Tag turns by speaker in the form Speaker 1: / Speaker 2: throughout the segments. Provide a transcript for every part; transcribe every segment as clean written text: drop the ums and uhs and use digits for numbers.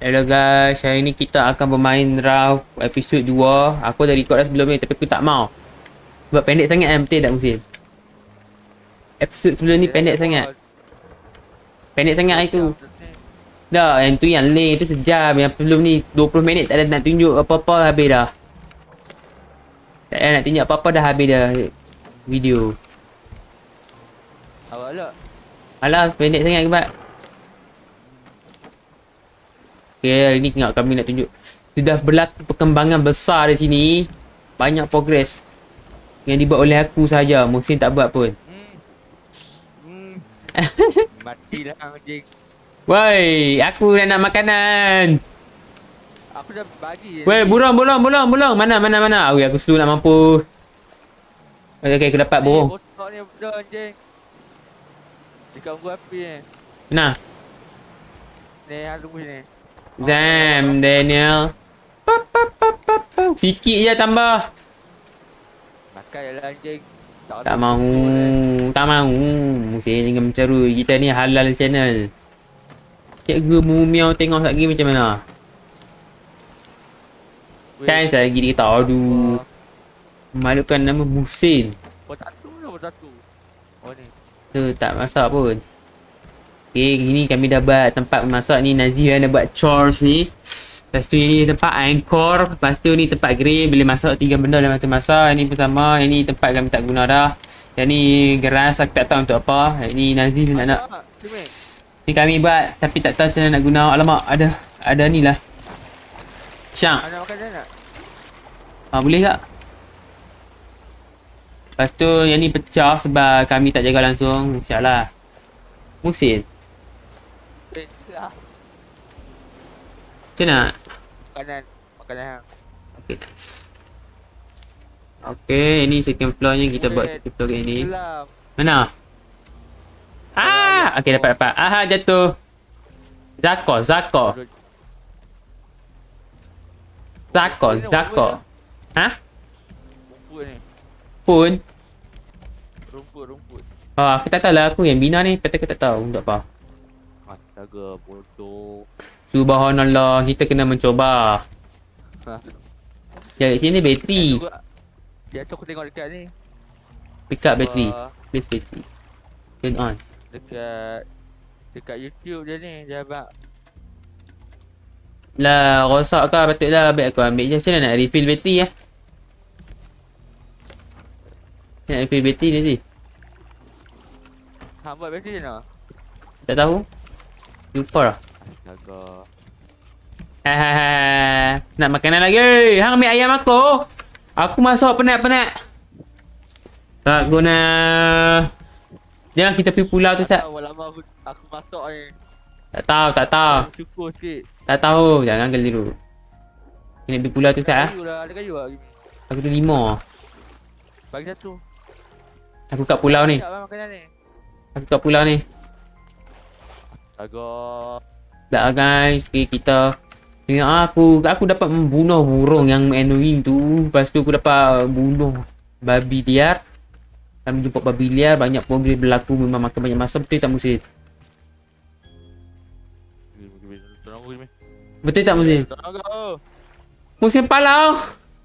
Speaker 1: Hello guys, hari ni kita akan bermain draft episod 2. Aku dah record dah sebelum ni tapi aku tak mau. Sebab pendek sangat kan, betul tak Musin? Episod sebelum ni pendek sangat. Pendek sangat itu. Dah, yang tu yang link tu sejam. Yang sebelum ni 20 minit tak ada nak tunjuk apa-apa habis dah. Tak ada nak tunjuk apa-apa dah habis dah video.
Speaker 2: Awak lah.
Speaker 1: Alah, pendek sangat kebat. Okay, hari ni tengok kami nak tunjuk. Sudah berlaku perkembangan besar di sini. Banyak progres yang dibuat oleh aku saja. Musin tak buat pun.
Speaker 2: Matilah anjing.
Speaker 1: Woi, aku nak makanan.
Speaker 2: Aku dah bagi.
Speaker 1: Woi, burung. Mana. Ui, aku slow nak mampu. Okay, aku dapat burung.
Speaker 2: Botok ni budak anjing. Dekat gua api ni.
Speaker 1: Mana?
Speaker 2: Ni halu ni.
Speaker 1: Damn, Daniel. Sikit je tambah.
Speaker 2: Makan je lah anjing.
Speaker 1: Tak mahu. Musin jangan mencarut. Kita ni halal channel. Cikgu Mumiao tengok lagi macam mana. Kan saya lagi dia kata, aduh. Malukan nama Musin.
Speaker 2: Potato lah potato. Oh ni.
Speaker 1: Tu tak masak pun. Okay, gini kami dah buat tempat memasak ni. Nazif yang dah buat chores ni. Lepas tu ni tempat anchor. Lepas tu ni tempat grill. Bila masak 3 benda dalam masa masak. Yang ni pun sama. Yang ni tempat kami tak guna dah. Yang ni geras aku tak tahu untuk apa. Yang ni Nazif nak. Ni kami buat tapi tak tahu macam mana nak guna. Alamak, ada ni lah. Syang.
Speaker 2: Nak makan tak nak?
Speaker 1: Boleh tak? Lepas tu yang ni pecah sebab kami tak jaga langsung. InsyaAllah. Musin. Macam nak?
Speaker 2: Makanan hang.
Speaker 1: Okay, nice. Okay, ini second floor nya kita buat second floor ni. Mana? Okay, dapat. Jatuh. Zako.
Speaker 2: Rumput ni.
Speaker 1: Phone.
Speaker 2: Rumput.
Speaker 1: Aku tak tahu lah. Aku yang bina ni. Kata aku tak tahu untuk apa.
Speaker 2: Astaga, bodoh.
Speaker 1: Subhanallah. Kita kena mencoba. Kat sini bateri.
Speaker 2: Dia tu aku tengok dekat ni.
Speaker 1: Pick up bateri. Place bateri. Turn on.
Speaker 2: Dekat YouTube je ni. Dia abang.
Speaker 1: Lah, rosak kah? Patutlah baik aku ambil je. Macam mana nak refill bateri lah? Nak refill bateri nanti.
Speaker 2: Hang buat bateri mana?
Speaker 1: Tak tahu. Lupa lah.
Speaker 2: Astaga.
Speaker 1: Nak makanan lagi. Hang ambil ayam aku. Aku masuk penat-penat. Tak guna. Jangan kita pergi pulau tu, Sat.
Speaker 2: Lama aku masak ni.
Speaker 1: Tak tahu.
Speaker 2: Syukur sikit.
Speaker 1: Tak tahu. Jangan keliru. Kena pergi pulau tu, Sat.
Speaker 2: Kayu lah. Ada kayu lah.
Speaker 1: Aku tu 5.
Speaker 2: Bagi satu.
Speaker 1: Aku kat pulau ni.
Speaker 2: Tak makanan ni.
Speaker 1: Aku kat pulau ni.
Speaker 2: Astaga.
Speaker 1: Tak guys. Okay, kita tengok aku dapat membunuh burung yang annoying tu. Lepas tu aku dapat bunuh babi liar. Kami jumpa babi liar. Banyak progres berlaku. Memang makan banyak masa. Betul tak Musin? Betul tak Musin? Musin palau.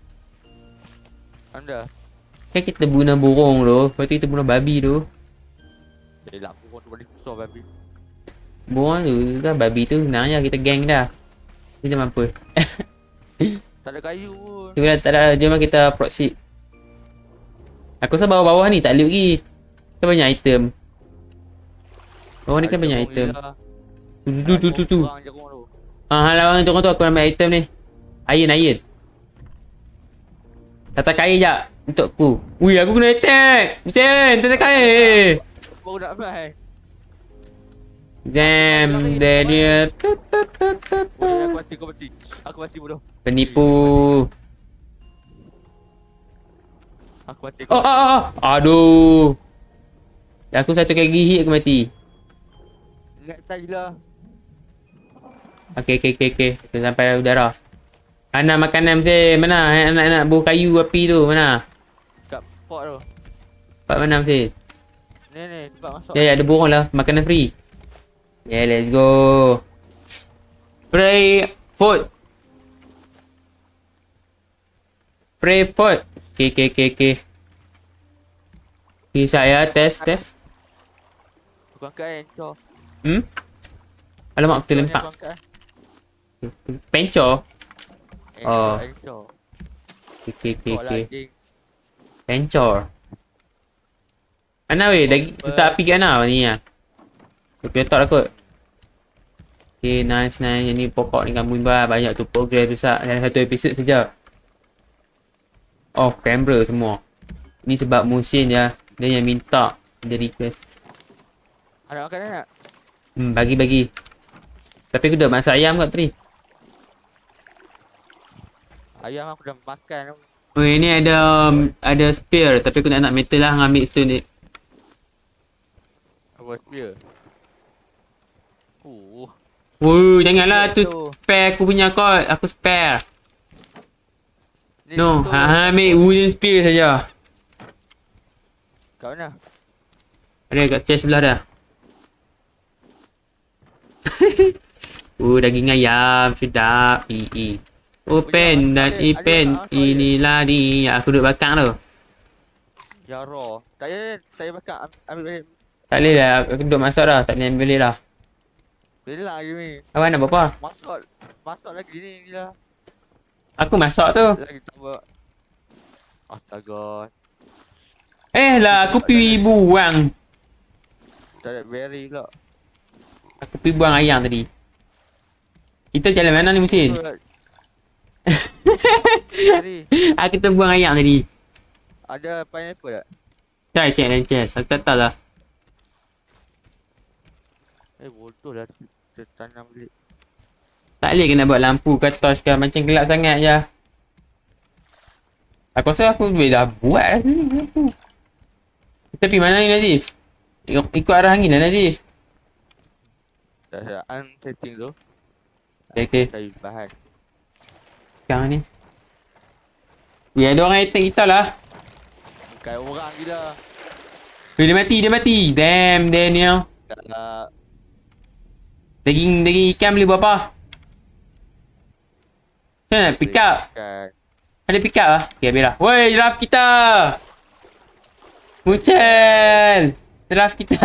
Speaker 2: Anda.
Speaker 1: Kan kita bunuh burung tu. Lepas tu kita bunuh babi tu.
Speaker 2: Elak burung tu boleh susah babi.
Speaker 1: Burung tu kan babi tu senang je. Kita geng dah. Kita mampu.
Speaker 2: Tak ada kayu pun.
Speaker 1: Tak ada. Jom kita proceed. Aku rasa bawah-bawah ni tak loot lagi. Kan banyak item. Bawah ni kan banyak item. Tu. Halang tengok tu aku ambil item ni. Iron. Tata kain jap untuk aku. Ui, aku kena attack. Musin, tata kain.
Speaker 2: Baru nak fly.
Speaker 1: Damn, Daniel.
Speaker 2: Aku mati bodoh.
Speaker 1: Penipu.
Speaker 2: Aku mati.
Speaker 1: Aduh. Aku satu kali hit aku mati.
Speaker 2: Nak try lah.
Speaker 1: Okay. Kita sampai udara. Mana makanan Musin? Mana? Nak buah kayu api tu. Mana?
Speaker 2: Kat pot tu.
Speaker 1: Tempat mana Musin?
Speaker 2: Ni tempat masuk.
Speaker 1: Ya, ada burung lah. Makanan free. Yeah, let's go. Pray food. Pray food. Okay. Okay, saya test.
Speaker 2: Bukan kat Encor.
Speaker 1: Alamak, aku terlempak. Pencor. Oh.
Speaker 2: Encor.
Speaker 1: Okay. Pencor. Mana weh? Letak api kat mana ni lah? Aku letak lah kot. Okay, nice. Yang ni pokok ni kamu buat banyak tu progress besar dalam satu episod saja. Off camera semua. Ni sebab Musin je. Dia yang minta. Dia request.
Speaker 2: Ada makanan tak?
Speaker 1: Bagi. Tapi aku dah masak ayam kat tadi.
Speaker 2: Ayam aku dah makan.
Speaker 1: Oh, ini ada spear. Tapi aku nak metal lah ambil stone ni.
Speaker 2: Apa spear?
Speaker 1: Janganlah tu spare aku punya kot. Aku spare. No, ambil wooden spear saja.
Speaker 2: Kat mana?
Speaker 1: Ada kat chest sebelah dah. Daging ayam sedap. Open dan ipen. Inilah dia. Aku duduk bakar tu.
Speaker 2: Ya raw. Tak payah bakar. Ambil balik.
Speaker 1: Tak boleh lah. Aku duduk masak dah. Tak boleh ambil balik lah.
Speaker 2: Boleh lah lagi ni.
Speaker 1: Abang nak buat apa?
Speaker 2: Masak lagi ni gila.
Speaker 1: Aku masak tu.
Speaker 2: Lagi tambah. Astaga.
Speaker 1: Lah aku pergi buang.
Speaker 2: Tak ada berry pula.
Speaker 1: Aku pergi buang ayam tadi. Kita jalan mana ni mesin?
Speaker 2: Berry.
Speaker 1: Aku terbuang ayam tadi.
Speaker 2: Ada pineapple tak?
Speaker 1: Try check dalam chest. Aku tak tahu lah.
Speaker 2: Bodoh lah. Tertanam balik.
Speaker 1: Tak boleh kena buat lampu ke torch ke. Macam gelap sangat je. Aku rasa aku dah buat lah sini lampu. Kita pergi mana ni Nazif? Ikut arah angin lah Nazif.
Speaker 2: Dah unsetting tu.
Speaker 1: Okay.
Speaker 2: Cari bahan.
Speaker 1: Sekarang ni. Ada orang attack kita lah.
Speaker 2: Bukan orang gila.
Speaker 1: Dia mati. Damn, Daniel.
Speaker 2: Tak.
Speaker 1: Daging ikan boleh buat apa? Macam mana? Pick up? Ada pick up lah? Okay, habis lah. Woi, draft kita! Mucel! Draft kita!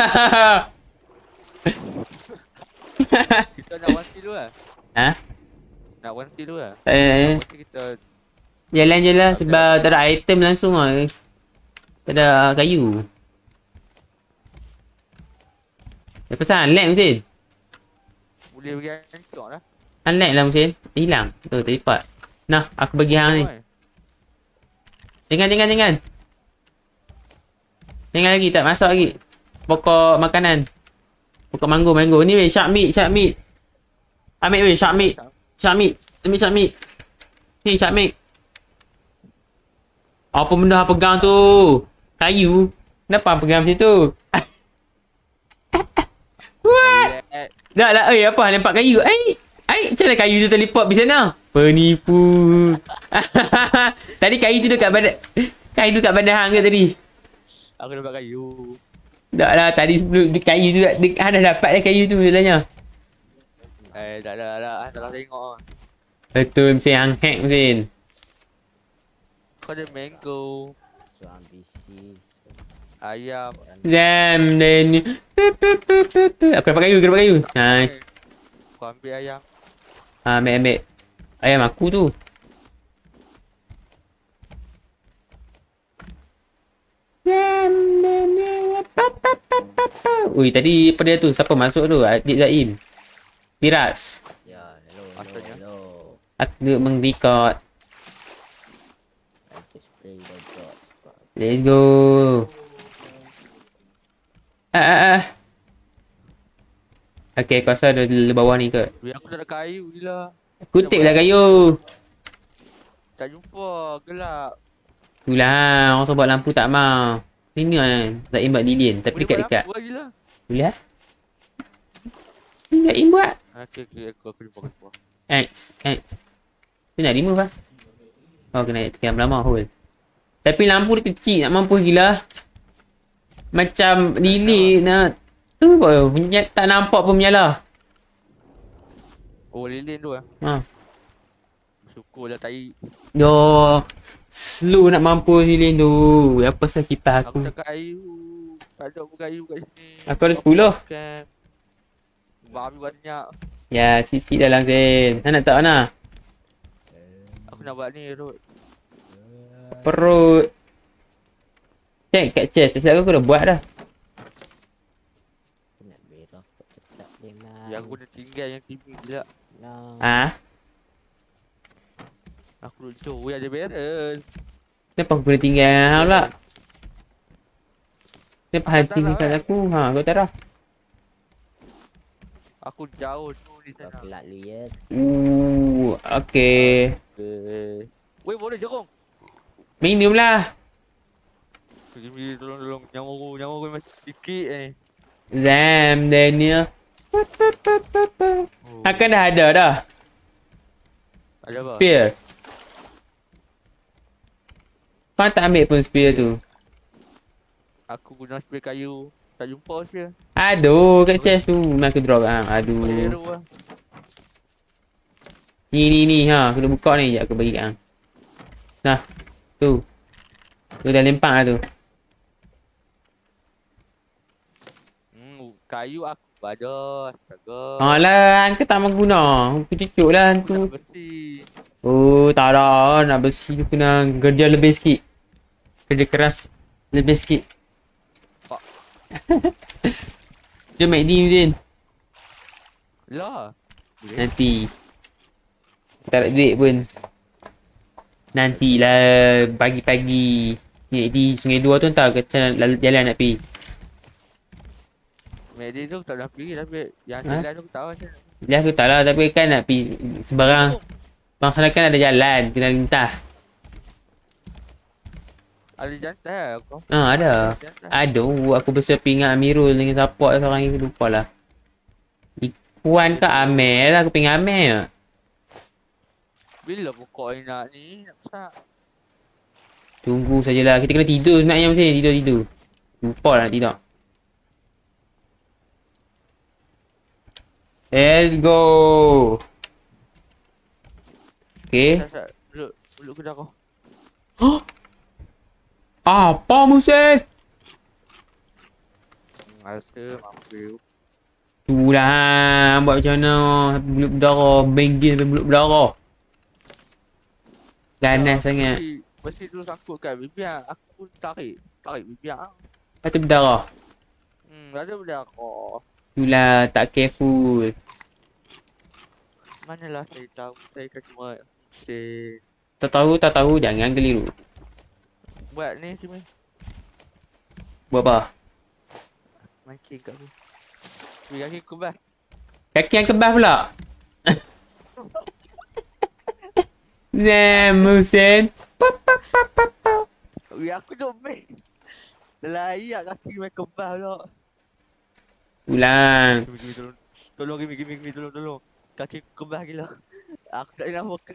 Speaker 2: Kita nak one kill dulu lah. Nak one kill dulu lah. Kita
Speaker 1: jalan je lah sebab tak ada item langsung lah. Tak ada kayu. Apa pasal unlag Musin?
Speaker 2: boleh bagi hancur lah.
Speaker 1: Unlag lah Musin. Hilang. Tu terlipat. Nah, aku bagi hang ni. Jangan. Jangan lagi, tak masuk lagi. Pokok makanan. Pokok mango. Ni weh, shark meat. Ambil weh, shark meat. Ambil shark meat. Ni shark meat. Apa benda hang pegang tu? Kayu. Kenapa hang pegang macam tu? What? Dah lah, apa hang lempak kayu? Macam mana kayu tu teleport pergi sana? Penipu. Tadi kayu tu dekat badan. Kayu tu kat badan hang ke tadi?
Speaker 2: Aku dapat kayu.
Speaker 1: Tak lah, tadi sebelum kayu tu hang dah dapat dah kayu tu sebenarnya.
Speaker 2: Tak ada. Salah tengok.
Speaker 1: Betul, Mesin hang hack Mesin.
Speaker 2: Kau ada mango. Ayam.
Speaker 1: Damn, then aku dapat kayu. Nice.
Speaker 2: Kau ambil ayam.
Speaker 1: Ambil. Ayam aku tu. Ui, tadi apa dia tu? Siapa masuk tu? Adik Zaim. Piras.
Speaker 3: Ya, hello.
Speaker 1: Aku meng-record. Let's go. Okay, aku rasa ada di bawah ni kot.
Speaker 2: Aku tak ada kayu gila.
Speaker 1: Kutip lah kayu.
Speaker 2: Tak jumpa, gelap.
Speaker 1: Itulah, orang buat lampu tak mau. Ini kan, Zaim buat lilin. Tapi dekat-dekat. Boleh lah. Zaim buat.
Speaker 2: Okay, aku jumpa.
Speaker 1: X. Tu nak remove lah. Oh, kena tekan lama hole. Tapi lampu dia kecil, nak mampus gila. Macam lilin nak. Tu pun, tak nampak pun menyala.
Speaker 2: Oh, lilin tu lah.
Speaker 1: Ha.
Speaker 2: Syukurlah tai.
Speaker 1: Yo. Slow nak mampu lilin tu. Apa pasal kipas
Speaker 2: Aku
Speaker 1: aku?
Speaker 2: nak kayu. Tak ada pun kayu kat sini.
Speaker 1: Aku ada 10.
Speaker 2: Camp. Babi banyak.
Speaker 1: Ya, sikit-sikit dalam Zen. Nak tak mana?
Speaker 2: Aku nak buat ni Rod.
Speaker 1: Perut. Check kat chest. Tak silap aku dah buat dah.
Speaker 3: Nak berak cepat dia lah.
Speaker 2: Ya aku nak tinggal yang TV pula.
Speaker 3: Nah.
Speaker 1: Ah,
Speaker 2: Aku duduk jauh ada beres.
Speaker 1: kenapa aku kena tinggal pula? Kenapa hati
Speaker 2: tak nak,
Speaker 1: tinggal aku? Ha, kau tak dah.
Speaker 2: Aku jauh tu di
Speaker 3: Kau
Speaker 2: sana.
Speaker 3: kelak lu ya.
Speaker 1: Okay.
Speaker 2: Weh boleh jerung.
Speaker 1: Minum lah.
Speaker 2: Pergi tolong nyawa aku masih sikit ni.
Speaker 1: Zam, Daniel. Akan dah ada dah.
Speaker 2: Ada apa?
Speaker 1: Spear. Kau tak ambil pun spear tu.
Speaker 2: Aku guna spray kayu. Tak jumpa spray.
Speaker 1: Aduh, kat chest tu. Memang aku drop lah.
Speaker 2: Buat
Speaker 1: Aduh.
Speaker 2: arrow lah.
Speaker 1: Ni ha. Aku dah buka ni. Sekejap aku bagi kat hang. Nah. Tu. Tu dah lempak lah tu.
Speaker 2: Kayu aku ada. Astaga.
Speaker 1: Alah, hang ke tak mahu guna. Aku cucuk lah
Speaker 2: Aku
Speaker 1: tu.
Speaker 2: nak bersih.
Speaker 1: Oh, tak ada. Nak bersih tu kena kerja lebih sikit. Kerja keras lebih sikit.
Speaker 2: Pak.
Speaker 1: Jom McD Zin.
Speaker 2: Lah.
Speaker 1: Nanti. Tak ada duit pun. Nantilah pagi-pagi. McD Sungai Dua tu entah ke jalan nak pergi.
Speaker 2: Medi tu tak nak pergi tapi yang
Speaker 1: Ha?
Speaker 2: jalan tu aku tahu macam mana.
Speaker 1: Dia aku tak lah tapi kan nak pergi sebarang. Masalah kan ada jalan. Kena lintah.
Speaker 2: Ada jantan lah kau.
Speaker 1: Ha, ada.
Speaker 2: Jantan.
Speaker 1: Aduh, aku bersepi dengan Amirul dengan support seorang yang lupa lah. Puan ke Amel lah, aku pengen Amel.
Speaker 2: Bila pokok ni nak ni? Nak besar.
Speaker 1: Tunggu sajalah. Kita kena tidur sebenarnya macam ni. Tidur. Lupa lah nak tidur. Let's go. Okay.
Speaker 2: Sat. Peluk kedai kau.
Speaker 1: Apa Musin?
Speaker 2: Rasa mampu.
Speaker 1: Itulah. Buat macam mana. Belut berdarah. Bang dia sampai belut berdarah. Ganas sangat.
Speaker 2: Besi tu sangkut kat bibir. Aku pun tarik bibir.
Speaker 1: Lepas tu berdarah.
Speaker 2: Ada benda kau.
Speaker 1: Itulah. Tak careful.
Speaker 2: Manalah saya tahu. Saya kan cuma
Speaker 1: Tak tahu. Jangan keliru.
Speaker 2: buat ni cuma
Speaker 1: Buat apa?
Speaker 2: mancing kat aku. Bagi kaki kebas.
Speaker 1: Kaki yang kebas pula. Zam Musin.
Speaker 2: Bagi aku duk main. Layak kaki main kebas pula.
Speaker 1: Ulang.
Speaker 2: Tolong Kimi tolong. Kaki kebas gila. Aku tak nak makan.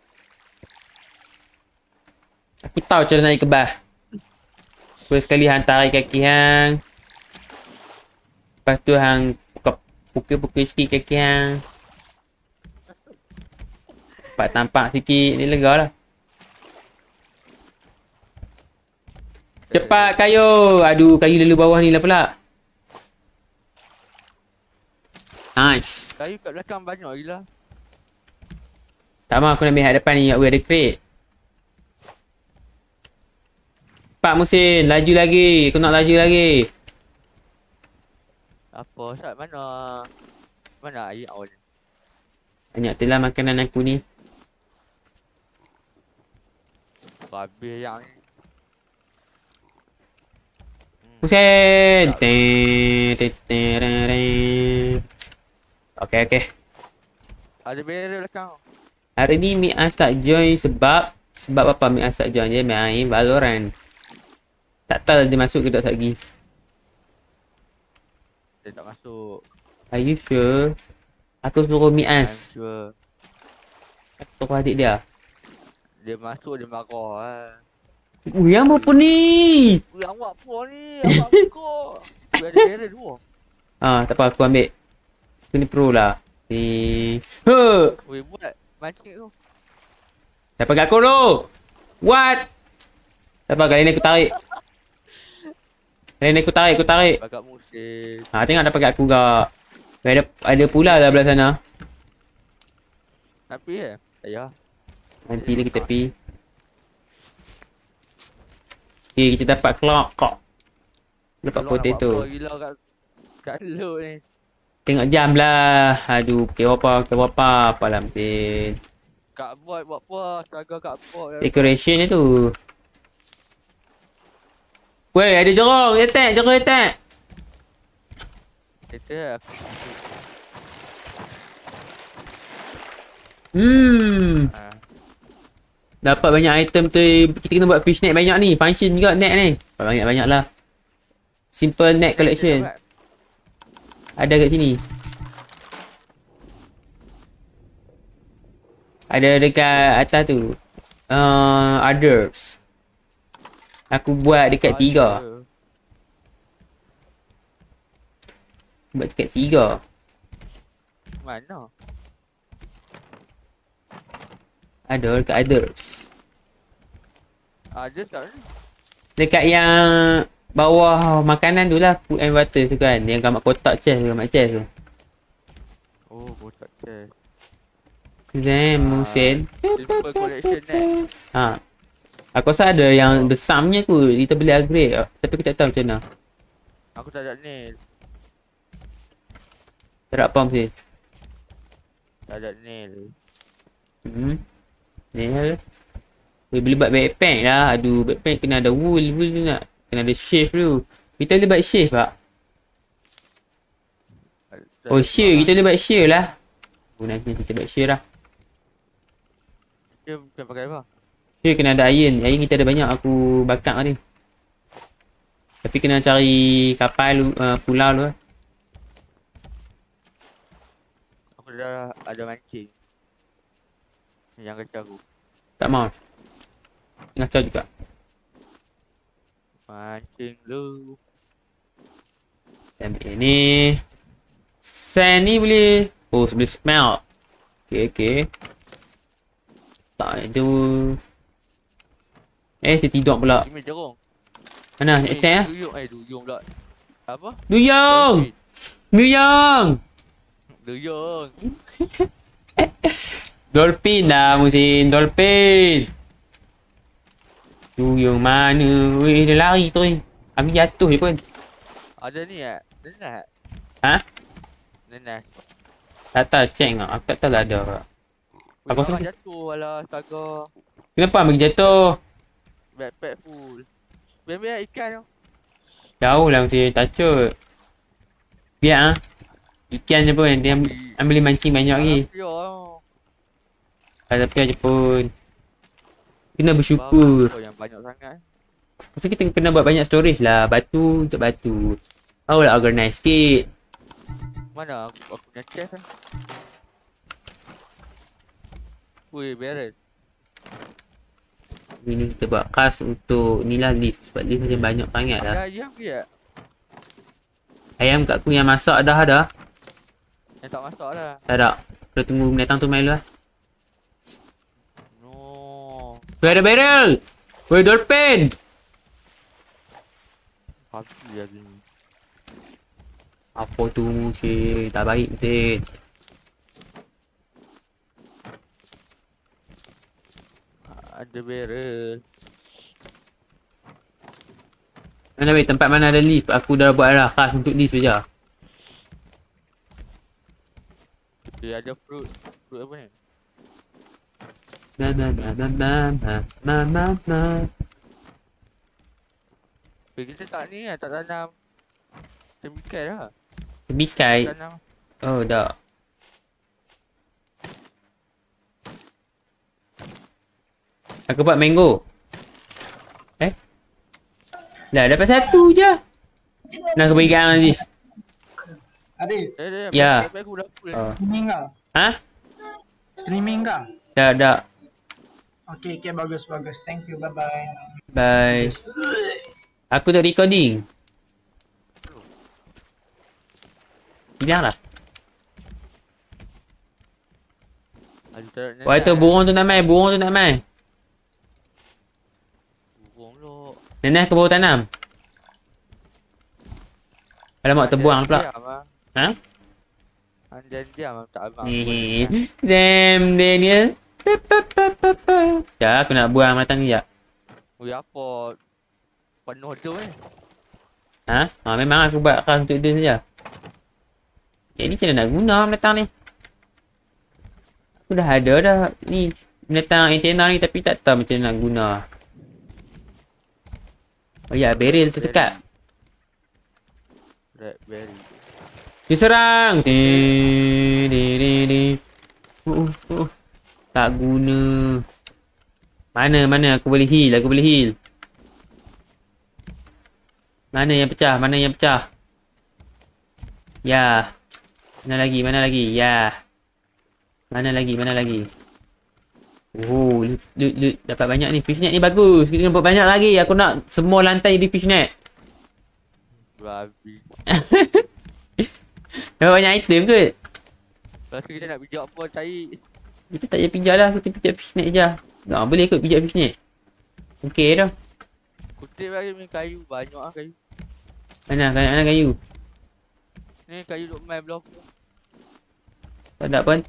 Speaker 1: Aku tahu cara naik kebas. First sekali hang tarik kaki hang. Lepas tu hang pukul-pukul sikit kaki hang. Tampak sikit. Ni lega lah. Cepat kayu. Aduh, kayu lalu bawah ni lah pula. Nice.
Speaker 2: Kayu kat belakang banyak gila.
Speaker 1: Tak mahu aku nak ambil hadapan ni. Aku ada crate. Cepat Musin. Laju lagi. Aku nak laju lagi.
Speaker 2: Apa? Sat mana? Mana air awal?
Speaker 1: Banyak telah makanan aku ni.
Speaker 2: Habis yang ni.
Speaker 1: Musin. Okay.
Speaker 2: Ada barrel belakang.
Speaker 1: Hari ni Mi'az tak join sebab apa Mi'az tak join? Dia main Valorant. Tak tahu dia masuk ke tak lagi.
Speaker 2: Dia tak masuk.
Speaker 1: Are you sure? Aku suruh
Speaker 2: I'm
Speaker 1: Mi'az.
Speaker 2: sure.
Speaker 1: Aku suruh adik dia.
Speaker 2: Dia masuk dia marah lah.
Speaker 1: Yang apa ni?
Speaker 2: Yang buat apa ni? Abang kau. Dia ada barrel dua.
Speaker 1: Tak apa aku ambil. Aku ni pro lah.
Speaker 2: Weh, buat mancing tu.
Speaker 1: Dapat kat aku tu. What? Dapat kali ni aku tarik. Kali ni aku tarik.
Speaker 2: Bakat musim.
Speaker 1: Ha, tengok dapat kat aku gak. Ada pula lah belah sana.
Speaker 2: Nak pergi ke? Tak payah.
Speaker 1: Nanti lagi tepi. Okay, kita dapat clock kok. Dapat
Speaker 2: Tolong
Speaker 1: potato.
Speaker 2: Nampak apa gila kat load ni.
Speaker 1: Tengok jam lah. Aduh, pukul berapa. Apalah mungkin.
Speaker 2: Kat bot buat apa? Struggle kat bot.
Speaker 1: Decoration ni tu. Weh, ada jorong. Attack.
Speaker 2: Kita
Speaker 1: Ha. Dapat banyak item tu. Kita kena buat fish net banyak ni. Function juga net ni. Banyak lah. Simple net collection. Ada kat sini. Ada dekat atas tu. Others. Aku buat dekat 3. Buat dekat 3.
Speaker 2: Mana?
Speaker 1: Ada dekat others.
Speaker 2: Ada kat ni.
Speaker 1: Dekat yang bawah makanan tu lah. Food and water tu kan. Yang gambar kotak chest tu.
Speaker 2: Oh, kotak chest.
Speaker 1: Musin.
Speaker 2: Simple collection ni.
Speaker 1: Ha. Aku rasa ada yang besarnya tu. Kita boleh upgrade. Tapi aku tak tahu macam mana.
Speaker 2: Aku tak ada nail.
Speaker 1: Tak ada apa mesti.
Speaker 2: Tak ada nail.
Speaker 1: Ni lah. Boleh buat backpack lah. Aduh, backpack kena ada wool tu nak. Kena ada shave tu. Kita boleh buat shave tak? Oh, shear. Kita boleh buat shear lah. Oh, nanti kita buat shear lah.
Speaker 2: Dia macam pakai apa?
Speaker 1: Shear kena ada iron. Iron kita ada banyak. Aku bakar ni. Tapi kena cari kapal pulau tu lah.
Speaker 2: Aku dah ada mancing. Yang kacau aku.
Speaker 1: Tak mau. Ngacau juga.
Speaker 2: Mancing lu.
Speaker 1: Ambil ni. Sand ni boleh. Oh, boleh smelt. Okay. Tak tu. Tertidur pula.
Speaker 2: Ini jerung.
Speaker 1: Mana? Attack lah.
Speaker 2: Duyung pula. Apa?
Speaker 1: Duyung! Dolphin lah Musin. Dolphin. Duyung mana? Weh, dia lari tu. Aku jatuh je pun.
Speaker 2: Ada ni nenas.
Speaker 1: Ha?
Speaker 2: Nenas.
Speaker 1: Tak tahu check tak? Aku tak tahu lah ada. Aku rasa
Speaker 2: jatuh lah astaga.
Speaker 1: Kenapa bagi jatuh?
Speaker 2: Backpack full. Biar ikan tu.
Speaker 1: Jauh lah Musin. Tacut. Biar ikan je pun. Dia ambil mancing banyak lagi. Tapi aja pun. Kena bersyukur.
Speaker 2: Yang banyak sangat.
Speaker 1: Masa kita kena buat banyak storage lah. Batu untuk batu. Tahu lah organize sikit.
Speaker 2: Mana aku punya chest lah. Weh, beres.
Speaker 1: Ini kita buat khas untuk ni lah lift. Sebab lift macam banyak sangat lah.
Speaker 2: Ada ayam ke tak?
Speaker 1: Ayam kat aku yang masak dah ada.
Speaker 2: Yang tak masak lah.
Speaker 1: Tak ada. Kita tunggu binatang tu main dulu lah.
Speaker 2: No.
Speaker 1: Weh, ada barrel! Weh, dolphin!
Speaker 2: Pagi lagi ni.
Speaker 1: Apa tu Musin? Tak baik Musin.
Speaker 2: Ada barrel.
Speaker 1: Mana weh, tempat mana ada lift? Aku dah buat lah khas untuk lift je.
Speaker 2: Dia ada fruit. Fruit apa ni? Kita tak ni lah, tak tanam. Tembikai lah.
Speaker 1: Tembikai?
Speaker 2: Tanam.
Speaker 1: Oh, dah. Aku buat mango. Dah dapat satu je. Nak aku bagi kat Aziz.
Speaker 4: Adis,
Speaker 1: Ya.
Speaker 4: streaming kah?
Speaker 1: Ha?
Speaker 4: Streaming kah?
Speaker 1: Dah.
Speaker 4: Okay, bagus. Thank you, bye-bye.
Speaker 1: Bye. Aku dah recording. Biarlah. Wah tu burung tu nak mai, burung tu nak mai.
Speaker 2: Burung lo.
Speaker 1: Nenek ke bawah tanam. Alamak terbuang pula. Ha?
Speaker 2: Diam tak abang.
Speaker 1: Ni. Damn Daniel. Ya, aku nak buang matang ni jap.
Speaker 2: Ui apa? Penuh tu
Speaker 1: Ha? Memang aku buat khas untuk dia saja. Ni macam mana nak guna menatang ni? Aku dah ada dah ni menatang antenna ni tapi tak tahu macam mana nak guna. Oh ya, barrel tersekat.
Speaker 2: Red berry.
Speaker 1: Diserang. Tak guna. Mana aku boleh heal, Mana yang pecah? Ya. Mana lagi? Ya. Mana lagi? Oh, loot. Dapat banyak ni. Fishnet ni bagus. Kita dapat banyak lagi. Aku nak semua lantai di fishnet.
Speaker 2: Babi.
Speaker 1: Dapat banyak item ke?
Speaker 2: Lepas tu kita nak pijak apa cari.
Speaker 1: Kita tak payah pijak lah. Kita pijak fishnet je. Boleh kot pijak fishnet. Okey dah.
Speaker 2: Kutip lagi ni kayu. Banyak lah kayu.
Speaker 1: Mana kayu?
Speaker 2: Ni kayu duk main blok.
Speaker 1: Tak ada pun.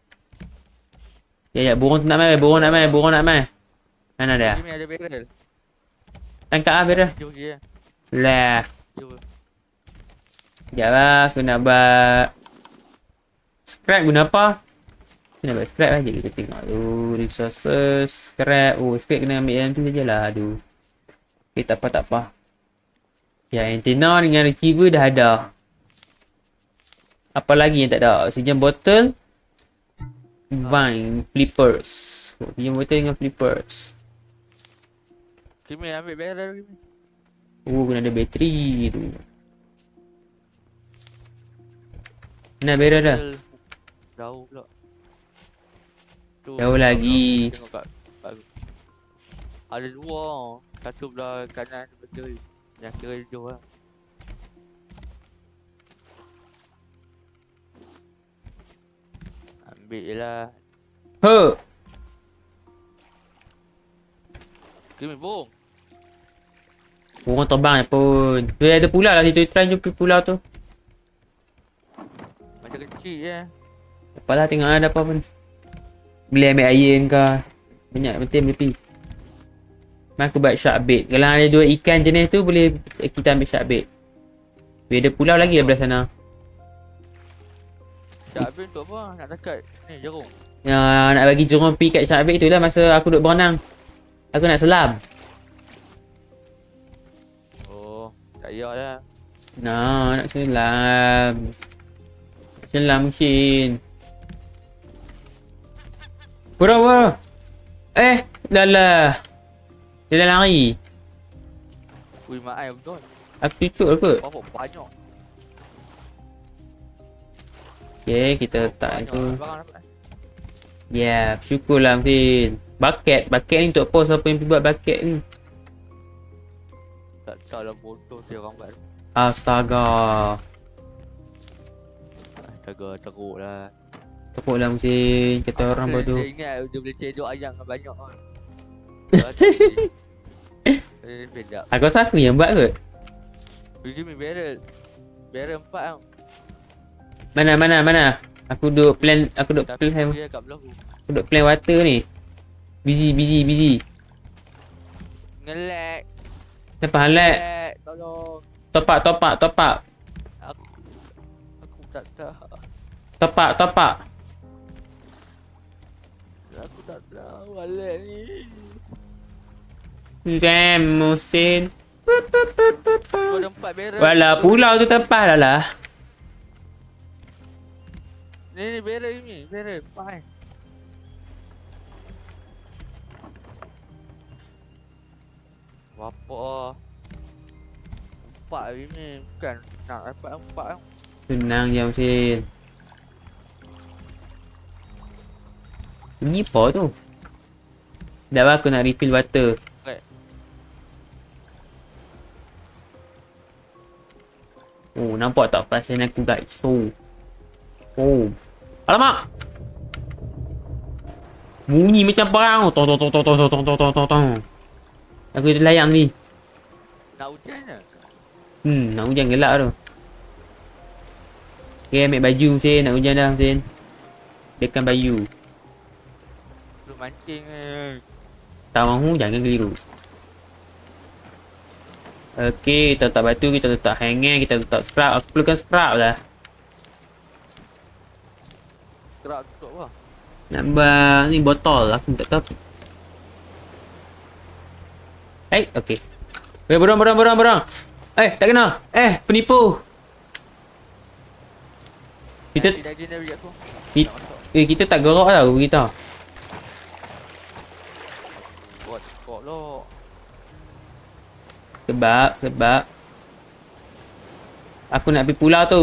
Speaker 1: Ya, burung nak mai. Mana dia?
Speaker 2: Ni ada barrel.
Speaker 1: Tangkap lah barrel.
Speaker 2: Jom pergi lah.
Speaker 1: Lah.
Speaker 2: Jom.
Speaker 1: Sekejap lah, aku nak buat scrap guna apa? Aku nak buat scrap aja kita tengok tu. Resources, scrap. Oh, scrap kena ambil yang tu sajalah. Aduh. Okay, tak apa. Ya, antenna dengan receiver dah ada. Apa lagi yang tak ada? Oxygen bottle. Vine, flippers. Oxygen bottle dengan flippers.
Speaker 2: Kimi ambil barrel Kimi.
Speaker 1: Oh, kena ada bateri tu. Nak barrel dah?
Speaker 2: Jauh pula.
Speaker 1: Jauh lagi.
Speaker 2: Tengok kat baru. Ada dua. Satu belah kanan, belah kiri. Yang kiri jauh lah. Ambil je lah. Kimi bom.
Speaker 1: Burung terbang pun. Tu ada pulau lah situ. Try jumpa pulau tu.
Speaker 2: Macam kecil je.
Speaker 1: Apalah tengok ada apa pun. Boleh ambil iron ke. Banyak penting boleh pergi. Aku buat shark bait. Kalau ada dua ikan jenis tu boleh kita ambil shark bait. Tapi ada pulau lagi belah sana.
Speaker 2: Shark bait untuk apa? Nak takat ni jerung.
Speaker 1: Ya, nak bagi jerung pergi kat shark bait tu lah masa aku duduk berenang. Aku nak selam.
Speaker 2: Oh, tak payahlah.
Speaker 1: Nak selam. Selam mesin. Bro. Dah lah. Dia dah lari.
Speaker 2: Ui, mak ayam betul.
Speaker 1: Aku cucuk ke?
Speaker 2: Berapa banyak.
Speaker 1: Okay, kita letak
Speaker 2: Banyak
Speaker 1: itu.
Speaker 2: barang dapat.
Speaker 1: Ya, syukurlah mungkin. Bucket ni untuk apa? Siapa yang buat bucket ni?
Speaker 2: Tak tahu lah motor dia orang buat.
Speaker 1: Astaga.
Speaker 2: Astaga, teruk lah.
Speaker 1: Tepuk lah mesin. Kata orang buat tu.
Speaker 2: Dia ingat dia boleh cedok ayam dengan banyak kan. Beda.
Speaker 1: Aku rasa aku yang buat kot.
Speaker 2: Pergi mi barrel. Barrel 4 tau.
Speaker 1: Mana? Aku duk plan.
Speaker 2: Tapi dia kat belah tu.
Speaker 1: Aku duk plan water ni. Busy.
Speaker 2: Ngelak.
Speaker 1: Kenapa halat?
Speaker 2: Tolong.
Speaker 1: Top up.
Speaker 2: Aku tak tahu.
Speaker 1: Top up.
Speaker 2: Aku tak tahu halat ni.
Speaker 1: Jam mesin.
Speaker 2: Kau ada 4 barrel.
Speaker 1: Walah pulau tu tepas lah.
Speaker 2: Ni barrel ni. Barrel. Fine. Berapa? 4 ni. Bukan nak dapat 4 tau.
Speaker 1: Senang je mesin. Ini apa tu? Dah aku nak refill water.
Speaker 2: Okay.
Speaker 1: Oh, nampak tak pasien aku guys. Oh. Alamak. Bunyi macam perang. Tong tong tong tong tong tong tong tong tong tong. Aku ada layang ni.
Speaker 2: Nak hujan ke?
Speaker 1: Nak hujan gelap tu. Okay, ambil baju Mesin. Nak hujan dah Mesin. Dekan baju.
Speaker 2: Belum mancing ni.
Speaker 1: Tak mahu, jangan keliru. Okay, kita letak batu, kita letak hanger, kita letak scrap. Aku perlukan scrap lah.
Speaker 2: Scrap tutup apa?
Speaker 1: Nak buat ni botol. Aku tak tahu. Okay. Borong. Tak kena. Penipu. Kita
Speaker 2: Tidak dia bagi aku.
Speaker 1: kita tak gerak tau kita.
Speaker 2: Buat kok lo.
Speaker 1: Sebab aku nak pergi pulau tu.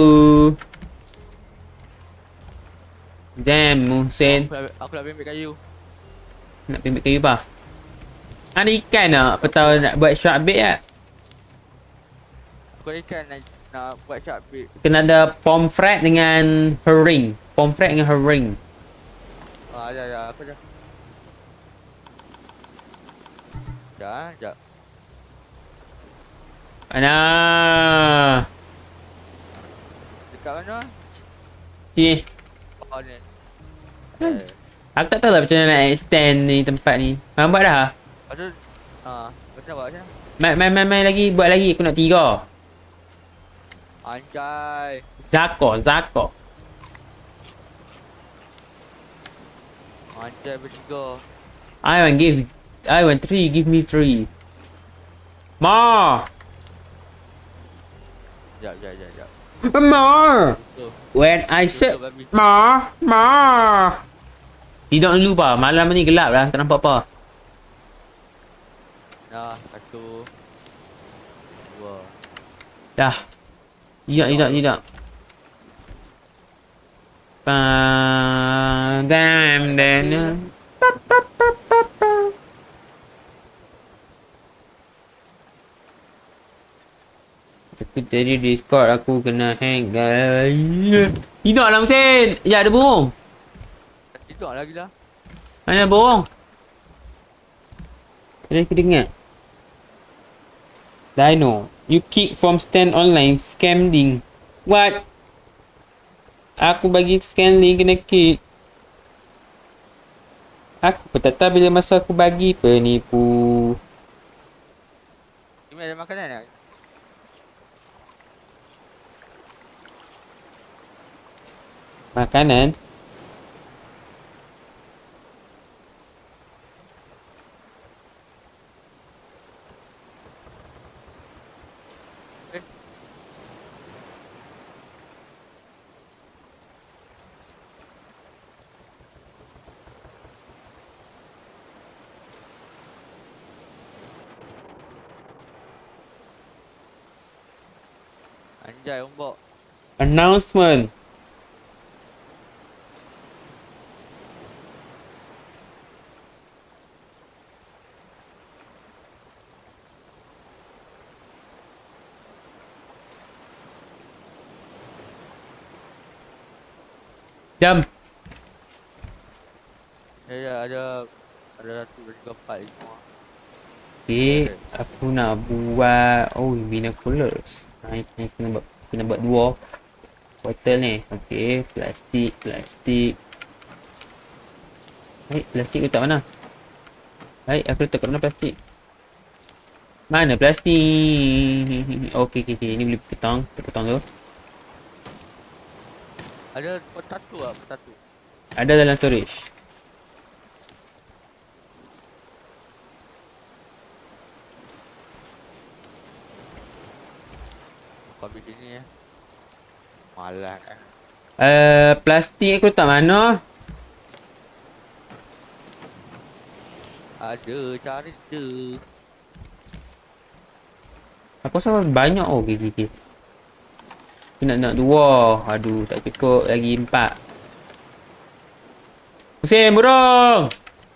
Speaker 1: Damn, Muhsin.
Speaker 2: Aku nak ambil kayu.
Speaker 1: Nak pergi ambil kayu apa? Ada ikan tak? Apa tahu nak buat shark bait tak?
Speaker 2: Aku ada ikan nak buat shark bait.
Speaker 1: Kena ada pomfret dengan herring. Pomfret dengan herring.
Speaker 2: Ya, aku dah. Sekejap.
Speaker 1: Mana?
Speaker 2: Dekat mana?
Speaker 1: Sini.
Speaker 2: Oh ni.
Speaker 1: Aku tak tahu lah macam mana nak extend ni tempat ni. Buat dah?
Speaker 2: Lepas tu, macam buat macam mana?
Speaker 1: Main lagi. Buat lagi. Aku nak 3.
Speaker 2: Anjay.
Speaker 1: Zako.
Speaker 2: Anjay bertiga.
Speaker 1: I want 3. Give me 3. Ma!
Speaker 2: Sekejap.
Speaker 1: Ma!
Speaker 2: Tu.
Speaker 1: When I said
Speaker 2: babi.
Speaker 1: Ma! Tidur dulu pa. Malam ni gelap lah. Tak nampak apa.
Speaker 2: Nah, 1 2.
Speaker 1: Dah. Tidak. Padam dan aku tadi Discord aku kena hang guys. Tidak lah Mesin. Ya ada burung.
Speaker 2: Tidur lagi lah.
Speaker 1: Mana burung? Tadi aku dengar. Dino, you kick from stand online scam link. What? Aku bagi scan link kena kick. Aku pun tak tahu bila masa aku bagi penipu.
Speaker 2: Ini ada makanan tak?
Speaker 1: Makanan?
Speaker 2: Anjay ombak.
Speaker 1: Announcement. Jam.
Speaker 2: Ya, ada 1, 2, 3, 4, 5.
Speaker 1: Okay, aku nak buat binoculars. Ini kena buat 2 botol ni. Okay, plastik. Plastik letak mana? Aku letak kat mana plastik? Mana plastik? Okay. Ini boleh potong. Kita potong tu.
Speaker 2: Ada potato lah, potato.
Speaker 1: Ada dalam storage.
Speaker 2: Kau ambil sini ya. Malas
Speaker 1: Plastik aku letak mana?
Speaker 2: Ada cara je.
Speaker 1: Aku rasa banyak. Okay. Aku nak 2. Aduh, tak cukup. Lagi 4. Mesin, burung!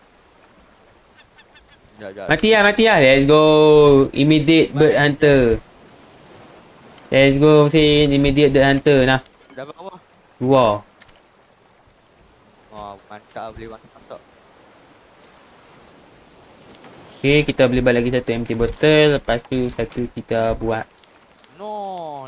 Speaker 1: Mati lah. Let's go. Immediate bird hunter. Let's go, Mesin. Immediate bird hunter. Nah.
Speaker 2: Dah berapa?
Speaker 1: 2.
Speaker 2: Wah, mantap boleh masak.
Speaker 1: Okay, kita boleh buat lagi satu empty bottle. Lepas tu satu kita buat
Speaker 2: No.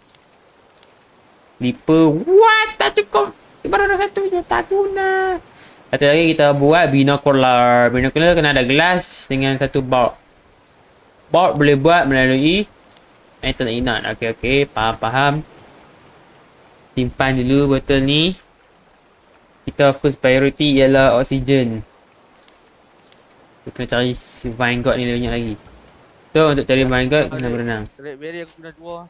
Speaker 1: Leaper. What? Tak cukup. Baru ada satu je. Tak guna. Satu lagi kita buat binocular. Binocular kena ada gelas dengan satu bulb. Bulb boleh buat melalui metal inert. Okey. Faham. Simpan dulu botol ni. Kita first priority ialah oksigen. Kita kena cari vine god ni lebih banyak lagi. So untuk cari vine god kena berenang.
Speaker 2: Red berry aku guna 2.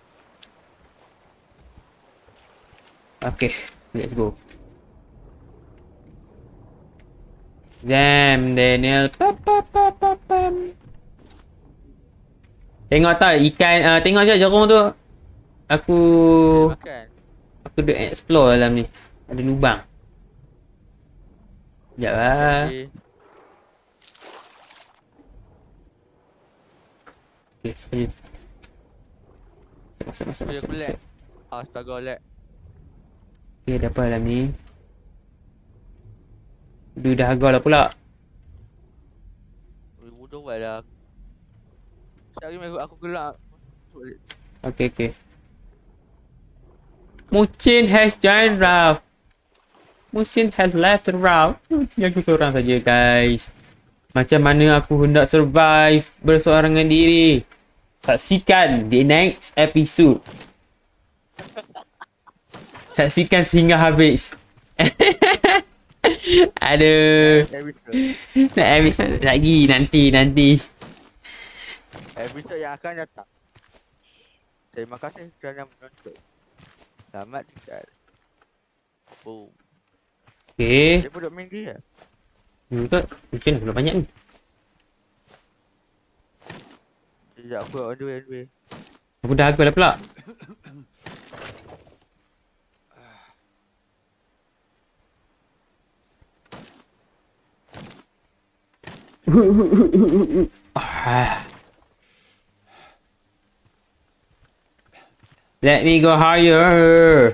Speaker 1: Okay, let's go. Damn, Daniel. Pam. Tengok tau ikan, tengok je jerung tu. Aku
Speaker 2: Makan.
Speaker 1: duk explore dalam ni. Ada lubang. Sekejap lah. Okay, sekejap. Masuk.
Speaker 2: Aku lag. Astaga lag.
Speaker 1: Okay, ada apa dalam ni? Dah agak lah pula.
Speaker 2: Mudah buat lah. Sekejap lagi aku gelak.
Speaker 1: Okay. Mucin has joined Ralph. Mucin has left Ralph. Aku seorang saja guys. Macam mana aku hendak survive berseorangan diri? Saksikan the next episode. Saksikan sehingga habis. Aduh. Nak episode lagi nanti.
Speaker 2: Episode yang akan datang. Terima kasih kerana menonton. Selamat tinggal. Boom.
Speaker 1: Okay.
Speaker 2: Dia pun duk main dia.
Speaker 1: Betul. Mungkin dah banyak ni.
Speaker 2: Sekejap aku on the way.
Speaker 1: Aku dah agak lah pula. Let me go higher.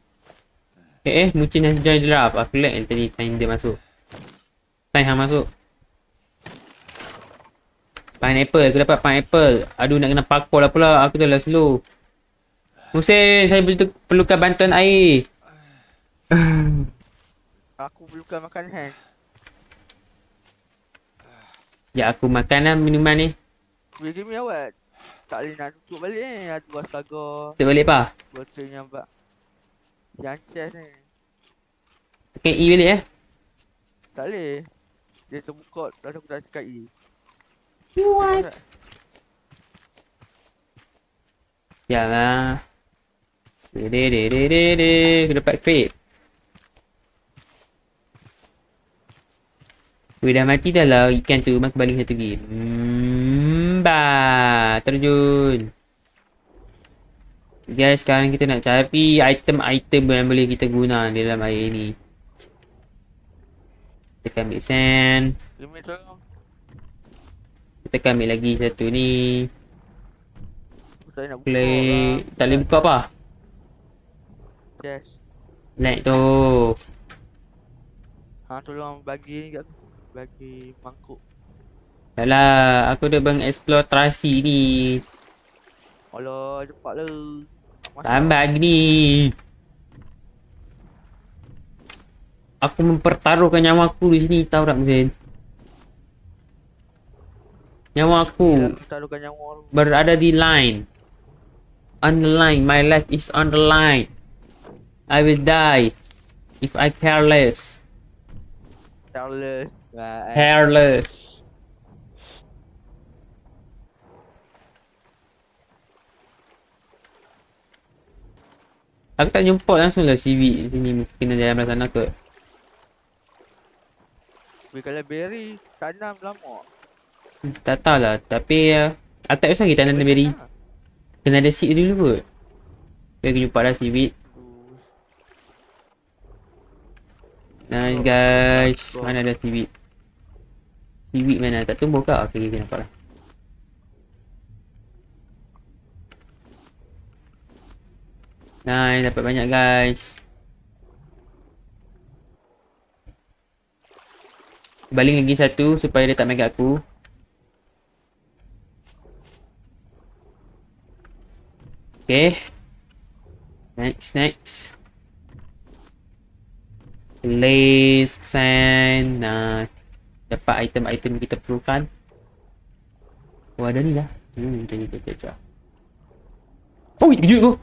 Speaker 1: Mucin dah join draft. Aku lag yang tadi time dia masuk. Time hang masuk. Pineapple. Aku dapat pineapple. Aduh nak kena parkour lah pula. Aku dah lah slow. Musin, saya perlukan bantuan air.
Speaker 2: Aku perlukan makan hand.
Speaker 1: Ya aku makan lah minuman ni.
Speaker 2: Boleh game ni awak. Tak boleh nak tutup balik ni. Aduh astaga.
Speaker 1: Kita balik apa?
Speaker 2: Botol yang bak. Yang chest ni.
Speaker 1: Tekan E balik
Speaker 2: Tak boleh. Dia terbuka. Lalu aku dah cakap E.
Speaker 1: What? Ya lah. Aku dapat crate. Weh dah mati dah lah ikan tu. Mak balik satu lagi. Terjun. Guys, sekarang kita nak cari item-item yang boleh kita guna di dalam air ni. Kita ambil sand.
Speaker 2: Limit tolong.
Speaker 1: Kita ambil lagi satu ni.
Speaker 2: Aku tak nak buka.
Speaker 1: Boleh. Tak boleh buka apa?
Speaker 2: Yes.
Speaker 1: Naik tu.
Speaker 2: Tolong bagi ni kat aku. Bagi mangkuk.
Speaker 1: Dah lah. Aku dah mengeksplorasi ni.
Speaker 2: Alah, cepatlah.
Speaker 1: Tambah gini. Aku mempertaruhkan nyawa aku di sini. Tahu tak Musin? Nyawa aku
Speaker 2: Taruhkan nyawa lu.
Speaker 1: berada di line. On the line. My life is on the line. I will die if I careless.
Speaker 2: Careless.
Speaker 1: Careless. Aku tak jumpa langsung lah CV sini. Mungkin ada dalam sana ke.
Speaker 2: Tapi kalau berry, tanam lama.
Speaker 1: Tak tahu lah. Tapi aku tak usah kita tanam berry. Kena ada seed dulu kot. Aku jumpa dah seaweed. Nice guys. Mana ada seaweed? Seaweed mana? Tak tumbuh ke? Okay, kita nampak lah. Nice, dapat banyak guys. Baling lagi satu supaya dia tak main kat aku. Okay. Next. Lace, sand. Dapat item-item kita perlukan. Oh, ada ni lah. Jom. Oh, terkejut aku.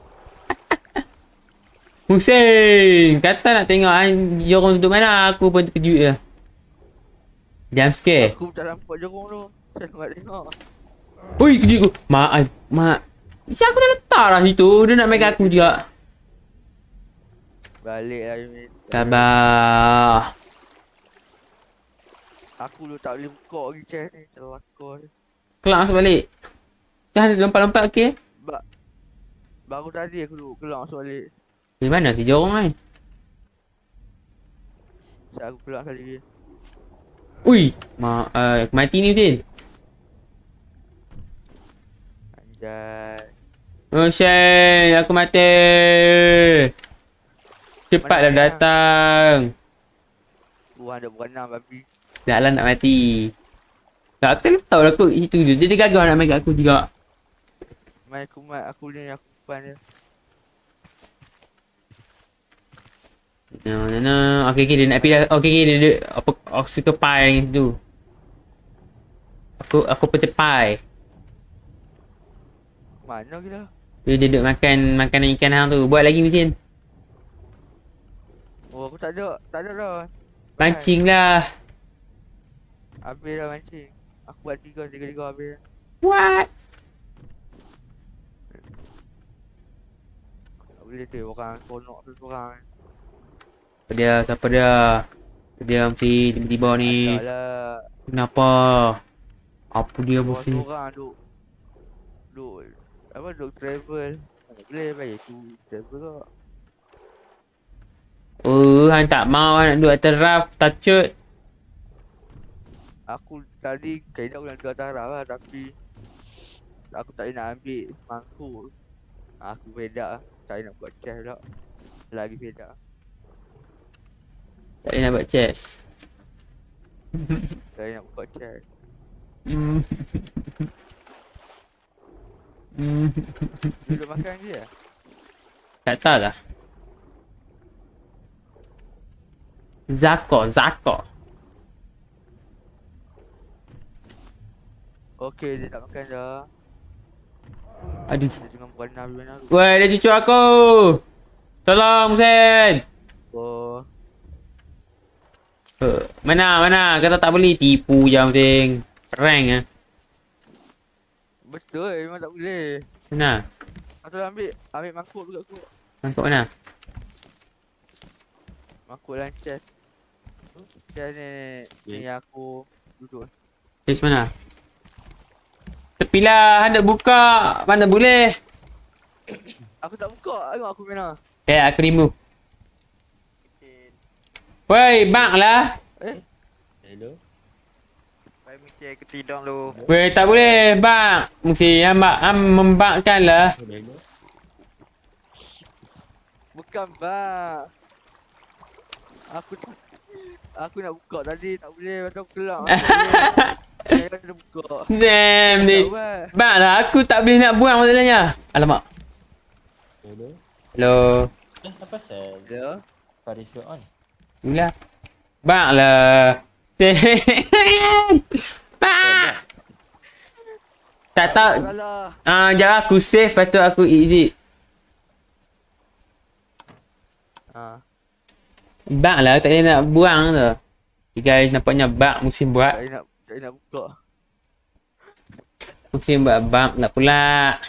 Speaker 1: Hussein! Kata nak tengok jorong duduk mana. Aku pun terkejut je. Jump scare.
Speaker 2: Aku tak nampak jorong tu. Saya nak tengok.
Speaker 1: Ui, kejut aku. Mak. Siapa dah letak lah situ. Dia nak main kat aku juga.
Speaker 2: Balik lah Yumi.
Speaker 1: Sabar.
Speaker 2: Aku tak boleh buka lagi chest ni. Celaka.
Speaker 1: Kelak masuk balik. Jangan lompat-lompat, okey?
Speaker 2: Baru tadi aku duduk keluar masuk balik.
Speaker 1: Di mana si jorong kan?
Speaker 2: Saya aku keluar sekali lagi.
Speaker 1: Ui. Aku mati ni Hussein.
Speaker 2: Anjay.
Speaker 1: Hussein, aku mati. Cepatlah
Speaker 2: Mana
Speaker 1: datang.
Speaker 2: Ada berenang babi.
Speaker 1: Dah lah nak mati. Tak, aku tak tahu lah aku itu je. Dia gagal nak main kat aku juga.
Speaker 2: Main kumat aku ni aku depan dia.
Speaker 1: Okay, dia nak pergi dah. Okay, dia apa suka pie ni tu. Aku petepai.
Speaker 2: Mana kita?
Speaker 1: Dia duduk makan makanan ikan hang tu. Buat lagi mesin.
Speaker 2: Oh aku tak ada dah.
Speaker 1: Pancing lah.
Speaker 2: Habis dah mancing. Aku buat tiga habis.
Speaker 1: What?
Speaker 2: Tak boleh tu orang konok tu orang.
Speaker 1: Siapa dia? Dia mesti tiba-tiba ni.
Speaker 2: Tak lah.
Speaker 1: Kenapa? Apa dia
Speaker 2: Orang
Speaker 1: mesti?
Speaker 2: orang duk travel. Tak boleh bayar tu travel kak.
Speaker 1: Hang tak mau nak duduk atas raft, tacut.
Speaker 2: Aku tadi kaedah aku nak duduk atas raf lah tapi aku tak nak ambil mangkuk. Aku bedak tak nak buat chest pula. Lagi bedak.
Speaker 1: Tak boleh nak buat chest.
Speaker 2: Tak nak buat chest. Duduk makan je lah.
Speaker 1: Tak tahu lah. Zako.
Speaker 2: Okey, dia tak makan dah.
Speaker 1: Aduh.
Speaker 2: Dia tengah berenang berenang tu.
Speaker 1: Weh, dia cucuk aku. Tolong, Hussein.
Speaker 2: Oh,
Speaker 1: Mana? Kata tak boleh. Tipu je, Hussein. Prank ah.
Speaker 2: betul memang tak boleh.
Speaker 1: Mana?
Speaker 2: Atau ambil mangkuk juga aku.
Speaker 1: Mangkuk mana?
Speaker 2: Mangkuk dalam chest. Chest ni yang aku duduk.
Speaker 1: Chest mana? Tepilah, hendak buka. Mana boleh?
Speaker 2: Aku tak buka. Tengok aku mana.
Speaker 1: Aku remove. Woi, bang lah.
Speaker 3: Hello.
Speaker 5: Saya mikir ketidang lu.
Speaker 1: Weh, tak boleh, bang. Mesti membakkan lah.
Speaker 3: Hello.
Speaker 2: Bukan bang. Aku nak buka tadi tak boleh macam aku kelak. Saya ada buka.
Speaker 1: Damn ni. Bang lah, aku tak boleh nak buang masalahnya. Alamak.
Speaker 3: Hello.
Speaker 1: Hello.
Speaker 3: Apa pasal?
Speaker 2: Ya.
Speaker 3: Paris show on.
Speaker 1: Itulah. Bang lah. Bang. Tak tahu.
Speaker 2: Salah.
Speaker 1: Jangan aku save, lepas tu aku exit. Bug lah, tak boleh nak buang tu. Guys, nampaknya bug musim buat.
Speaker 2: Tak nak buka.
Speaker 1: Musim buat bug nak pula.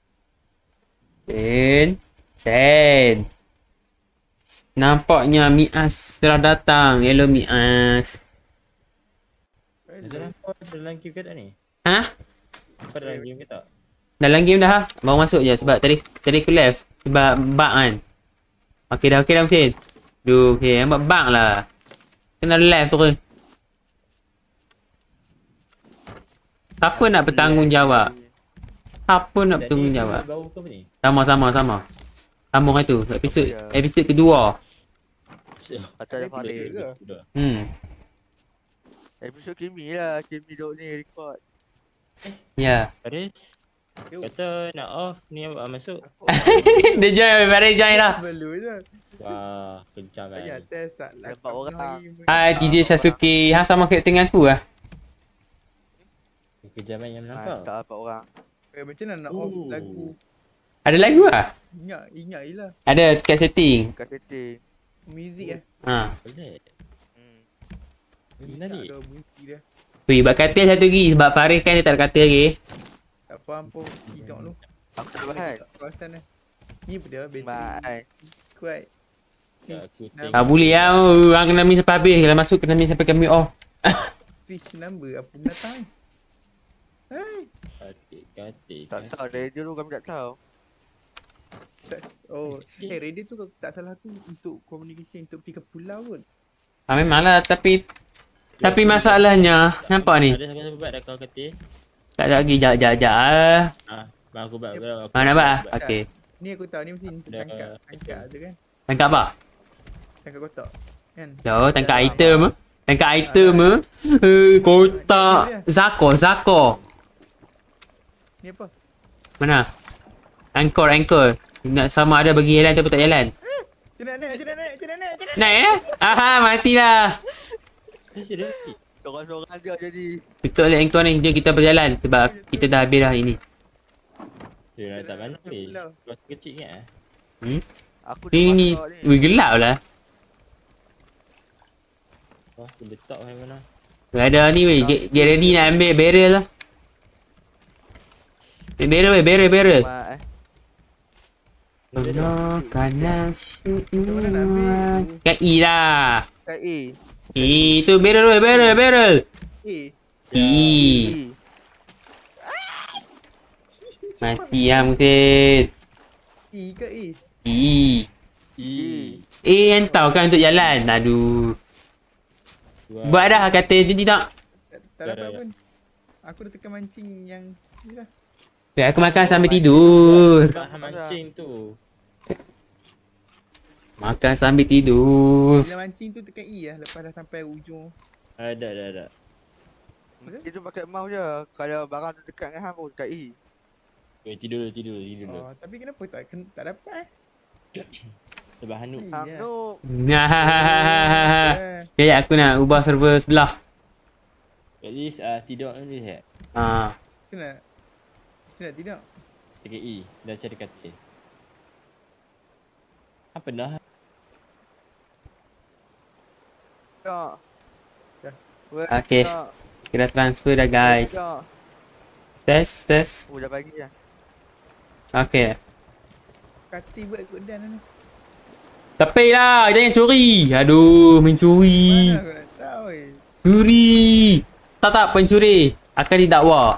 Speaker 1: Sen. Nampaknya Mias telah datang. Hello Mias.
Speaker 3: Dalam game ke tak ni?
Speaker 1: Ha?
Speaker 3: Apa dalam game ke tak?
Speaker 1: Dalam game dah. Baru masuk je sebab tadi aku left. Sebab bug kan. Okey dah Mesin. Okay, nampak bug lah. Kena left terus. Siapa nak bertanggungjawab? Siapa nak bertanggungjawab?
Speaker 3: Baru ke apa ni?
Speaker 1: Sama. Sambung kan tu. Episod kedua.
Speaker 2: Atau ada Farid. Episod Kimi lah. Kimi duduk ni record.
Speaker 1: Ya.
Speaker 3: Paris? Kata nak off ni abang masuk.
Speaker 1: Dia join, mari join lah.
Speaker 6: Belum je.
Speaker 3: Wah, kejam
Speaker 6: Tak
Speaker 3: kan.
Speaker 6: payah test tak.
Speaker 2: Nampak orang.
Speaker 1: Hai DJ Sasuke. Hang sama karakter dengan aku lah.
Speaker 3: Kejam kan yang menang
Speaker 2: Tak apa orang.
Speaker 6: Macam mana nak off
Speaker 3: Oh.
Speaker 6: lagu?
Speaker 1: Ada lagu lah.
Speaker 6: Ingat je lah.
Speaker 1: Ada kat setting.
Speaker 2: Kat setting.
Speaker 6: Muzik eh.
Speaker 1: Ha.
Speaker 3: Boleh.
Speaker 2: Hmm.
Speaker 3: Gila
Speaker 6: Tak
Speaker 3: ni.
Speaker 6: ada muzik dia.
Speaker 1: Weh, buat katil satu lagi. Sebab Faris kan dia tak ada katil lagi.
Speaker 6: Tak faham pun. Tidak lu.
Speaker 2: Aku tak bahan.
Speaker 6: Kawasan ni. Ni apa dia? Bateri.
Speaker 2: Mai.
Speaker 6: Kuat.
Speaker 3: Tak, aku
Speaker 6: Nah.
Speaker 1: Tak boleh lah. Hang kena min sampai habis. Kalau masuk kena min sampai kami off.
Speaker 6: Switch number apa binatang ni? Hai.
Speaker 3: katik.
Speaker 2: Tak tahu dari dulu kami tak tahu.
Speaker 6: Oh, radio tu kalau tak salah aku untuk communication untuk pergi ke pulau pun.
Speaker 1: Memang lah. Tapi masalahnya. Nampak ni.
Speaker 3: Ada siapa-siapa buat dah kau katik?
Speaker 1: Tak ada lagi. Sekejap lah.
Speaker 3: Bang aku buat.
Speaker 1: Mana nampak? Okey.
Speaker 6: Ni aku tahu ni mesti untuk
Speaker 3: Dah.
Speaker 6: tangkap tu kan.
Speaker 1: Tangkap apa?
Speaker 6: Tangkap kotak. Kan?
Speaker 1: Yo, tangkap item. Tangkap item. Kotak. Zako.
Speaker 6: Ni apa?
Speaker 1: Mana? Anchor. Nak sama ada bagi jalan tu tak jalan.
Speaker 6: Macam nak.
Speaker 1: Naik eh? Aha, matilah.
Speaker 2: Sorang-sorang je jadi.
Speaker 1: Tutup lah anchor ni. Jom kita berjalan. Sebab kita dah habis dah ini.
Speaker 3: Dia tak mana ni. Kelas kecil kan?
Speaker 2: Aku
Speaker 1: Ni. Wih, gelap lah.
Speaker 3: Wah, aku letak kan mana.
Speaker 1: Ada ni weh. Get ready nak ambil barrel lah. Barrel weh. Barrel.
Speaker 2: Mai.
Speaker 1: Tolong kanan.
Speaker 6: Macam mana nak ambil?
Speaker 1: Kat E lah.
Speaker 2: Kat A.
Speaker 1: E tu barrel weh. Barrel.
Speaker 6: Eh,
Speaker 1: E. Mati lah Musid.
Speaker 6: E ke E?
Speaker 1: E. E yang tahu kan untuk jalan. Aduh. Buat dah kata tu tidak.
Speaker 6: Tak
Speaker 3: Dah,
Speaker 6: dapat
Speaker 3: dah.
Speaker 6: pun. Aku dah tekan mancing yang ni lah.
Speaker 1: Aku makan sambil tidur.
Speaker 3: Mancing tu.
Speaker 1: Makan sambil tidur.
Speaker 6: Bila mancing tu tekan E lah lepas dah sampai ujung.
Speaker 3: Ada.
Speaker 2: Itu pakai mouse je. Kalau barang tu dekat dengan hang pun dekat E.
Speaker 3: Tidur dulu.
Speaker 6: Oh, tapi kenapa tak dapat
Speaker 3: Sebab Hanuk.
Speaker 6: Eh,
Speaker 2: Hang
Speaker 6: ya.
Speaker 2: tu.
Speaker 1: Kejap aku nak ubah server sebelah.
Speaker 3: At least tidur ni sihat.
Speaker 6: Kena tidak.
Speaker 3: Tekan E. Dah cari katil. Apa dah?
Speaker 2: Tak.
Speaker 6: Dah.
Speaker 1: Okey. Kita transfer dah guys. Test.
Speaker 2: Oh dah pagi dah.
Speaker 1: Okey.
Speaker 6: Kati buat ikut dan ni.
Speaker 1: Tepi lah. Jangan curi. Aduh, mencuri.
Speaker 6: Mana aku nak tahu
Speaker 1: Curi. Tak pencuri. Akan didakwa.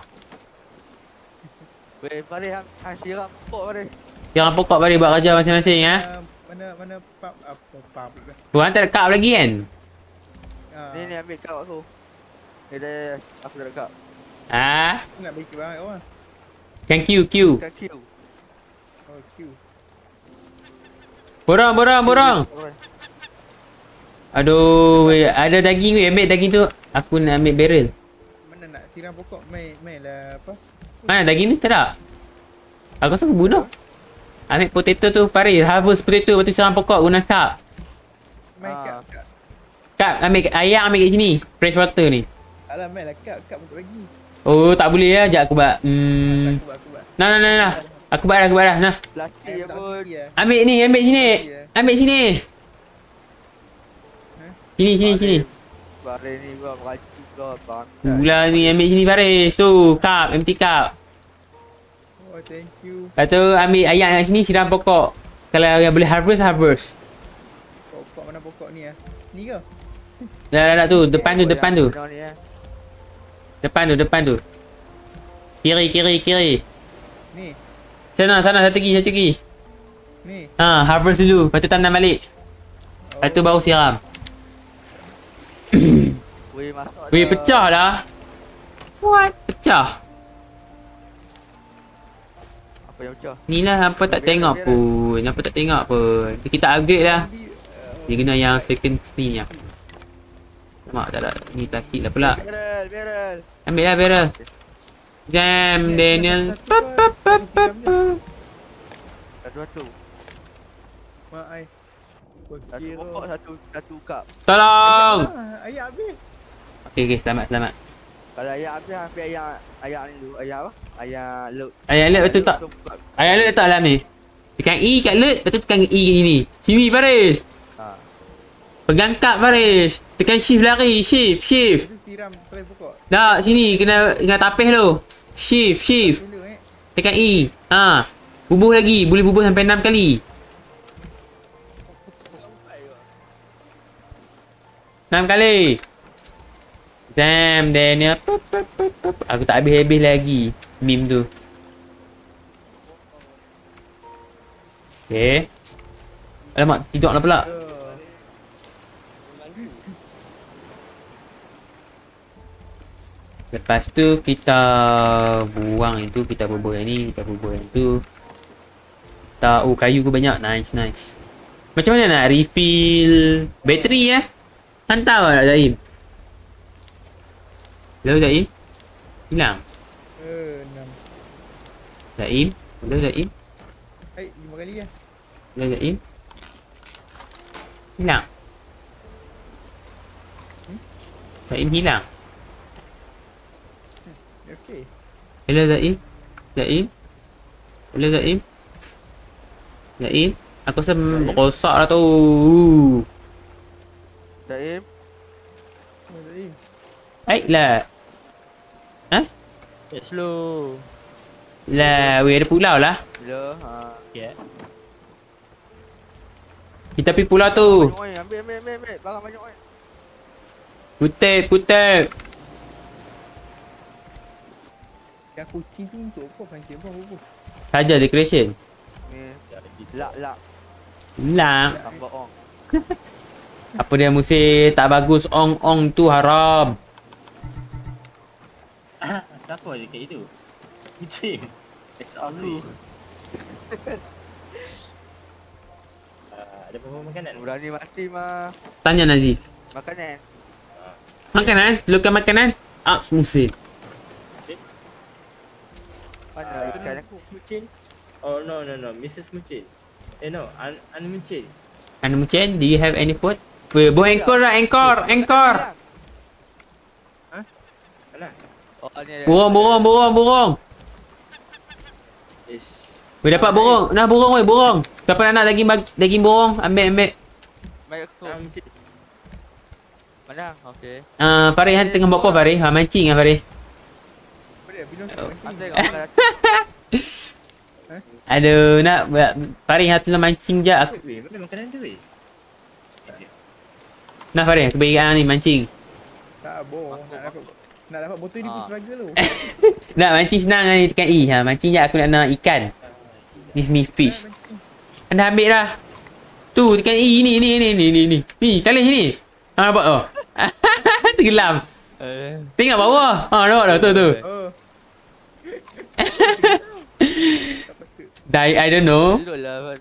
Speaker 2: Weh, Farid hang siram pokok Farid.
Speaker 1: Jangan pokok balik buat kerja masing-masing ha.
Speaker 6: Mana pub apa pub ke?
Speaker 1: Korang tak ada cup lagi kan?
Speaker 2: Ni ambil kau aku. Dah. Aku tak ada kau.
Speaker 6: Aku nak bagi barang kat orang.
Speaker 1: Kan Q.
Speaker 2: Kan Q.
Speaker 6: Oh, Q.
Speaker 1: Borang. Aduh, weh, ada daging weh. Ambil daging tu. Aku nak ambil barrel.
Speaker 6: Mana nak siram pokok main lah apa?
Speaker 1: Mana daging ni? Tak ada. Aku rasa aku bunuh. Ambil potato tu, Farid. Harvest potato. Lepas tu siram pokok guna cup.
Speaker 6: Main
Speaker 2: Ah.
Speaker 6: cup.
Speaker 1: Cup ambil, ayam ambil kat sini. Fresh water ni.
Speaker 6: Alah main lah cup untuk bagi.
Speaker 1: Oh, tak boleh lah. Sekejap aku buat.
Speaker 6: Aku buat.
Speaker 1: Nah. Aku buat dah. Nah.
Speaker 2: Plastik je pun.
Speaker 1: Ambil ni, ambil sini. Ambil sini. Sini.
Speaker 2: Farid ni gua meracik kau bang.
Speaker 1: Gula ni ambil sini Faris. Tu, cup, empty cup.
Speaker 6: Oh, thank you.
Speaker 1: Lepas tu ambil ayam kat sini, siram pokok. Kalau yang boleh harvest.
Speaker 6: Pokok mana pokok ni ah? Ni ke?
Speaker 1: Dah tu, depan tu.
Speaker 2: Benar ni
Speaker 1: Depan tu. Kiri.
Speaker 6: Ni.
Speaker 1: Sana satu lagi.
Speaker 6: Ni.
Speaker 1: Harvest dulu. Lepas tu tanam balik. Lepas tu baru siram.
Speaker 2: Weh, masuk
Speaker 1: Weh, pecah lah. What? Pecah.
Speaker 2: Apa yang pecah?
Speaker 1: Ni lah apa tak tengok pun. Kita upgrade lah. Dia guna yang second screen ni. Mak tak ada. Ni plastik lah pula.
Speaker 2: Barrel.
Speaker 1: Ambil lah barrel. Jam Daniel. Pap, pap, pap, pap, pap.
Speaker 2: Satu-satu.
Speaker 6: Mak ai.
Speaker 2: Satu pokok, satu cup.
Speaker 1: Tolong.
Speaker 6: Ayat habis.
Speaker 1: Okey, selamat.
Speaker 2: Kalau ayat habis, ambil ayat ni dulu. Ayat apa? Ayat load.
Speaker 1: Ayat alert betul tak? Ayat alert letak dalam ni. Tekan E kat alert, lepas tu tekan E kat sini. Sini Faris.
Speaker 2: Ha.
Speaker 1: Pegang kad Faris. Tekan shift lari, shift.
Speaker 6: Itu siram try pokok.
Speaker 1: Tak, sini kena tapis tu. Shift.
Speaker 6: Dulu
Speaker 1: Tekan E. Ha. Bubuh lagi, boleh bubuh sampai 6 kali. 6 kali. Damn Daniel. Aku tak habis-habis lagi meme tu. Okay. Alamak, tidur lah pula. Lepas tu kita buang itu, kita bubuh yang ni, kita bubuh yang tu. Oh, kayu ku banyak. Nice. Macam mana nak refill bateri Hantar lah Zaim. Hello Zaim. Hilang.
Speaker 6: 6.
Speaker 1: Zaim. Hello Zaim.
Speaker 6: Hai, 5 kali lah.
Speaker 1: Hello Zaim. Hilang. Zaim hilang.
Speaker 6: Okey.
Speaker 1: Hello Zaim. Hello Zaim. Aku rasa rosak lah tu.
Speaker 2: Zaim.
Speaker 1: Baiklah.
Speaker 3: Slow.
Speaker 1: Lah, weh ada pulau lah.
Speaker 2: Bila? Ha.
Speaker 3: Yeah.
Speaker 1: Kita pergi pulau tu.
Speaker 2: Banyak oi, ambil. Barang banyak oi.
Speaker 1: Kutip.
Speaker 6: Yang kucing tu untuk apa? Pancing apa?
Speaker 1: Saja decoration.
Speaker 2: Ni. Lak.
Speaker 1: Hilang.
Speaker 2: Tambah ong.
Speaker 1: Apa dia mesti tak bagus ong tu haram.
Speaker 3: Siapa je kat itu? Kucing.
Speaker 2: Aku.
Speaker 3: Ada apa makanan?
Speaker 2: Berani mati mah.
Speaker 1: Tanya Nazif.
Speaker 2: Makanan.
Speaker 1: Makanan? Perlukan makanan? Musim.
Speaker 2: Mana ikan aku?
Speaker 3: Mucin? Oh no, Mrs. Mucin. No, Mucin.
Speaker 1: Anu Mucin, do you have any food? Weh, buat anchor lah, anchor.
Speaker 3: Mana?
Speaker 2: Oh, ni.
Speaker 1: Burung.
Speaker 3: Ish.
Speaker 1: Weh, dapat burung. Nah, burung weh, burung. Siapa nak daging burung? Ambil.
Speaker 2: Mai aku.
Speaker 3: Mucin.
Speaker 2: Mana? Okey.
Speaker 1: Farid han tengah buat apa Farid? Mancing lah Farid.
Speaker 6: Apa dia? Bilang
Speaker 2: Ambil kau makan.
Speaker 1: Aduh, nak buat Farid han tengah mancing je. Aku
Speaker 3: Weh, mana makanan tu weh?
Speaker 1: nah Farid, aku bagi kat hang ni mancing.
Speaker 6: tak boh. Nak dapat botol ni pun struggle tu.
Speaker 1: Nak mancing senang ni tekan E. Mancing je aku nak ikan. Give me fish. Anda ambil lah. Tu tekan E ni. Ni, kali sini. Nampak tu. Tenggelam. Tengok bawah. Nampak tu.
Speaker 6: Oh.
Speaker 1: I don't know.
Speaker 2: Duduklah.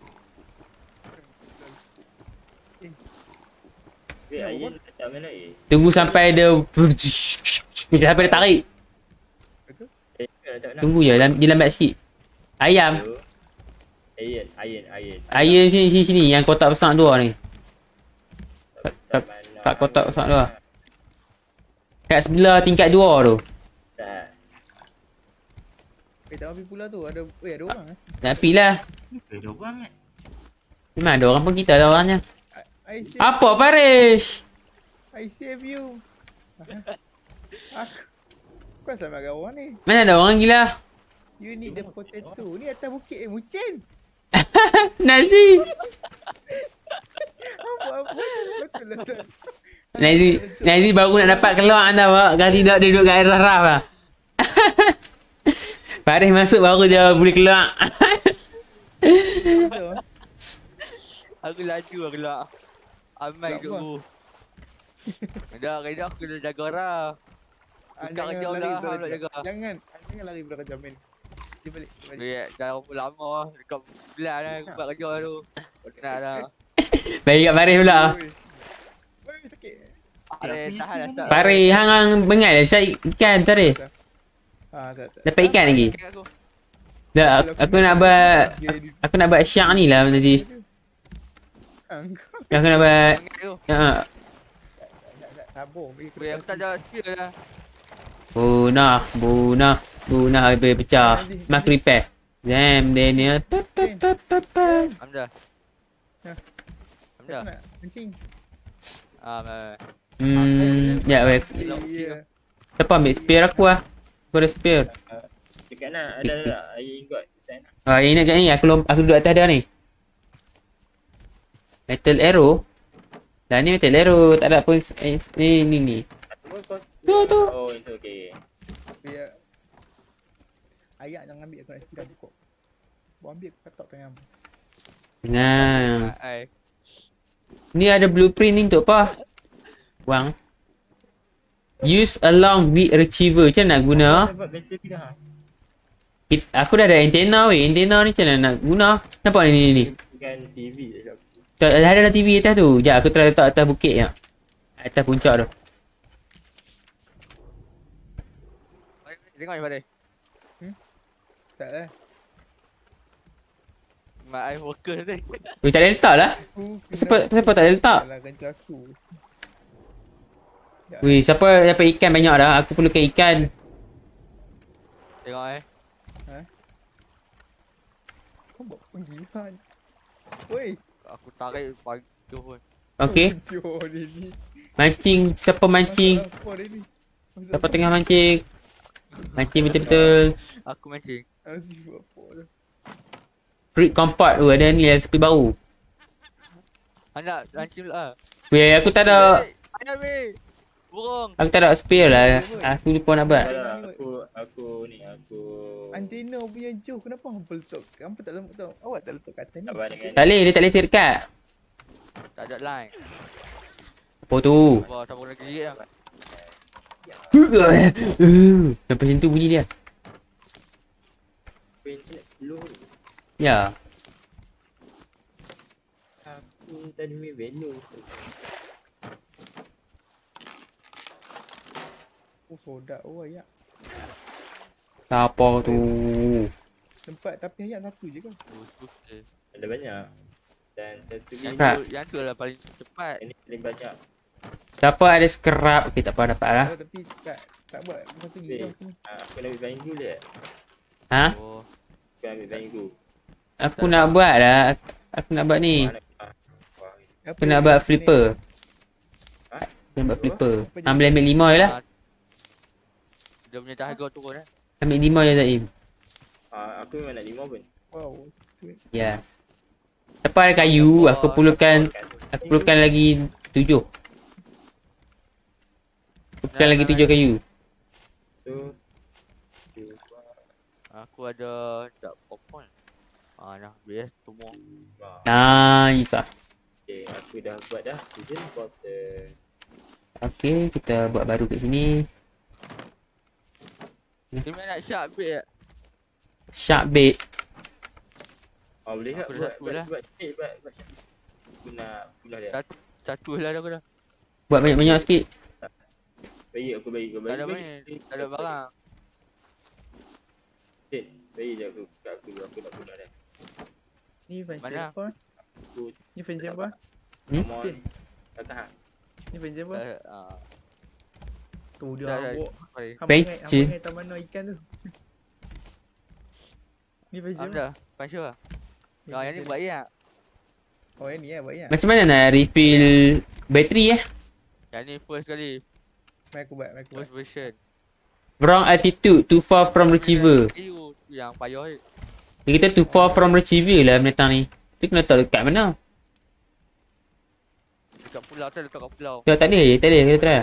Speaker 3: Weh, ayat tak mana
Speaker 1: Tunggu sampai dia sampai dia tarik.
Speaker 3: tak nak.
Speaker 1: Tunggu je, dia lambat sikit. Ayam.
Speaker 3: Ayat.
Speaker 1: Sini yang kotak besar dua ni. Tak kotak besar dua. Kat sebelah tingkat 2 tu.
Speaker 3: Tak.
Speaker 6: Tak pergi pula tu. Ada orang
Speaker 1: Nak pergi lah.
Speaker 3: Ada orang kan?
Speaker 1: Memang ada orang pun kita ada orangnya.
Speaker 6: I save,
Speaker 1: Apa Faris?
Speaker 6: I save you. Aku. Kau selamatkan orang ni.
Speaker 1: Mana ada orang gila?
Speaker 6: You need the potato. Ni atas bukit Mucin.
Speaker 1: Nazi.
Speaker 6: Apa betul lah.
Speaker 1: Nazi baru nak dapat keluar anda pak. Ganti dia duduk kat air raf lah. Faris masuk baru dia boleh keluar.
Speaker 2: Aku laju aku lah. Amai
Speaker 6: Tak
Speaker 2: dulu. Dah aku kena jaga orang. Buka kejauh lah, nak jaga.
Speaker 6: Jangan lari belakang jamin. Dia balik.
Speaker 2: Dah lama lah. Dekat bulan lah aku buat kerja tu. Penat dah.
Speaker 1: Baik kat Faris pula.
Speaker 6: Oi, sakit.
Speaker 2: Ada tahan lah.
Speaker 1: Faris hang bengal saya ikan tadi.
Speaker 6: Tak.
Speaker 1: Dapat ikan lagi.
Speaker 2: Ikan aku.
Speaker 1: Dah, aku nak buat aku nak buat syak ni lah nanti.
Speaker 6: Kau
Speaker 1: Aku nak buat
Speaker 2: Ikan aku.
Speaker 1: ha.
Speaker 6: tak sabar. Bagi aku
Speaker 2: Weh, aku tak ada spear lah.
Speaker 1: Bunah habis pecah. Mak repair. Zam Daniel.
Speaker 2: Hamzah.
Speaker 6: Ya.
Speaker 2: Hamzah.
Speaker 6: nak mancing.
Speaker 2: Mai.
Speaker 1: Ya boleh.
Speaker 6: Ya.
Speaker 1: Siapa ambil spear aku lah. Aku ada spear.
Speaker 3: Dekat nak ada air got. Tak nak.
Speaker 1: Ah, yang ingat kat ni aku duduk atas dia ni. Metal arrow. Dah ni metal arrow, tak ada apa ni. Tu.
Speaker 3: Oh, itu okey.
Speaker 6: Biar ayat jangan ambil aku nak siram kok. Bawa ambil aku katak tangan.
Speaker 1: Nah.
Speaker 2: Ai.
Speaker 1: Ni ada blueprint ni untuk apa? Wang. Use along with retriever. Macam mana nak guna?
Speaker 3: Dapat bateri dah.
Speaker 1: Aku dah ada antena weh. Antena ni macam mana nak guna? Nampak ni.
Speaker 3: Bukan TV je.
Speaker 1: Ada TV atas tu. Sekejap aku try letak atas bukit je. Atas puncak tu.
Speaker 2: Tengok ni pada.
Speaker 6: Tak lah.
Speaker 2: Mak ai worker tu.
Speaker 1: Weh tak boleh letak lah. Siapa tak boleh letak?
Speaker 6: Salah kerja aku.
Speaker 1: Weh siapa dapat ikan banyak dah. Aku perlukan ikan.
Speaker 2: Tengok
Speaker 6: Kau buat penggilaan. Woi.
Speaker 2: Aku tarik pagi tu pun.
Speaker 1: Okey.
Speaker 6: Jom dia ni.
Speaker 1: Mancing. Siapa mancing?
Speaker 6: Apa dia ni?
Speaker 1: Siapa tengah mancing? Mancing betul-betul.
Speaker 2: Aku mancing.
Speaker 6: Aziz buat apa tu?
Speaker 1: Fruit compote tu ada ni resipi baru.
Speaker 2: Anak mancing pula lah.
Speaker 1: Weh aku tak ada.
Speaker 2: Ayam weh. Burung.
Speaker 1: Aku tak ada spear lah. Aku lupa nak buat.
Speaker 3: Aku ni aku
Speaker 6: Antena punya jauh kenapa hampa letak? Hampa tak letak. Awak tak letak kat atas ni.
Speaker 3: abang dengan
Speaker 1: Tak boleh, dia tak boleh dekat.
Speaker 2: Tak ada line.
Speaker 1: Apa tu?
Speaker 2: Wah, tak boleh gigit lah.
Speaker 1: Sampai situ bunyi dia.
Speaker 3: internet slow.
Speaker 1: Ya.
Speaker 3: Aku tadi main venue.
Speaker 6: Oh, sodak. Oh, ayat.
Speaker 1: Siapa tu?
Speaker 6: Tempat tapi ayat satu je kan?
Speaker 2: Susah.
Speaker 3: Ada banyak. Dan satu ni
Speaker 1: Scrap.
Speaker 2: Yang tu lah paling cepat.
Speaker 3: ini paling banyak.
Speaker 1: Siapa ada scrap? Okey tak apa dapat lah.
Speaker 6: Oh, tapi tak buat satu gig
Speaker 3: Eh.
Speaker 6: tau sini.
Speaker 3: Aku nak ambil bangku je.
Speaker 1: Ha?
Speaker 2: Oh.
Speaker 3: Aku nak ambil bangku.
Speaker 1: Aku nak buat lah. Aku nak buat ni. Aku nak buat flipper. Aku nak buat flipper. Ambil 5 je lah.
Speaker 2: Dia punya dahaga turun eh.
Speaker 1: Ambil 5 je Zaim.
Speaker 3: Aku memang nak 5 pun.
Speaker 6: Wow. Tu.
Speaker 1: Ya. Siapa ada kayu? Aku perlukan lagi 7. Aku perlukan lagi 7 kayu.
Speaker 3: Tu.
Speaker 2: Aku ada tak popcorn. Dah bias semua.
Speaker 1: Nice lah.
Speaker 3: Okay, aku dah buat dah. Season bottle.
Speaker 1: Okay, kita buat baru kat sini.
Speaker 2: Dia nak shark bait.
Speaker 1: Shark bait.
Speaker 3: Boleh tak
Speaker 2: Aku dah
Speaker 3: buat
Speaker 2: satu lah.
Speaker 3: buat Aku nak pulah dia.
Speaker 2: Satu lah dah aku dah.
Speaker 1: Buat banyak-banyak sikit.
Speaker 3: Bagi aku bagi.
Speaker 2: Tak ada mana. Tak ada barang.
Speaker 3: Bagi je aku kat aku nak pulah dia.
Speaker 6: Ni fan
Speaker 2: Mana?
Speaker 6: apa?
Speaker 3: Aku
Speaker 6: Ni fan apa?
Speaker 3: come on.
Speaker 6: Tin.
Speaker 3: Tahan.
Speaker 6: Ni fan apa?
Speaker 2: Ah.
Speaker 6: Tu dia
Speaker 2: Dah, dah.
Speaker 6: awak.
Speaker 2: Baik.
Speaker 1: Pencin.
Speaker 6: Hampa taman no ikan tu. Ni fan apa?
Speaker 2: Dah. Pasal lah. Yang ni buat ya.
Speaker 6: Oh, yang ni buat ya.
Speaker 1: Macam mana nak refill bateri
Speaker 2: Yang ni first kali.
Speaker 6: Mai aku buat.
Speaker 2: First version.
Speaker 1: Wrong altitude, too far from retriever.
Speaker 2: Kayu tu yang payah ni.
Speaker 1: Dia kata too far from retriever lah binatang ni. Tu kena letak dekat mana?
Speaker 2: Dekat pulau tu letak kat pulau.
Speaker 1: Tak boleh, kita try.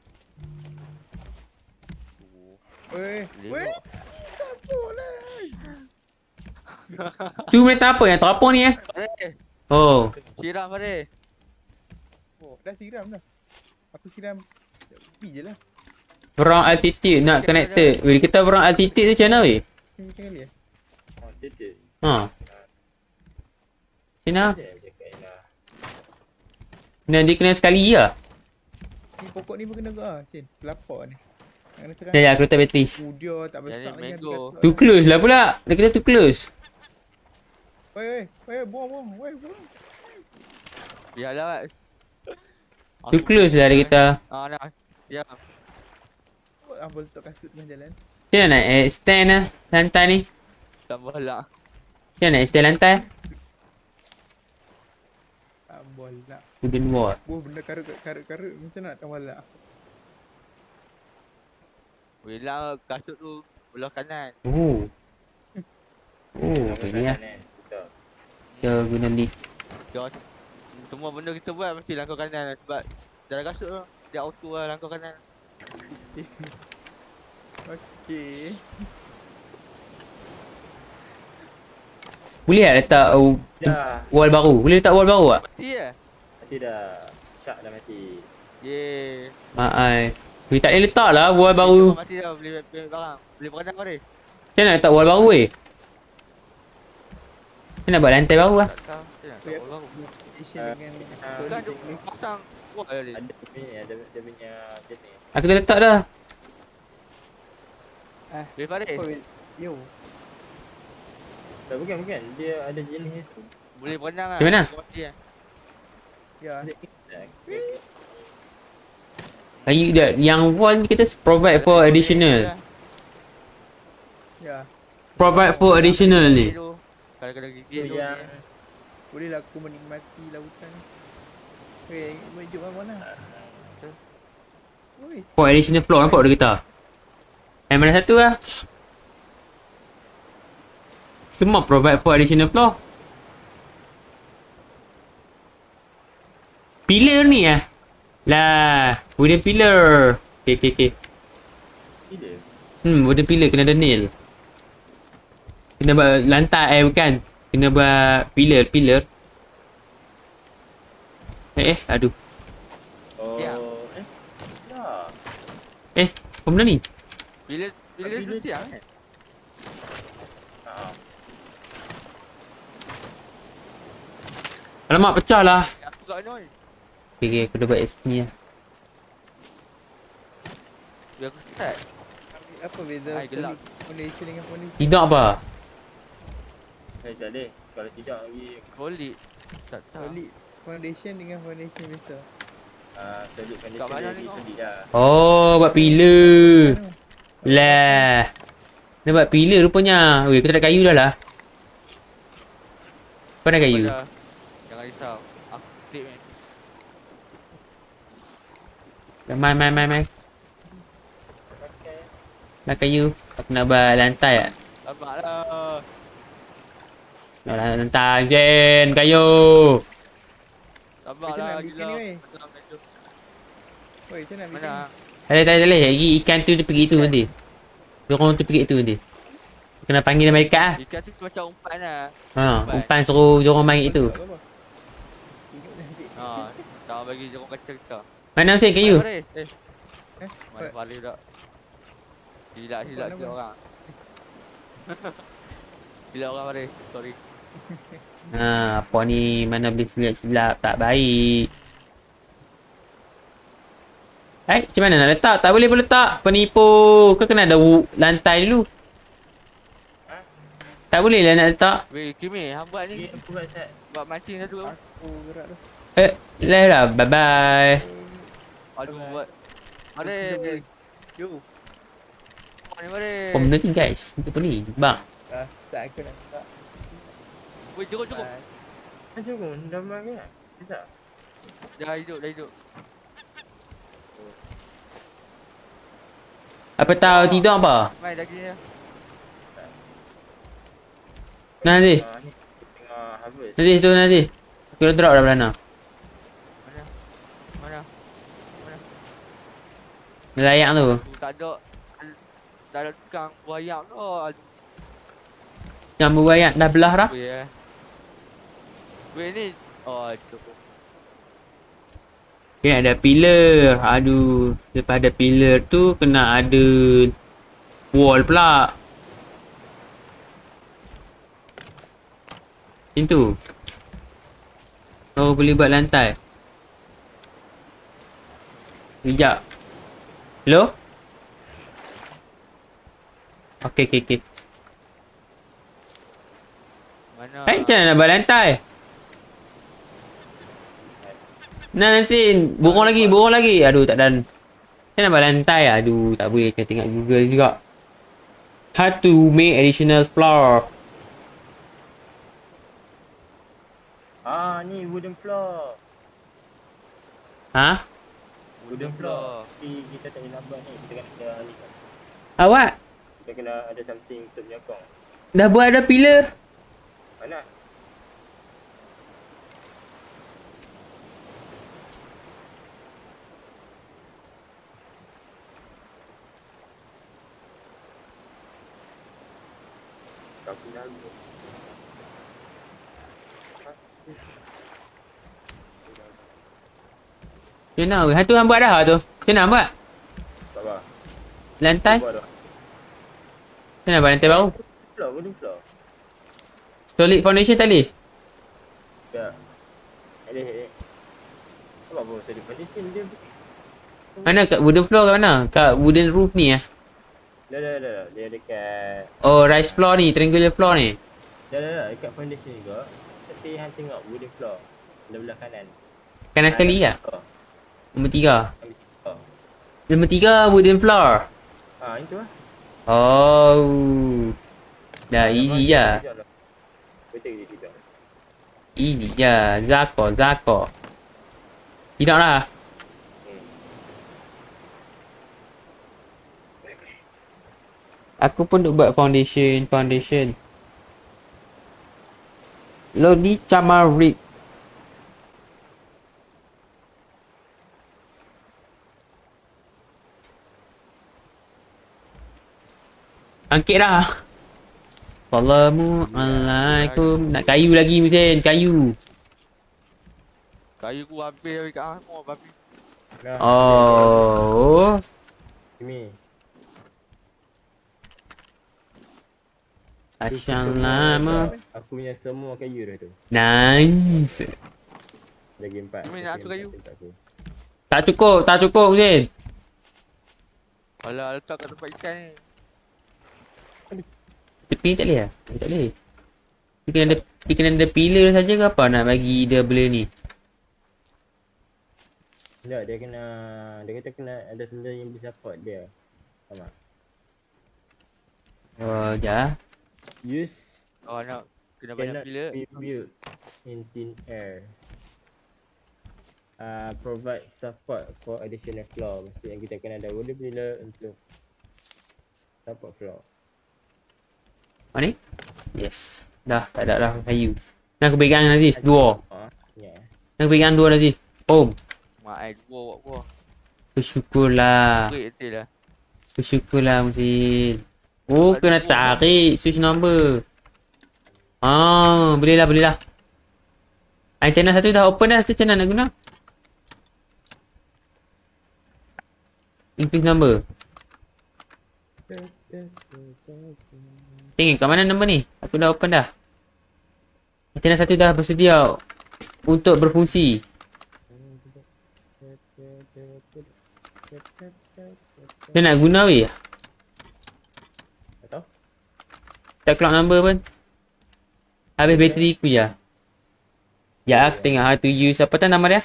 Speaker 6: Weh. Weh.
Speaker 1: Tu binatang apa yang terapung ni Oh,
Speaker 2: Siram Fadil.
Speaker 6: Oh, dah siram dah. Aku siram. Tepi je lah.
Speaker 1: wrong altitude nak connected. Weh, kita wrong altitude tu macam mana weh?
Speaker 6: Ni macam kali ya?
Speaker 3: Titik.
Speaker 1: Ha. Kena,
Speaker 3: Cakap lah.
Speaker 1: dia kena sekali lah.
Speaker 6: Ni pokok ni pun kena ke ah, Cin. Kelapa ni. Yang ni terang.
Speaker 1: Ya, aku letak bateri.
Speaker 6: Dia tak
Speaker 2: Yang
Speaker 6: besar
Speaker 2: ni
Speaker 6: lagi
Speaker 2: mango.
Speaker 6: dekat
Speaker 1: Too close lah pula. Dia kata too close.
Speaker 6: Weh, buang. Weh, buang.
Speaker 2: Biarlah.
Speaker 1: Too close lah dia kata.
Speaker 2: Nah. Ya.
Speaker 6: Apa letak kasut tengah jalan?
Speaker 1: Macam mana nak extend lah lantai ni?
Speaker 2: Tambah lah.
Speaker 1: Macam mana nak extend lantai?
Speaker 6: Tambah lah.
Speaker 1: Wooden wall.
Speaker 6: Buah benda karut. Macam nak tambah lah?
Speaker 2: Boleh lah kasut tu belah kanan.
Speaker 1: Oh. Oh, apa ni lah.
Speaker 3: Betul.
Speaker 1: Kita guna lift.
Speaker 2: Semua benda kita buat mesti langkah kanan sebab dalam kasut tu dia auto lah langkah kanan.
Speaker 6: Okey.
Speaker 1: Boleh tak letak
Speaker 3: Dah.
Speaker 1: wall baru? Boleh letak wall baru tak?
Speaker 2: Mesti lah.
Speaker 3: Mati dah. Syak dah mati.
Speaker 2: Yeay.
Speaker 1: Maai. Weh, tak boleh letak lah wall baru.
Speaker 2: Mesti dah beli barang. Beli barang kau ni.
Speaker 1: Macam mana nak letak wall baru weh? Macam nak buat lantai baru lah.
Speaker 2: Tak tahu. Macam nak
Speaker 6: Yep.
Speaker 2: tahu baru.
Speaker 6: Station dengan
Speaker 2: Kan dia pasang wall dia.
Speaker 3: Ada punya jenis.
Speaker 1: Aku dah letak dah.
Speaker 2: Beli Faris.
Speaker 6: Yo.
Speaker 3: Tak, bukan. Dia ada jenis tu.
Speaker 2: Boleh berenang lah.
Speaker 1: Macam mana?
Speaker 2: Kau mati lah.
Speaker 6: Ya.
Speaker 3: Ada insect.
Speaker 1: Kayu dah. Yang wall ni kita provide for additional.
Speaker 6: Ya.
Speaker 1: Provide for additional ni.
Speaker 2: Kalau kena
Speaker 3: Tu
Speaker 2: gigit tu.
Speaker 3: yang
Speaker 6: Bolehlah aku menikmati lautan. Weh, jom mana? Oi,
Speaker 1: For additional floor nampak dia kata. Yang mana satu lah. Semua provide for additional floor. Pillar ni lah. Lah, wooden pillar. Okay.
Speaker 3: bila?
Speaker 1: Wooden pillar kena ada nail. Kena buat lantai, bukan. Kena buat pillar. Aduh.
Speaker 3: Oh,
Speaker 2: Ya.
Speaker 3: Ya.
Speaker 1: Apa benda ni?
Speaker 2: Bila tu siang kan?
Speaker 3: Ha.
Speaker 1: Alamak, pecah lah.
Speaker 2: Aku kat mana ni?
Speaker 1: Okay, aku dah buat sini lah.
Speaker 2: Biar aku start.
Speaker 6: apa beza
Speaker 2: Hai, gelap.
Speaker 6: foundation dengan foundation?
Speaker 1: Tidak apa?
Speaker 3: Tak boleh. Kalau tidak lagi
Speaker 2: Solid. Tak tahu.
Speaker 6: Solid foundation dengan foundation biasa.
Speaker 3: solid
Speaker 2: Kat
Speaker 3: condition
Speaker 2: mana
Speaker 3: lagi
Speaker 2: ni kau?
Speaker 3: solid dah.
Speaker 1: Oh, buat pillar. Lah. Dia buat pillar rupanya. Weh, aku tak ada kayu dah lah. Kau ada kayu?
Speaker 2: Pada- Jangan risau. Aku tip ni.
Speaker 1: Mai. Nak kayu. Aku nak buat lantai tak?
Speaker 2: Lambat lah.
Speaker 1: Nak lantai, Jen. Kayu.
Speaker 2: Lambat
Speaker 6: Macam
Speaker 2: lah
Speaker 6: nak bikin
Speaker 2: gila.
Speaker 6: ni, weh?
Speaker 2: Macam nak tu.
Speaker 6: Oi, macam nak bikin?
Speaker 2: Mana?
Speaker 1: Tak boleh. Lagi ikan tu dia pergi itu nanti. Diorang tu pergi itu nanti. Kena panggil nama dekat lah.
Speaker 2: Ikan tu macam umpan lah.
Speaker 1: Umpan suruh diorang main itu.
Speaker 6: Tak apa-apa. Tengok nanti.
Speaker 2: Tak bagi jorong kacang kita.
Speaker 1: Mana Hussein kayu?
Speaker 2: Faris. Mana Faris tak? Silap
Speaker 6: Kenapa?
Speaker 2: dia orang. Silap orang Faris. Sorry.
Speaker 1: Apa ni? Mana boleh silap tak baik. Macam mana nak letak? Tak boleh pun letak. Penipu. Kau kena ada lantai dulu. Tak boleh lah nak letak.
Speaker 2: Weh, Kimi, hang buat
Speaker 3: Ni
Speaker 2: ni.
Speaker 3: aku buat set.
Speaker 2: Buat mancing satu.
Speaker 6: Aku gerak tu.
Speaker 1: Lah. Bye-bye.
Speaker 2: Aduh, buat. Faris.
Speaker 6: Yo.
Speaker 2: Ni Faris.
Speaker 1: Apa benda ni guys? Apa ni? Bang.
Speaker 6: Tak aku nak tak.
Speaker 2: Weh, cukup.
Speaker 3: Macam pun dah makan kan? Tak.
Speaker 2: Dah hidup.
Speaker 1: Apa tahu tidur apa?
Speaker 2: Mai daging dia.
Speaker 1: Nanti.
Speaker 3: Ni tengah harvest.
Speaker 1: Nanti tu nanti. Aku dah drop dah belana.
Speaker 2: Mana?
Speaker 1: Layak tu.
Speaker 2: Tu tak ada. Tak ada tukang buayak tu.
Speaker 1: Yang berwayak dah belah dah.
Speaker 2: Weh ni. Oh, cukup.
Speaker 1: Kena ada pillar. Aduh. Lepas ada pillar tu kena ada wall pula. Pintu. Oh, boleh buat lantai. Sekejap. Hello? Okey.
Speaker 2: Mana?
Speaker 1: Macam mana nak buat lantai? Nah, Sin. Borong lagi. Aduh, tak dan. Macam mana nak buat lantai? Aduh, tak boleh. Kena tengok Google juga. How to make additional floor.
Speaker 3: Ni wooden floor.
Speaker 1: Ha?
Speaker 3: Wooden floor. Tapi kita tak boleh nampak ni. Kita kena ada ni kan.
Speaker 1: Awak
Speaker 3: Kita kena ada something untuk menyokong.
Speaker 1: dah buat ada pillar?
Speaker 3: Mana? Tak punya lagu.
Speaker 1: Macam mana? Hantu hang buat dah tu? Macam mana hang buat?
Speaker 3: Tak apa.
Speaker 1: Lantai?
Speaker 3: Buat dah.
Speaker 1: Macam mana buat lantai baru?
Speaker 3: Floor, wooden floor.
Speaker 1: Solid foundation tak boleh?
Speaker 3: Tak. Ada. Apa pun tadi foundation dia.
Speaker 1: Mana kat wooden floor kat mana? Kat wooden roof ni
Speaker 3: Dah. Dia dekat.
Speaker 1: Oh, rise floor ni, triangular floor ni.
Speaker 3: Dah. Dekat foundation juga. Tapi hang tengok wooden floor. Belah kanan.
Speaker 1: Kanan sekali lah.
Speaker 3: Oh.
Speaker 1: Nombor 3.
Speaker 3: Oh.
Speaker 1: Nombor 3 wooden floor.
Speaker 3: Itu lah.
Speaker 1: Oh. Dah easy je.
Speaker 3: Betul dia tidak.
Speaker 1: Easy je. Zako. Tidak lah. Aku pun nak buat foundation. Lodi Chamarik. Angkit dah. Assalamualaikum. Nak kayu lagi Musin, kayu.
Speaker 2: Kayu ku habis kat hang babi.
Speaker 3: Nah,
Speaker 1: Oh.
Speaker 3: Ini.
Speaker 1: Assalamualaikum.
Speaker 3: Aku punya semua kayu dah tu.
Speaker 1: Nice.
Speaker 3: Lagi 4.
Speaker 2: Ini nak tu kayu.
Speaker 1: Tak cukup Musin.
Speaker 2: Alah, letak kat tempat ikan ni.
Speaker 1: Tepi ni tak boleh lah? Tak boleh. Dia kena ada pillar saja ke apa nak bagi dia bela ni?
Speaker 3: Tak, dia kata kena ada benda yang bisa support dia. Faham tak?
Speaker 1: Oh, jah.
Speaker 3: Use
Speaker 2: Oh, nak kena banyak
Speaker 3: cannot
Speaker 2: pillar.
Speaker 3: be built in thin air. Provide support for additional floor. Maksudnya kita kena ada wooden pillar untuk support floor.
Speaker 1: Mana ni? Yes. Dah, tak ada dah kayu. Nak aku pegang Nazif, 2.
Speaker 3: Ya.
Speaker 1: Nak aku pegang 2 Nazif. Om.
Speaker 2: Mak ai dua buat.
Speaker 1: Bersyukurlah.
Speaker 2: Break je lah.
Speaker 1: Bersyukurlah Musin. Oh, kena tarik switch number. Boleh lah. Antenna satu dah open dah, tu macam mana nak guna? Increase number. Tengok kat mana nombor ni? Aku dah open dah. Antenna satu dah bersedia untuk berfungsi. Dia nak guna weh?
Speaker 3: Tak tahu.
Speaker 1: Tak clock number pun. Habis bateri ku je. Ya, aku tengok how to use. Apa tu nama dia?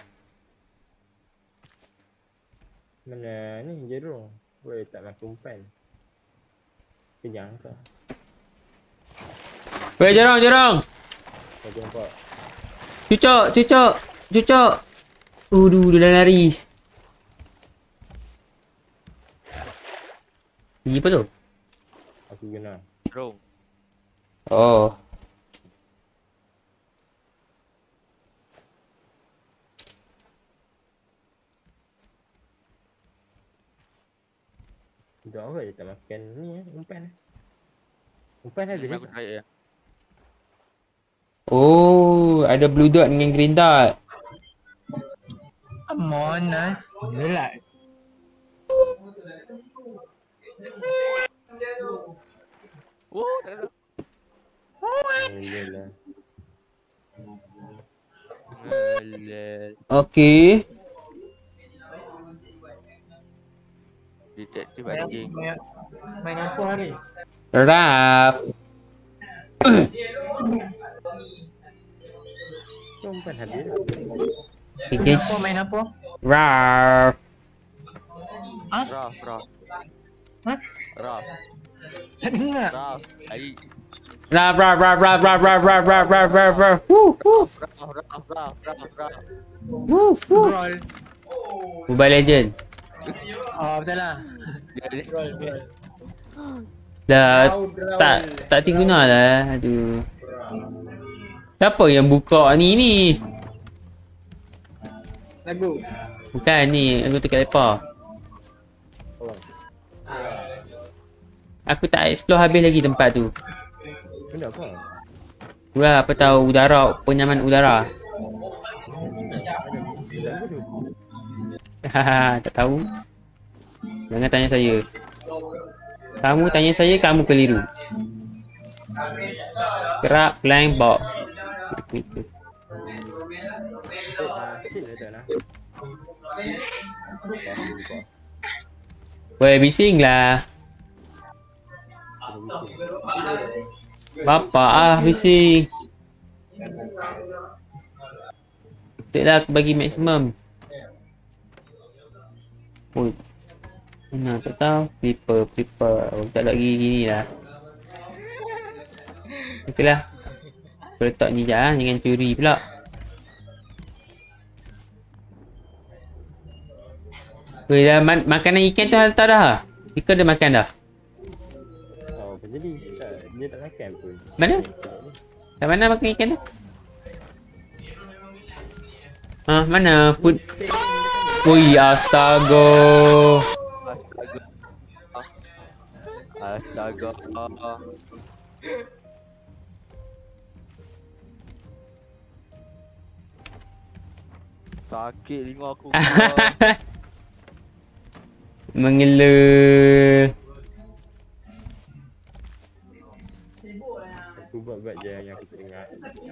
Speaker 3: Mana ni jerung. Boleh tak makan umpan. Kenyang ke?
Speaker 1: Weh, jorong.
Speaker 3: Kau jumpa.
Speaker 1: Cucuk. Dia dah lari. Ni apa tu?
Speaker 3: Aku guna.
Speaker 2: Rong.
Speaker 1: Oh.
Speaker 3: Dah awal dia tak makan ni umpan. Umpan habis
Speaker 2: Aku
Speaker 3: dah.
Speaker 2: try ya.
Speaker 1: Oh, ada blue dot dengan green dot.
Speaker 4: Come on, Nas. Relax.
Speaker 2: Oh, tak ada.
Speaker 3: Boleh lah.
Speaker 1: Okey.
Speaker 2: Detektif ada. anjing.
Speaker 4: Main apa Haris?
Speaker 1: Raf.
Speaker 3: Kau umpan habis dah.
Speaker 1: Okay, guys.
Speaker 4: Main apa?
Speaker 1: Raf.
Speaker 2: Raf.
Speaker 4: Hah?
Speaker 2: Raf.
Speaker 4: Tak dengar.
Speaker 2: Raf. Ai.
Speaker 1: Raf. Woo.
Speaker 2: Raf.
Speaker 4: Brawl.
Speaker 1: Mobile Legend.
Speaker 4: Oh, betul lah.
Speaker 1: Dah tak guna lah. Aduh. Siapa yang buka ni?
Speaker 4: Lagu.
Speaker 1: Bukan ni, aku dekat lepak. Aku tak explore habis lagi tempat tu.
Speaker 3: Benda apa?
Speaker 1: Wah, apa tahu udara, penyaman udara. Hahaha, tak tahu. Jangan tanya saya. Kamu tanya saya, kamu keliru. Gerak, blank, box.
Speaker 3: Kecil dah lah.
Speaker 1: Weh, bising lah. Bapak bising. Tak lah, aku bagi maksimum. Oh, mana tak tahu. Flipper. Oh, tak lagi gini lah. Okey lah. Aku letak ni je lah. Jangan curi pula. Weh, dah makanan ikan tu hantar dah. Ikan dah makan dah.
Speaker 3: Oh, apa jadi? Dia tak makan pun.
Speaker 1: Mana? Kat mana makan ikan tu? Mana food? Ui, astaga.
Speaker 2: Sakit linga aku.
Speaker 1: Mengela.
Speaker 3: Aku buat je yang aku ingat.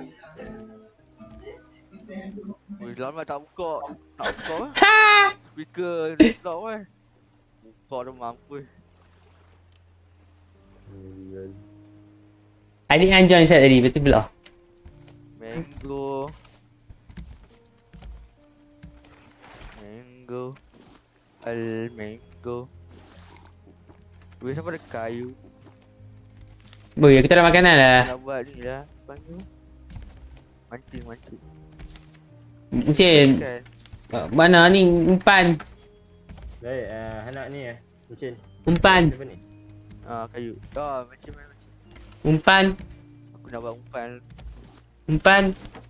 Speaker 2: Weh, lama tak buka. Tak buka lah. Speaker tak weh. Buka dah mampu.
Speaker 1: Adik yang join set tadi, betul belah.
Speaker 2: Mango. Mango. Weh, siapa ada kayu?
Speaker 1: Boy, kita dah makanan lah.
Speaker 2: Nak buat ni lah. Panggil. Mancing.
Speaker 1: Encik, mana ni umpan?
Speaker 3: Baik, anak ni Encik.
Speaker 1: Umpan.
Speaker 3: Apa ni?
Speaker 2: Kayu. Macam.
Speaker 1: Umpan.
Speaker 2: Aku nak buat
Speaker 1: Umpan.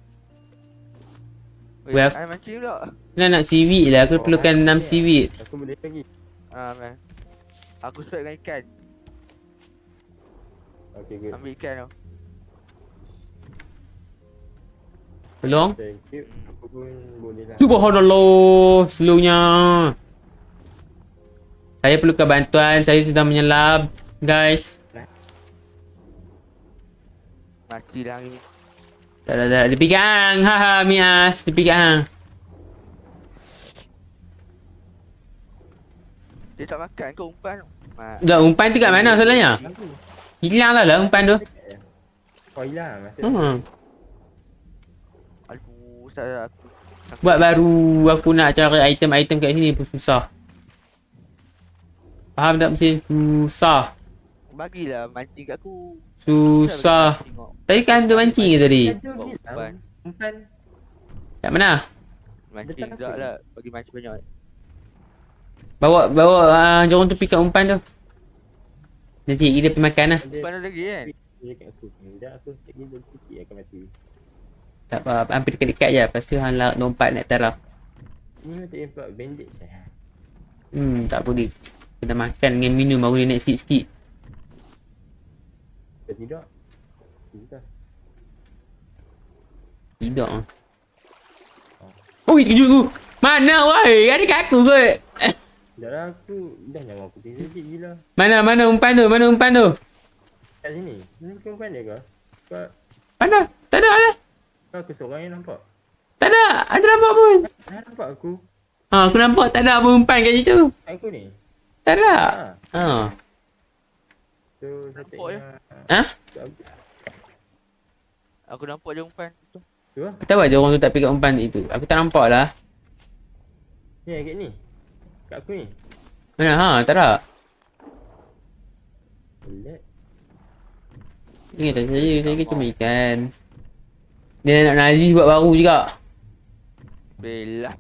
Speaker 2: Weh,
Speaker 1: Well.
Speaker 2: I mancing pula.
Speaker 1: Nak seaweed lah. Aku perlukan 6 seaweed.
Speaker 3: Aku boleh lagi.
Speaker 2: Man. Aku sweat dengan ikan.
Speaker 3: Okay, good.
Speaker 2: Ambil ikan tau.
Speaker 1: Tolong.
Speaker 3: Thank you. Aku pun boleh lah.
Speaker 1: Subhanallah. Slownya. Saya perlukan bantuan. Saya sudah menyelam. Guys.
Speaker 2: Mati dah hari ni.
Speaker 1: Tak. Dia pegang. Haha, Mias. Dia pegang.
Speaker 2: Dia tak makan ke umpan tu?
Speaker 1: Dah, umpan tu kat mana soalnya? Hilang dah lah umpan tu.
Speaker 3: Oh, hilang masa.
Speaker 2: Aduh, salah aku.
Speaker 1: Buat baru. Aku nak cari item-item kat sini pun susah. Faham tak mesin? Susah.
Speaker 2: Bagilah mancing kat aku.
Speaker 1: Susah. Tadi kan tu mancing ke tadi?
Speaker 3: Umpan.
Speaker 1: Kat mana?
Speaker 2: Mancing tak lah. Bagi mancing banyak.
Speaker 1: Bawa jorong tu pick up umpan tu. Nanti kita pergi makan lah.
Speaker 2: Umpan ada lagi kan?
Speaker 3: Dia kat aku. Sekejap aku tak gila sikit akan mati.
Speaker 1: Tak apa, hampir dekat-dekat je. Lepas tu hang lompat naik taraf.
Speaker 3: Ni macam nampak bandage lah.
Speaker 1: Tak boleh. Kena makan dengan minum baru dia naik sikit-sikit.
Speaker 3: Tidak. Tidak.
Speaker 1: Tidak. Ui, terkejut aku. Mana woi? Ada kat aku kot.
Speaker 3: Dah lah aku. Dah nyawa aku tinggi sikit gila.
Speaker 1: Mana umpan tu? Mana umpan tu?
Speaker 3: Kat sini. Ni bukan umpan dia ke? Kau
Speaker 1: Mana? Tak ada lah.
Speaker 3: aku seorang yang nampak.
Speaker 1: Tak ada. Ada nampak pun.
Speaker 3: Dah nampak aku.
Speaker 1: Aku nampak tak ada apa umpan kat situ.
Speaker 3: Aku ni.
Speaker 1: Tak ada.
Speaker 3: Ha.
Speaker 1: Ha.
Speaker 3: Tu saya
Speaker 2: Nampak je.
Speaker 1: Ha?
Speaker 2: Aku nampak je umpan tu.
Speaker 3: Tu lah.
Speaker 1: Tahu aja orang tu tak pegang umpan itu. Aku tak nampak lah.
Speaker 3: Ni kat ni. Kat aku ni.
Speaker 1: Mana? Ha, tak ada.
Speaker 3: Pelik.
Speaker 1: Ingat tak saya cuma ikan. Dia nak Nazi buat baru juga.
Speaker 2: Bela.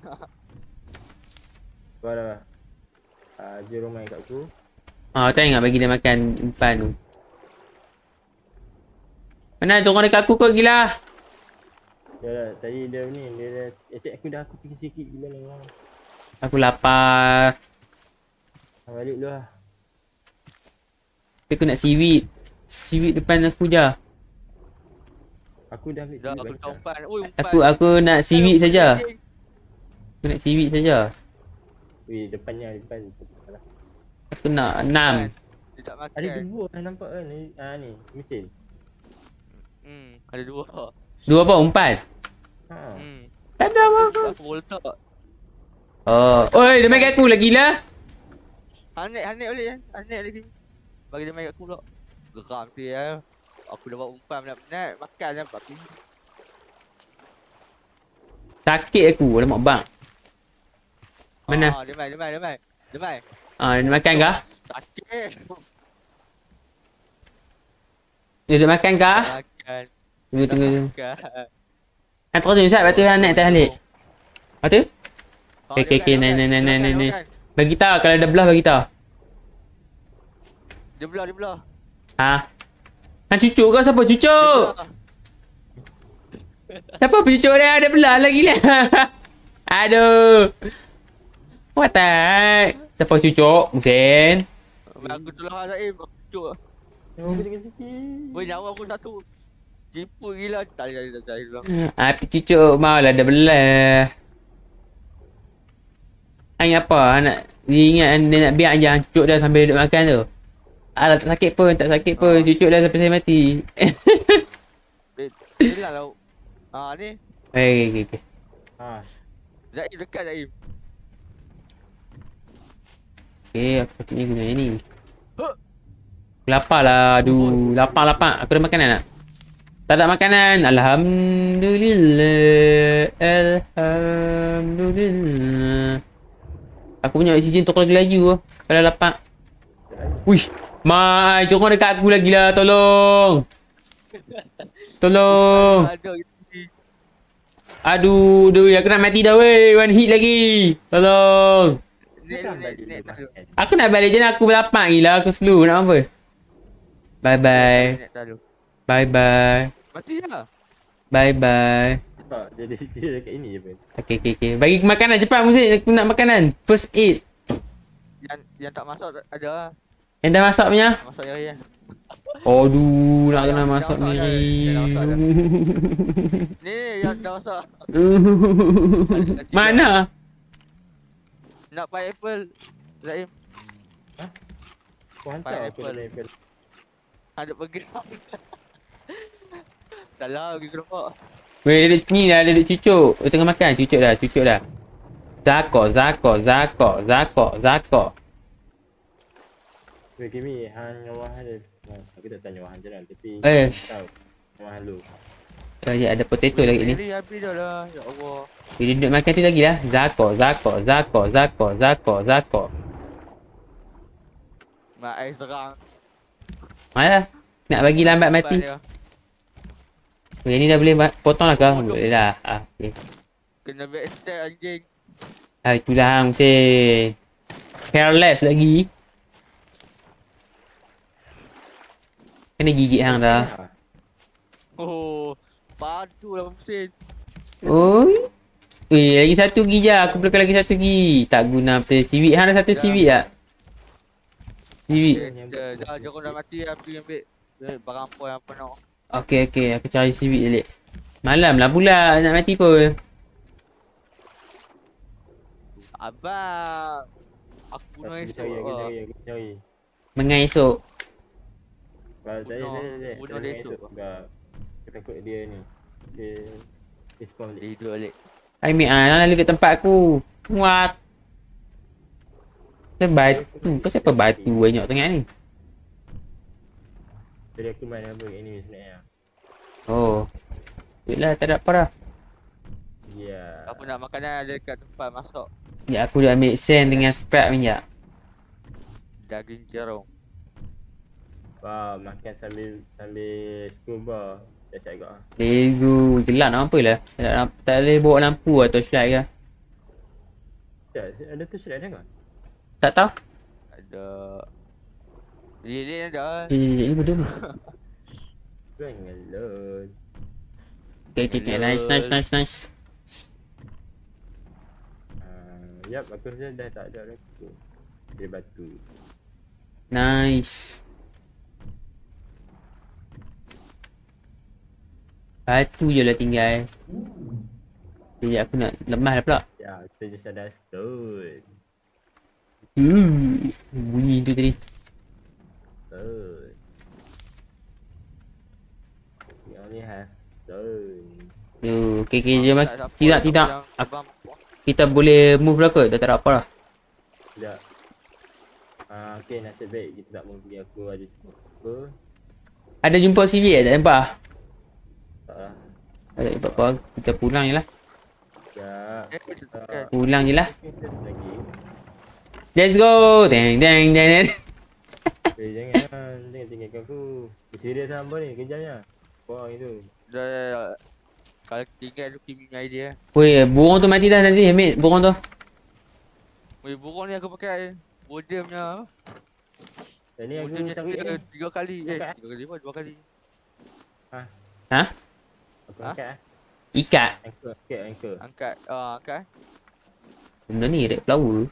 Speaker 3: Kau dah. Dia rumah kat aku.
Speaker 1: Ha, tak ingat bagi dia makan umpan tu. Mana tu orang dekat aku kau gila?
Speaker 3: Dia dah, tadi dia ni, dia dah attack aku dah, aku pergi sikit gila ni orang.
Speaker 1: Aku lapar.
Speaker 3: Balik dulu lah.
Speaker 1: Tapi aku nak seaweed. Seaweed depan aku je.
Speaker 3: Aku dah ambil
Speaker 2: Dah
Speaker 3: duit
Speaker 2: aku
Speaker 3: banyak.
Speaker 2: letak umpan. Oi umpan.
Speaker 1: Aku nak seaweed saja. Aku nak seaweed saja.
Speaker 3: Weh, depannya, depan.
Speaker 1: Aku nak 6.
Speaker 2: Dia tak makan.
Speaker 3: Ada dua dah nampak kan ni, ni, mesin.
Speaker 2: Ada dua.
Speaker 1: Dua apa? Umpan?
Speaker 3: Ha.
Speaker 1: Tak ada apa-apa.
Speaker 2: Aku boleh tak?
Speaker 1: Oh. Oi, dia main kat aku lagi lah.
Speaker 2: Hanek balik kan. Hanek lagi. Bagi dia main kat aku pula. Geram tu ya. Aku dah buat umpan penat-penat. Makan je papi.
Speaker 1: Sakit aku. Alamak bang. Mana?
Speaker 2: Dia main.
Speaker 1: Ah, dia makan kah?
Speaker 2: Sakit.
Speaker 1: Dia duduk makan kah?
Speaker 2: Makan.
Speaker 1: Tunggu.
Speaker 2: Makan.
Speaker 1: Han terus Ustaz, lepas tu Han naik atas balik. Lepas tu?
Speaker 2: Oh,
Speaker 1: Okay,
Speaker 2: dia
Speaker 1: nice.
Speaker 2: makan.
Speaker 1: Bagi tahu kalau dah belah bagi tahu.
Speaker 2: Dia belah.
Speaker 1: Ha? Han cucuk kau siapa cucuk? Siapa pencucuk dia? Ada belah lagi lah. Aduh. What the heck? Siapa cucuk? Musin?
Speaker 2: Aku tolong Zaim. Aku cucuk.
Speaker 3: Aku tengah sikit.
Speaker 2: Boleh nyawa aku satu. Cipu gila. Tak boleh.
Speaker 1: Api cucuk maulah dah belah. Han apa? Han nak dia ingat dia nak biar je Han cucuk dah sambil duduk makan tu. Alah tak sakit pun. Cucuk dah sampai saya mati.
Speaker 2: Bila lah. Ni.
Speaker 1: Okay.
Speaker 3: Ha.
Speaker 2: Zaim dekat Zaim.
Speaker 1: Okay, aku patutnya guna yang ni. Lapar lah. Aduh, lapar. Aku ada makanan tak? Tak ada makanan. Alhamdulillah. Aku punya oksigen tu lagi laju lah. Kalau lapar. Wish. Mai, corong dekat aku lagi lah. Tolong.
Speaker 2: Ada
Speaker 1: Aduh, aku nak mati dah weh. One hit lagi. Tolong.
Speaker 2: Nek tak ada.
Speaker 1: Aku nak balik je nak. Aku lapar gila. Aku slow nak apa. Bye-bye.
Speaker 2: Nek tak ada.
Speaker 1: Bye-bye.
Speaker 2: Mati lah.
Speaker 1: Bye-bye.
Speaker 3: Tak, dia dekat ini je pun.
Speaker 1: Okay. Bagi makanan cepat Muzik. Aku nak makanan. First aid.
Speaker 2: Yang tak masak ada lah.
Speaker 1: Yang dah masak punya.
Speaker 2: Masak yang lain.
Speaker 1: Aduh, nak kena masak
Speaker 2: Dah masak
Speaker 1: ni.
Speaker 2: dah masak dah. Ni yang dah masak.
Speaker 1: Mana?
Speaker 2: Nak pineapple. Zaim.
Speaker 3: Kau hantar aku
Speaker 2: Pineapple.
Speaker 3: dari Apple.
Speaker 2: Ada bergerak. Dah lah pergi kelompok.
Speaker 1: Weh, dia duduk ni dah. Dia duduk cucuk. Dia tengah makan. Cucuk dah. Zako.
Speaker 3: Weh, Kimi, Han dengan Wahan dia. Aku tak tanya Wahan je lah, tapi tahu. Wahan lu.
Speaker 1: Ya, ada potato lagi ni.
Speaker 2: Ni habis dah lah. Ya Allah.
Speaker 1: Dia duduk makan tu lagi lah. Zako.
Speaker 2: Mak air serang.
Speaker 1: Malah. Nak bagi lambat mati.
Speaker 2: Depan dia.
Speaker 1: Weh, ni dah boleh potong lah kau? Boleh dah. Okay.
Speaker 2: Kena backstab anjing.
Speaker 1: Itulah hang Musin. Careless lagi. Kena gigit hang dah.
Speaker 2: Oh. Padu lah mesin.
Speaker 1: Oi. Weh, lagi satu gigi je. Aku perlukan lagi satu gigi. Tak guna apa. Seaweed. Hang ada satu
Speaker 2: Dah.
Speaker 1: seaweed tak? Seaweed.
Speaker 2: Dah jom dah mati lah. Pergi ambil barang apa yang apa nak.
Speaker 1: Okay. Aku cari seaweed je. Malam lah pula. Nak mati pun.
Speaker 2: Abang. Aku bunuh esok.
Speaker 3: Aku cari.
Speaker 1: Mengai esok.
Speaker 3: Kalau saya
Speaker 2: Bunuh dia tu.
Speaker 3: Sebab aku takut dia ni. Dia spawn
Speaker 2: Dia
Speaker 3: balik.
Speaker 2: hidup balik.
Speaker 1: Aimik ah, lalu ke tempat aku. What? Pasal apa batu banyak sangat ni?
Speaker 3: Jadi aku main apa ini sebenarnya.
Speaker 1: Oh. Yelah, tak ada apa dah.
Speaker 3: Ya.
Speaker 2: Apa nak makanan ada dekat tempat masak.
Speaker 1: Ya, aku dah ambil sand dengan scrap minyak.
Speaker 2: Daging jerung.
Speaker 3: Wah, makan sambil scuba. Dah cakap ah.
Speaker 1: Lego. Gelap nak apa lah. Tak boleh bawa lampu atau flashlight ke.
Speaker 3: Ada tu sudah ada kan?
Speaker 1: Tak tahu.
Speaker 2: Ada lilin ada.
Speaker 1: Ini bodoh ni.
Speaker 3: Jangan lon.
Speaker 1: Okay. Nice.
Speaker 3: Yap, aku rasa dah tak ada lagi. Dia batu.
Speaker 1: Nice. Batu je lah tinggal. Jadi aku nak lemah lah pula.
Speaker 3: Ya, kita just ada stone.
Speaker 1: Bunyi tu tadi.
Speaker 3: Stone. We only have stone.
Speaker 1: Okay, jom. Tidak. Kita boleh move lah ke? Dah tak ada apa lah.
Speaker 3: Sekejap. Okay, nasib baik kita tak mau pergi. Aku ada jumpa apa.
Speaker 1: Ada jumpa CV tak nampak?
Speaker 3: Tak lah.
Speaker 1: Tak ada nampak apa. Kita pulang je lah.
Speaker 3: Sekejap.
Speaker 1: Pulang je lah.
Speaker 3: Lagi.
Speaker 1: Let's go. Deng.
Speaker 3: Jangan tinggalkan aku. Serius hamba ni kerjanya. Buang itu.
Speaker 2: Dah. Kalau tinggal tu Kimi punya idea.
Speaker 1: Weh, burung tu mati dah nanti. Ambil burung tu.
Speaker 2: Weh, burung ni aku pakai border punya.
Speaker 3: Ini aku
Speaker 2: Border
Speaker 3: tarik
Speaker 2: punya
Speaker 3: ni.
Speaker 2: 3 kali. 3 kali apa? 2 kali.
Speaker 3: Aku angkat lah.
Speaker 1: Ikat.
Speaker 3: Anchor.
Speaker 2: Angkat. Angkat.
Speaker 1: Benda ni red flower.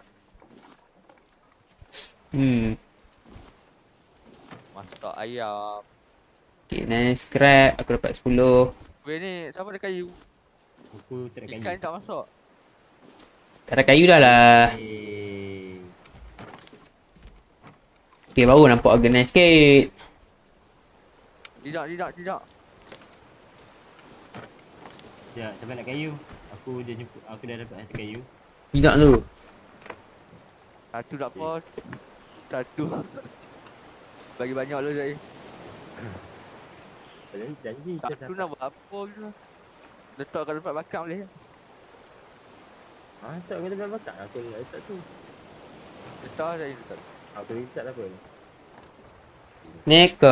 Speaker 2: Masak ayam.
Speaker 1: Okay, nice. Scrap. Aku dapat 10.
Speaker 2: Weh ni, siapa ada kayu?
Speaker 3: Aku tak nak
Speaker 2: Ikan
Speaker 3: kayu.
Speaker 2: tak masuk.
Speaker 1: Tak ada kayu dah lah. Okay, baru nampak organize sikit.
Speaker 2: Tidak.
Speaker 3: Ya, siapa nak kayu? Aku dah dapat satu kayu.
Speaker 1: Tidak tu.
Speaker 2: Satu tak apa. Satu. Bagi banyak lu tadi.
Speaker 3: Janji kita
Speaker 2: Satu nak buat apa gitu. Letak kat tempat bakar boleh.
Speaker 3: tak kena dapat bakar. Aku nak letak tu.
Speaker 2: Letak saya letak.
Speaker 3: Aku letak tak apa.
Speaker 1: Neko.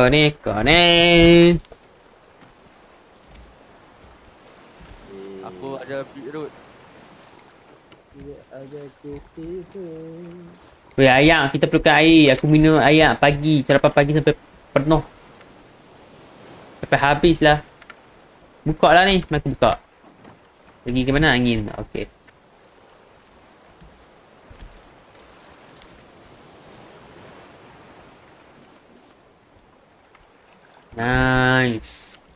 Speaker 2: Aku ada beetroot.
Speaker 3: Dia ada kutipu.
Speaker 1: Weh, ayak. Kita perlukan air. Aku minum ayak pagi. Sarapan pagi sampai penuh. Sampai habis lah. Buka lah ni. Aku buka. Pergi ke mana? Angin. Okay. Nice.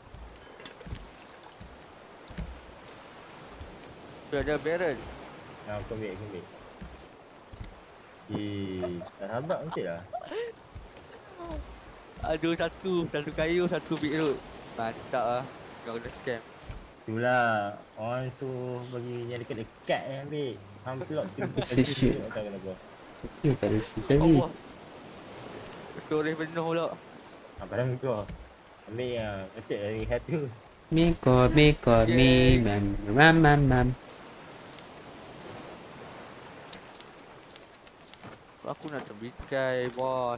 Speaker 2: Tu ada barrel.
Speaker 3: Aku ambil. Tak sabar nanti lah.
Speaker 2: Aduh, satu kayu, satu beetroot. Mantap lah. Kau kena scam.
Speaker 3: Itulah. Orang tu bagi yang dekat-dekat yang ambil. Hang pula
Speaker 1: Shit.
Speaker 3: tak kenapa.
Speaker 1: Tak ada sikit lagi.
Speaker 2: Allah. Storage penuh pula.
Speaker 3: Padahal kau ambil yang kecil dari satu.
Speaker 1: Miko, mam.
Speaker 2: Aku nak terbikai, bos.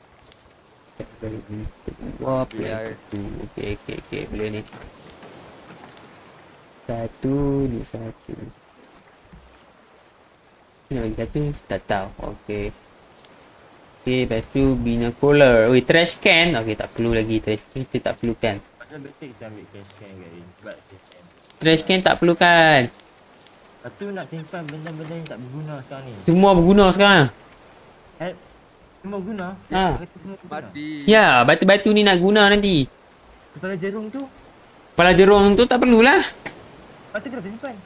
Speaker 1: Wah,
Speaker 2: Biar.
Speaker 1: Okay, boleh ni. Satu. Ni lagi satu, tak tahu. Okay, lepas tu binocular. Oi, trash can. Okay, tak perlu lagi trash can. Kita tak perlukan.
Speaker 3: Pasal betul kita ambil cash can kat ni. Sebab cash can.
Speaker 1: Trash can tak perlukan.
Speaker 3: Lepas tu nak simpan benda-benda yang tak berguna sekarang ni.
Speaker 1: Semua berguna sekarang.
Speaker 3: Semua guna.
Speaker 1: Ha.
Speaker 3: Kata semua guna.
Speaker 2: Mati.
Speaker 1: Ya, batu-batu ni nak guna nanti.
Speaker 3: Kepala jerung tu.
Speaker 1: Kepala jerung tu tak perlulah.
Speaker 3: Lepas tu kenapa simpan?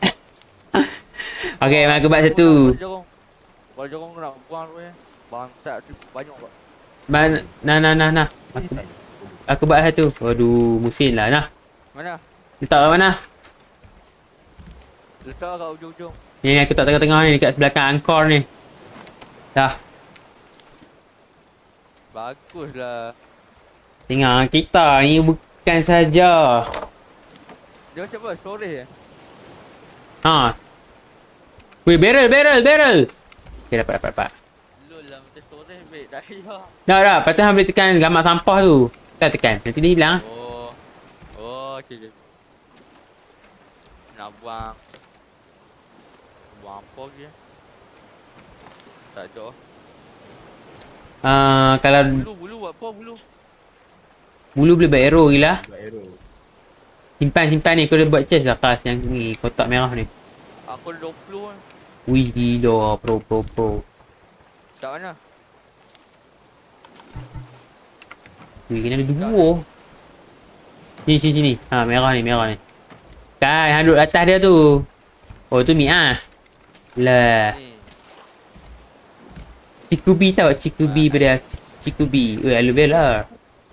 Speaker 1: Okay, aku buat satu.
Speaker 2: Kepala jerung nak buang tu bangsat tu banyak pak.
Speaker 1: Nah. Aku buat satu. Waduh, musim lah. Nah,
Speaker 2: Mana?
Speaker 1: letak kat mana?
Speaker 2: Letak kat ujung-ujung.
Speaker 1: Ni aku tak tengah-tengah ni, dekat belakang angkor ni. Dah.
Speaker 2: Baguslah.
Speaker 1: Tengok kita ni bukan saja.
Speaker 2: Dia macam apa? Storage eh?
Speaker 1: Ha. Weh, barrel. Okay, dapat.
Speaker 2: Lol lah macam storage baik. Dah hilang.
Speaker 1: Dah. Lepas tu hang boleh tekan gambar sampah tu. Tekan. Nanti dia hilang.
Speaker 2: Oh, okey. Nak buang apa lagi? Tak ada.
Speaker 1: Kalau
Speaker 2: Bulu buat apa bulu?
Speaker 1: bulu boleh buat arrow gila.
Speaker 3: Buat arrow.
Speaker 1: Simpan ni. Kau dah buat chest lah kelas yang ni. Kotak merah ni.
Speaker 2: Aku ada 20 kan.
Speaker 1: Wih, gila. Pro.
Speaker 2: Kat mana?
Speaker 1: Wih, kena ada dua. Sini. Ha, merah ni. Kan, hang duduk atas dia tu. Oh, tu Mias. Lah.
Speaker 2: Ni.
Speaker 1: Cikubi tau. Pada Cikubi. Weh, aloe vera.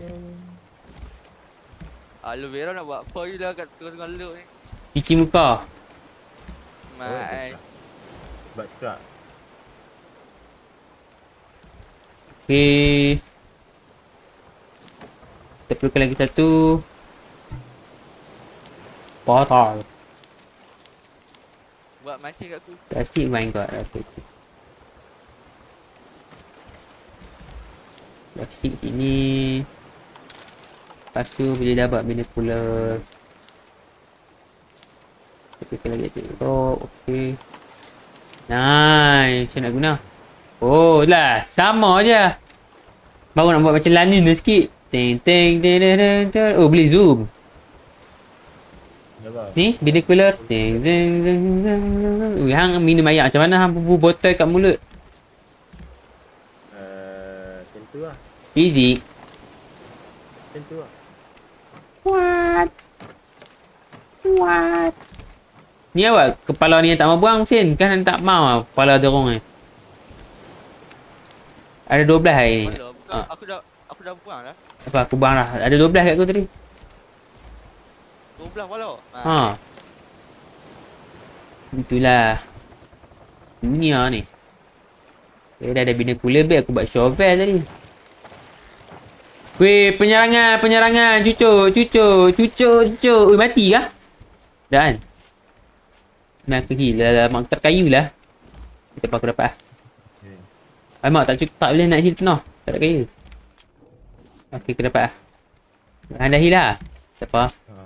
Speaker 2: Aloe vera nak buat apa je lah kat tengah-tengah luk ni.
Speaker 1: Cuci muka.
Speaker 2: Mai.
Speaker 3: Buat scrap.
Speaker 1: Okay. Kita perlukan lagi satu. Botol.
Speaker 2: Buat mancing kat aku.
Speaker 1: Plastik main kot. Plastik sini. Lepas tu boleh dapat binocular. Kita lagi rock. Okay. Nice. Macam nak guna. Oh lah. Sama je. Baru nak buat macam lanin dah sikit. Teng. Oh, boleh zoom.
Speaker 3: Apa?
Speaker 1: Ni binocular. Teng. Ui, hang minum air macam mana hang bubuh botol kat mulut?
Speaker 3: Macam tu lah.
Speaker 1: Easy.
Speaker 3: Macam tu lah.
Speaker 1: What? Ni awak kepala ni yang tak mau buang Hussein. Kan hang tak mau lah kepala derong ni. Ada 12 hari ni.
Speaker 2: Bukan, aku dah buang dah.
Speaker 1: Apa aku buang lah. Ada 12 kat aku tadi.
Speaker 2: 12 pala.
Speaker 1: Ha. Itulah. Dunia ni. Dah ada binocular bag aku buat shovel tadi. Weh, penyerangan. Cucuk. Ui, mati kah? Dah kan? Nak pergi lah. Mak terkayu lah. Kita aku dapat lah. Mak tak boleh nak heal penuh. Tak ada kayu. Okay, aku dapat lah. Anda heal lah. Tak apa.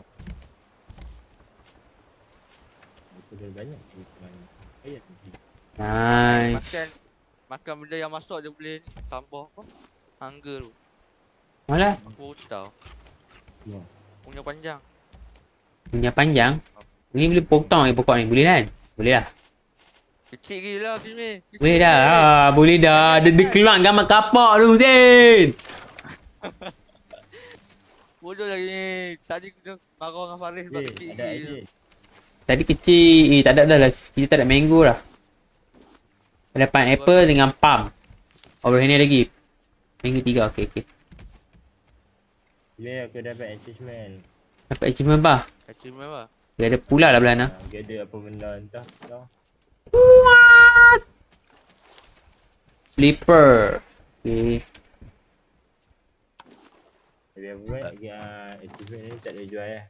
Speaker 3: Betul banyak. Ayat ni.
Speaker 1: Nice.
Speaker 2: Makan benda yang masuk dia boleh ni, tambah apa? Hunger tu.
Speaker 1: Malah.
Speaker 2: Aku tahu.
Speaker 3: Ya.
Speaker 2: Punya panjang.
Speaker 1: Punya panjang. Ni boleh potong pokok ni. Boleh kan? Boleh lah.
Speaker 2: Kecil gila Kimi.
Speaker 1: Boleh dah. Boleh dah. Dia keluar gambar kapak tu Zain.
Speaker 2: Bodoh lagi ni. Tadi kita marah dengan Faris sebab kecil
Speaker 3: Ada
Speaker 2: gila.
Speaker 3: idea.
Speaker 1: Tadi kecil. Tak ada dah lah. Kita tak ada mango dah. Ada pineapple dengan palm. Over sini lagi. Mango 3. Okay.
Speaker 3: Ya, aku dapat achievement.
Speaker 1: Dapat achievement apa?
Speaker 2: Achievement apa?
Speaker 1: Dia ada pula lah belah sana.
Speaker 3: Dia ada apa benda entah.
Speaker 1: Flipper. Okay.
Speaker 3: Tapi apa buat lagi achievement ni tak boleh jual lah.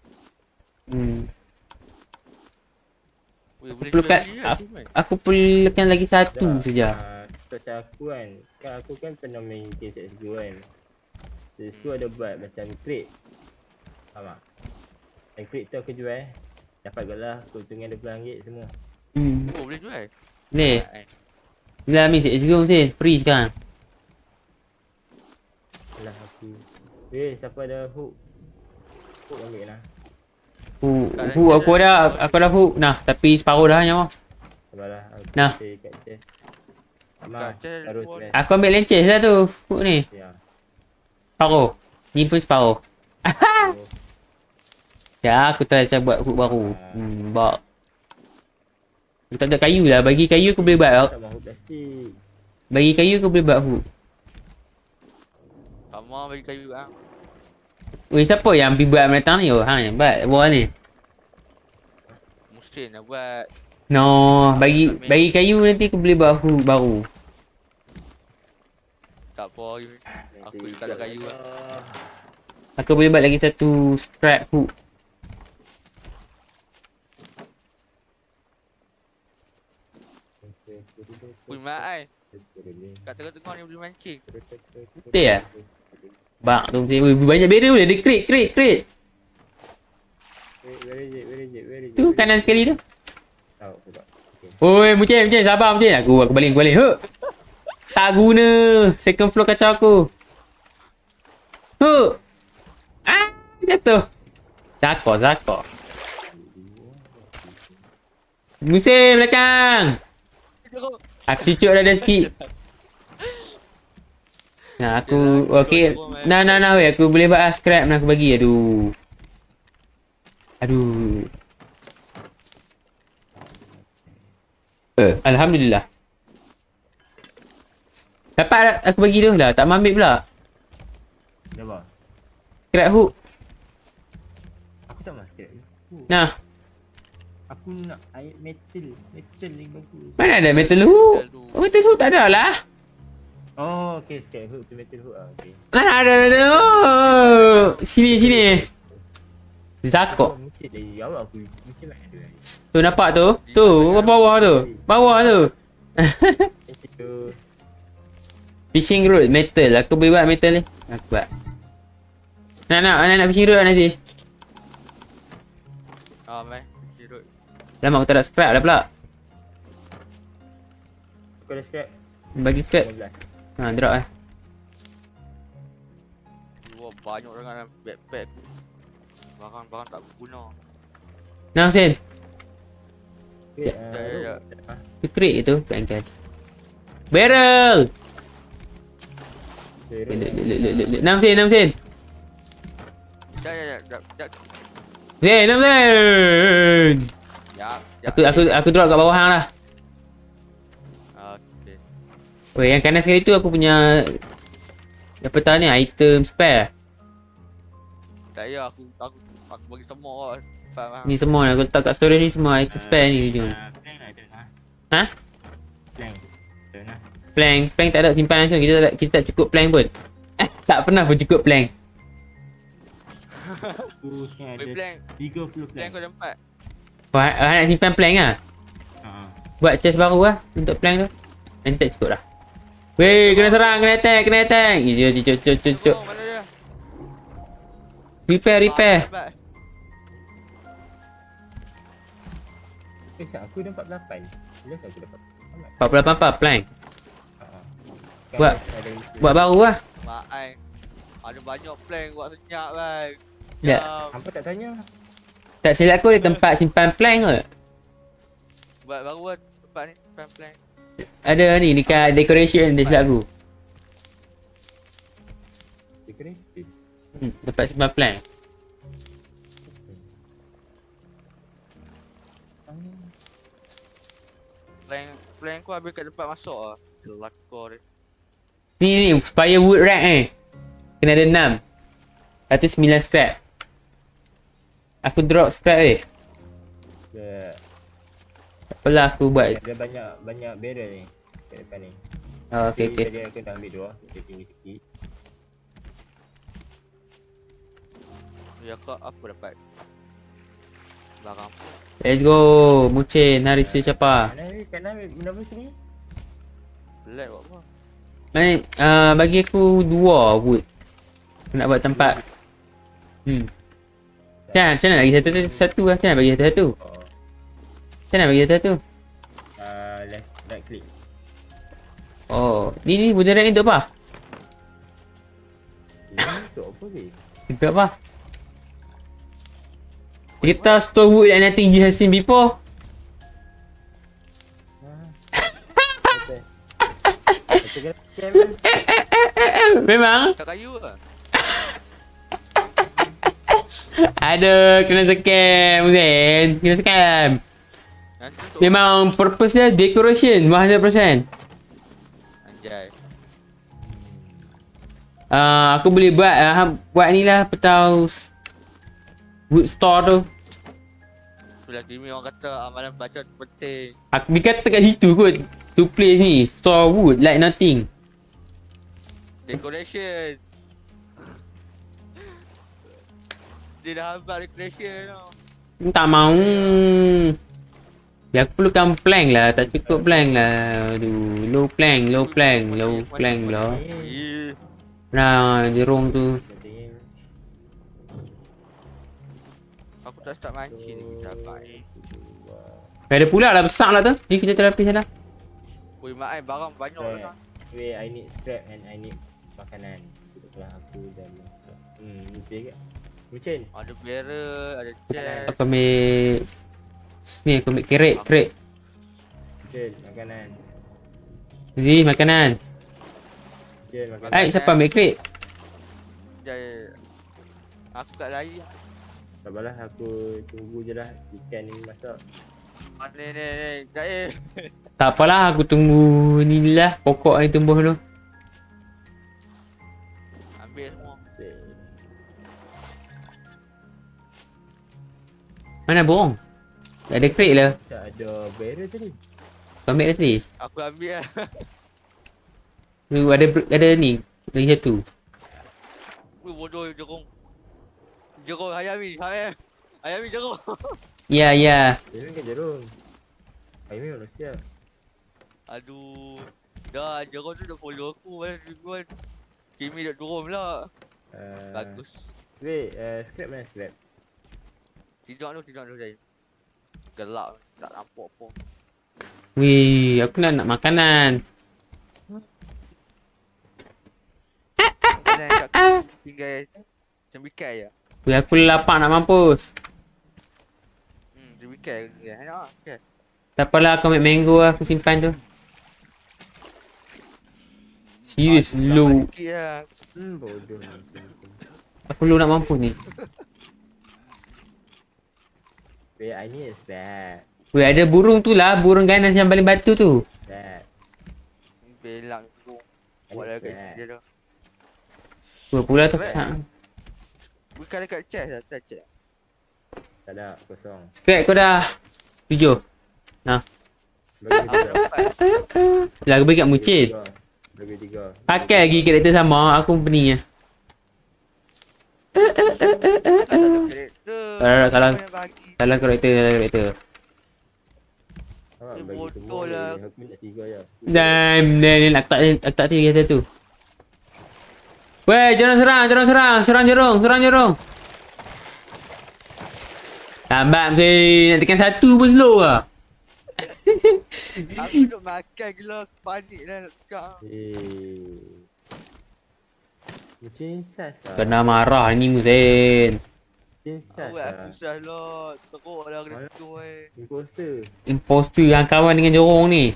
Speaker 2: Weh, boleh
Speaker 1: Perlukan
Speaker 2: jual lagi lah achievement.
Speaker 1: aku perlukan lagi satu saja.
Speaker 3: Macam aku kan aku kan pernah main game CS2 kan. CS2 ada buat macam crate. Faham tak? Dan crate tu aku jual dapat gelah keuntungan RM20 semua.
Speaker 2: Oh, boleh jual?
Speaker 1: Boleh. Bila ambil sikit juga Hussein. Free sekarang.
Speaker 3: Alah aku. Siapa ada hook? Hook ambil lah.
Speaker 1: Aku ada hook. Nah, tapi separuh dah nyawa.
Speaker 3: Sabarlah.
Speaker 1: Nah.
Speaker 3: Kat chest.
Speaker 2: Kat chest
Speaker 3: Taruh
Speaker 2: pun.
Speaker 3: chest.
Speaker 1: Aku ambil lences lah tu. Hook ni.
Speaker 3: Ya.
Speaker 1: Separuh. Ni pun separuh. Ya, aku try macam buat hook baru. Bak. Aku tak ada kayu lah. Bagi kayu aku boleh buat.
Speaker 3: Tak mahu plastik.
Speaker 1: Bagi kayu aku boleh buat hook.
Speaker 2: Sama bagi kayu ah.
Speaker 1: Weh, siapa yang pergi buat menatang ni? Oh, hang yang buat. Buat ni.
Speaker 2: Musin nak buat.
Speaker 1: No, bagi kayu nanti aku boleh buat hook baru.
Speaker 2: Tak apa. Aku tak ada kayu lah.
Speaker 1: Aku boleh buat lagi satu scrap hook.
Speaker 2: Pui mak ai. Kat tengah-tengah ni boleh mancing.
Speaker 1: Betul ya? Bak tu mesti. Ui, banyak barrel boleh. Ada crate.
Speaker 3: Where is it?
Speaker 1: Tu kanan sekali tu.
Speaker 3: Tahu aku tak.
Speaker 1: Oi, Mucin, sabar Mucin. Aku balik. Huk. Tak guna. Second floor kacau aku. Huk. Ah, jatuh. Zakor. Musim belakang. Aku cucuk dah ada sikit. Nah, aku okey. Nah weh, aku boleh buat scrap nak aku bagi. Aduh. Alhamdulillah. Dapat tak aku bagi tu lah. Tak mau ambil pula.
Speaker 3: Dah apa?
Speaker 1: Scrap hook.
Speaker 3: Aku tak masuk.
Speaker 1: Nah,
Speaker 3: Aku nak air metal ni bagus.
Speaker 1: mana ada metal hook? Metal hook tak ada lah.
Speaker 3: Oh, okey, scrap hook tu metal hook ah, okey.
Speaker 1: Mana ada metal hook? Sini. Zakok.
Speaker 3: Mungkin dari awal aku mungkin nak ada.
Speaker 1: Tu nampak tu? Tu, bawah tu.
Speaker 3: Thank you.
Speaker 1: Fishing rod metal. Aku boleh buat metal ni. Aku buat. Nak fishing rod nanti.
Speaker 2: Mai. Sirut.
Speaker 1: Lama aku tak ada scrap dah pula.
Speaker 3: Aku ada scrap
Speaker 1: Bagi scrap.
Speaker 3: 15.
Speaker 1: Drop eh.
Speaker 2: Wah, banyak sangat dalam backpack. Barang-barang tak berguna.
Speaker 1: Nah, Hussein.
Speaker 3: Wait,
Speaker 2: Ya.
Speaker 1: Tu crate tu. Bangkan. Barrel! Look. Nah, Hussein.
Speaker 2: Jap.
Speaker 1: Hussein! Aku drop kat bawah hang lah.
Speaker 2: Okey.
Speaker 1: Weh, yang kanan sekali tu aku punya apa tahu ni item spare.
Speaker 2: Tak ya, aku bagi semua lah. Faham.
Speaker 1: Ni semua aku letak kat storage ni semua item spare ni hujung.
Speaker 3: Plank ada lah.
Speaker 1: Ha?
Speaker 3: Plank. Ada lah.
Speaker 1: Plank tak ada simpan langsung. Kita tak cukup plank pun. Tak pernah pun cukup plank.
Speaker 3: Aku sekarang ada
Speaker 2: Plank
Speaker 3: 30 plank.
Speaker 2: kau ada 4.
Speaker 1: Wah, nak simpan plank lah. Buat chest baru lah untuk plank tu. Nanti tak cukup lah. Weh, kena serang, kena attack. Cuk.
Speaker 2: Oh, mana dia?
Speaker 1: Repair.
Speaker 2: Hebat.
Speaker 3: Aku dah 48. Bila aku dapat
Speaker 1: 48 plank.
Speaker 3: Kan
Speaker 1: Buat baru lah.
Speaker 2: Mak ai. Ada banyak plank buat senyap bang.
Speaker 1: Ya.
Speaker 3: Hampa tak tanya.
Speaker 1: Tak silap aku ada tempat simpan plank ke?
Speaker 2: Buat baru kan tempat ni plank.
Speaker 1: Ada ni dekat decoration dia silap aku.
Speaker 3: Decorative.
Speaker 1: Tempat simpan plank.
Speaker 2: Plank kau habis kat tempat masuk ah. Kelakar dia.
Speaker 1: Ni firewood rack ni. Kena ada 6. Lepas tu 9 scrap. Aku drop scrap
Speaker 3: Dia
Speaker 1: Tak apalah aku buat.
Speaker 3: ada banyak barrel ni kat depan ni.
Speaker 1: Oh, okey.
Speaker 3: Jadi aku dah ambil 2. Kita tinggi sikit.
Speaker 2: Ya kau apa dapat? Barang.
Speaker 1: Let's go. Mucin hari siapa?
Speaker 3: Kanan benda sini.
Speaker 2: Black buat apa?
Speaker 1: Bagi aku 2 wood. Aku nak buat tempat. Macam mana bagi satu lah. Macam mana bagi satu?
Speaker 3: Oh.
Speaker 1: Macam mana bagi satu?
Speaker 3: Right click.
Speaker 1: Oh, ni wooden rack ni untuk apa?
Speaker 3: Ini untuk apa ni?
Speaker 1: Untuk apa? Kita store wood and nothing you have seen before. Memang
Speaker 2: Tak kayu ke?
Speaker 1: ada kena scam Zain. Kena scam.
Speaker 2: Nanti untuk
Speaker 1: Memang purpose dia decoration 100%.
Speaker 2: anjay.
Speaker 1: Aku boleh buat buat ni lah petau wood store tu.
Speaker 2: Itulah kimi orang kata amalan baca tu penting.
Speaker 1: Dia kata kat situ kot. To place ni store wood like nothing.
Speaker 2: Decoration. Dia dah hambat decoration tau.
Speaker 1: Tak mau. Ya aku perlukan plank lah. Tak cukup plank lah. Aduh. Low plank lah.
Speaker 2: Eh,
Speaker 1: Nah, jerung tu.
Speaker 2: aku tak start mancing lagi sabar ni.
Speaker 1: Ada pula lah besar lah tu. Ni kita terlapis sana.
Speaker 2: Oi, mak ai barang banyak lah.
Speaker 3: Wait, I need scrap and I need makanan. Itulah aku dan ni ke? Bucin.
Speaker 2: Ada barrel, ada chest.
Speaker 1: Aku ambil ni aku ambil crate.
Speaker 3: Bucin, makanan.
Speaker 1: Ni makanan.
Speaker 3: Bucin, makanan.
Speaker 1: Ai, siapa ambil crate?
Speaker 2: Jaya. Aku kat lari.
Speaker 3: Sabarlah, aku tunggu je lah ikan ni masak.
Speaker 2: Ni. Jaya.
Speaker 1: Tak apalah, aku tunggu ni lah pokok ni tumbuh dulu.
Speaker 2: Ambil semua.
Speaker 3: Bucin.
Speaker 1: Mana burung? Tak ada crate lah.
Speaker 3: Tak ada barrel tadi.
Speaker 1: Kau ambil dah tadi?
Speaker 2: Aku ambil lah.
Speaker 1: Ni ada ni. Lagi satu.
Speaker 2: Ui, bodoh jerung. Jerung Hayami. Hayami jerung.
Speaker 1: Ya.
Speaker 3: Jerung ke jerung? Ayumi manusia.
Speaker 2: Aduh. Dah, jerung tu dah follow aku. Kan. Kimi dah turun pula. Bagus.
Speaker 3: Wait, scrap mana scrap?
Speaker 2: Tidur dulu Jaya. Gelap. Tak nampak pun.
Speaker 1: Wih, aku nak makanan.
Speaker 2: Makanan kat tinggal cembikai je.
Speaker 1: Wih, aku lapar nak mampus.
Speaker 2: Cembikai je. Enak okay.
Speaker 1: Tak apalah, aku ambil mango lah. Aku simpan tu. Serius, low.
Speaker 2: Sikit lah.
Speaker 3: Bodoh.
Speaker 1: Aku low nak mampus ni.
Speaker 3: Wait, I need a scrap.
Speaker 1: Wih, ada burung tu lah. Burung ganas yang paling batu tu.
Speaker 3: Scrap.
Speaker 2: Belang tu. Buat lah kat dia dah.
Speaker 1: Wih, pula tu.
Speaker 2: Bukan dekat chest lah. Tak check.
Speaker 3: Tak ada, kosong.
Speaker 1: Scrap kau dah. 7. Nah.
Speaker 3: Bagi tiga.
Speaker 1: Lah, aku bagi kat Mucin.
Speaker 3: Bagi tiga.
Speaker 1: Pakai lagi karakter sama. Aku pening lah. Salah. Salah karakter.
Speaker 3: Awak
Speaker 2: Eh,
Speaker 3: bagi
Speaker 2: bodoh
Speaker 3: semua
Speaker 2: lah.
Speaker 3: je. Aku minta tiga je.
Speaker 1: Dan aku tak tahu kata tu. Weh, jangan serang jerung. Lambat mesti nak tekan satu pun slow lah.
Speaker 2: Aku duduk makan gila. Panik lah nak tukar.
Speaker 3: Macam sas lah.
Speaker 1: Kena marah ni Musin.
Speaker 3: Macam sas
Speaker 2: Awak
Speaker 3: lah.
Speaker 2: aku susah lah. Teruk lah kena tu
Speaker 3: Imposter.
Speaker 1: Imposter yang kawan dengan jorong ni.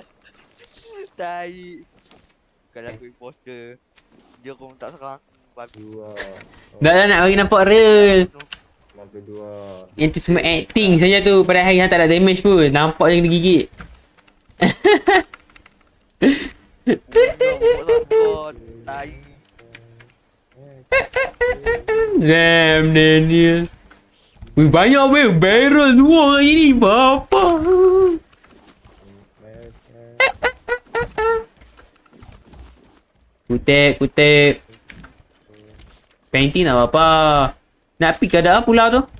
Speaker 2: Tai. Kalau aku imposter. Jerung tak serang. Babi.
Speaker 3: Dua.
Speaker 1: Dah lah nak bagi nampak real.
Speaker 3: Mampu dua.
Speaker 1: Yang tu semua acting saja tu. Padahal yang tak ada damage pun. Nampak je kena gigit.
Speaker 2: Tai.
Speaker 1: Damn Daniel. Wih, banyak weh. Barrel 2 hari ni. Apa? Kutip. Painting tak apa-apa. Nak pergi ke ada pula tu?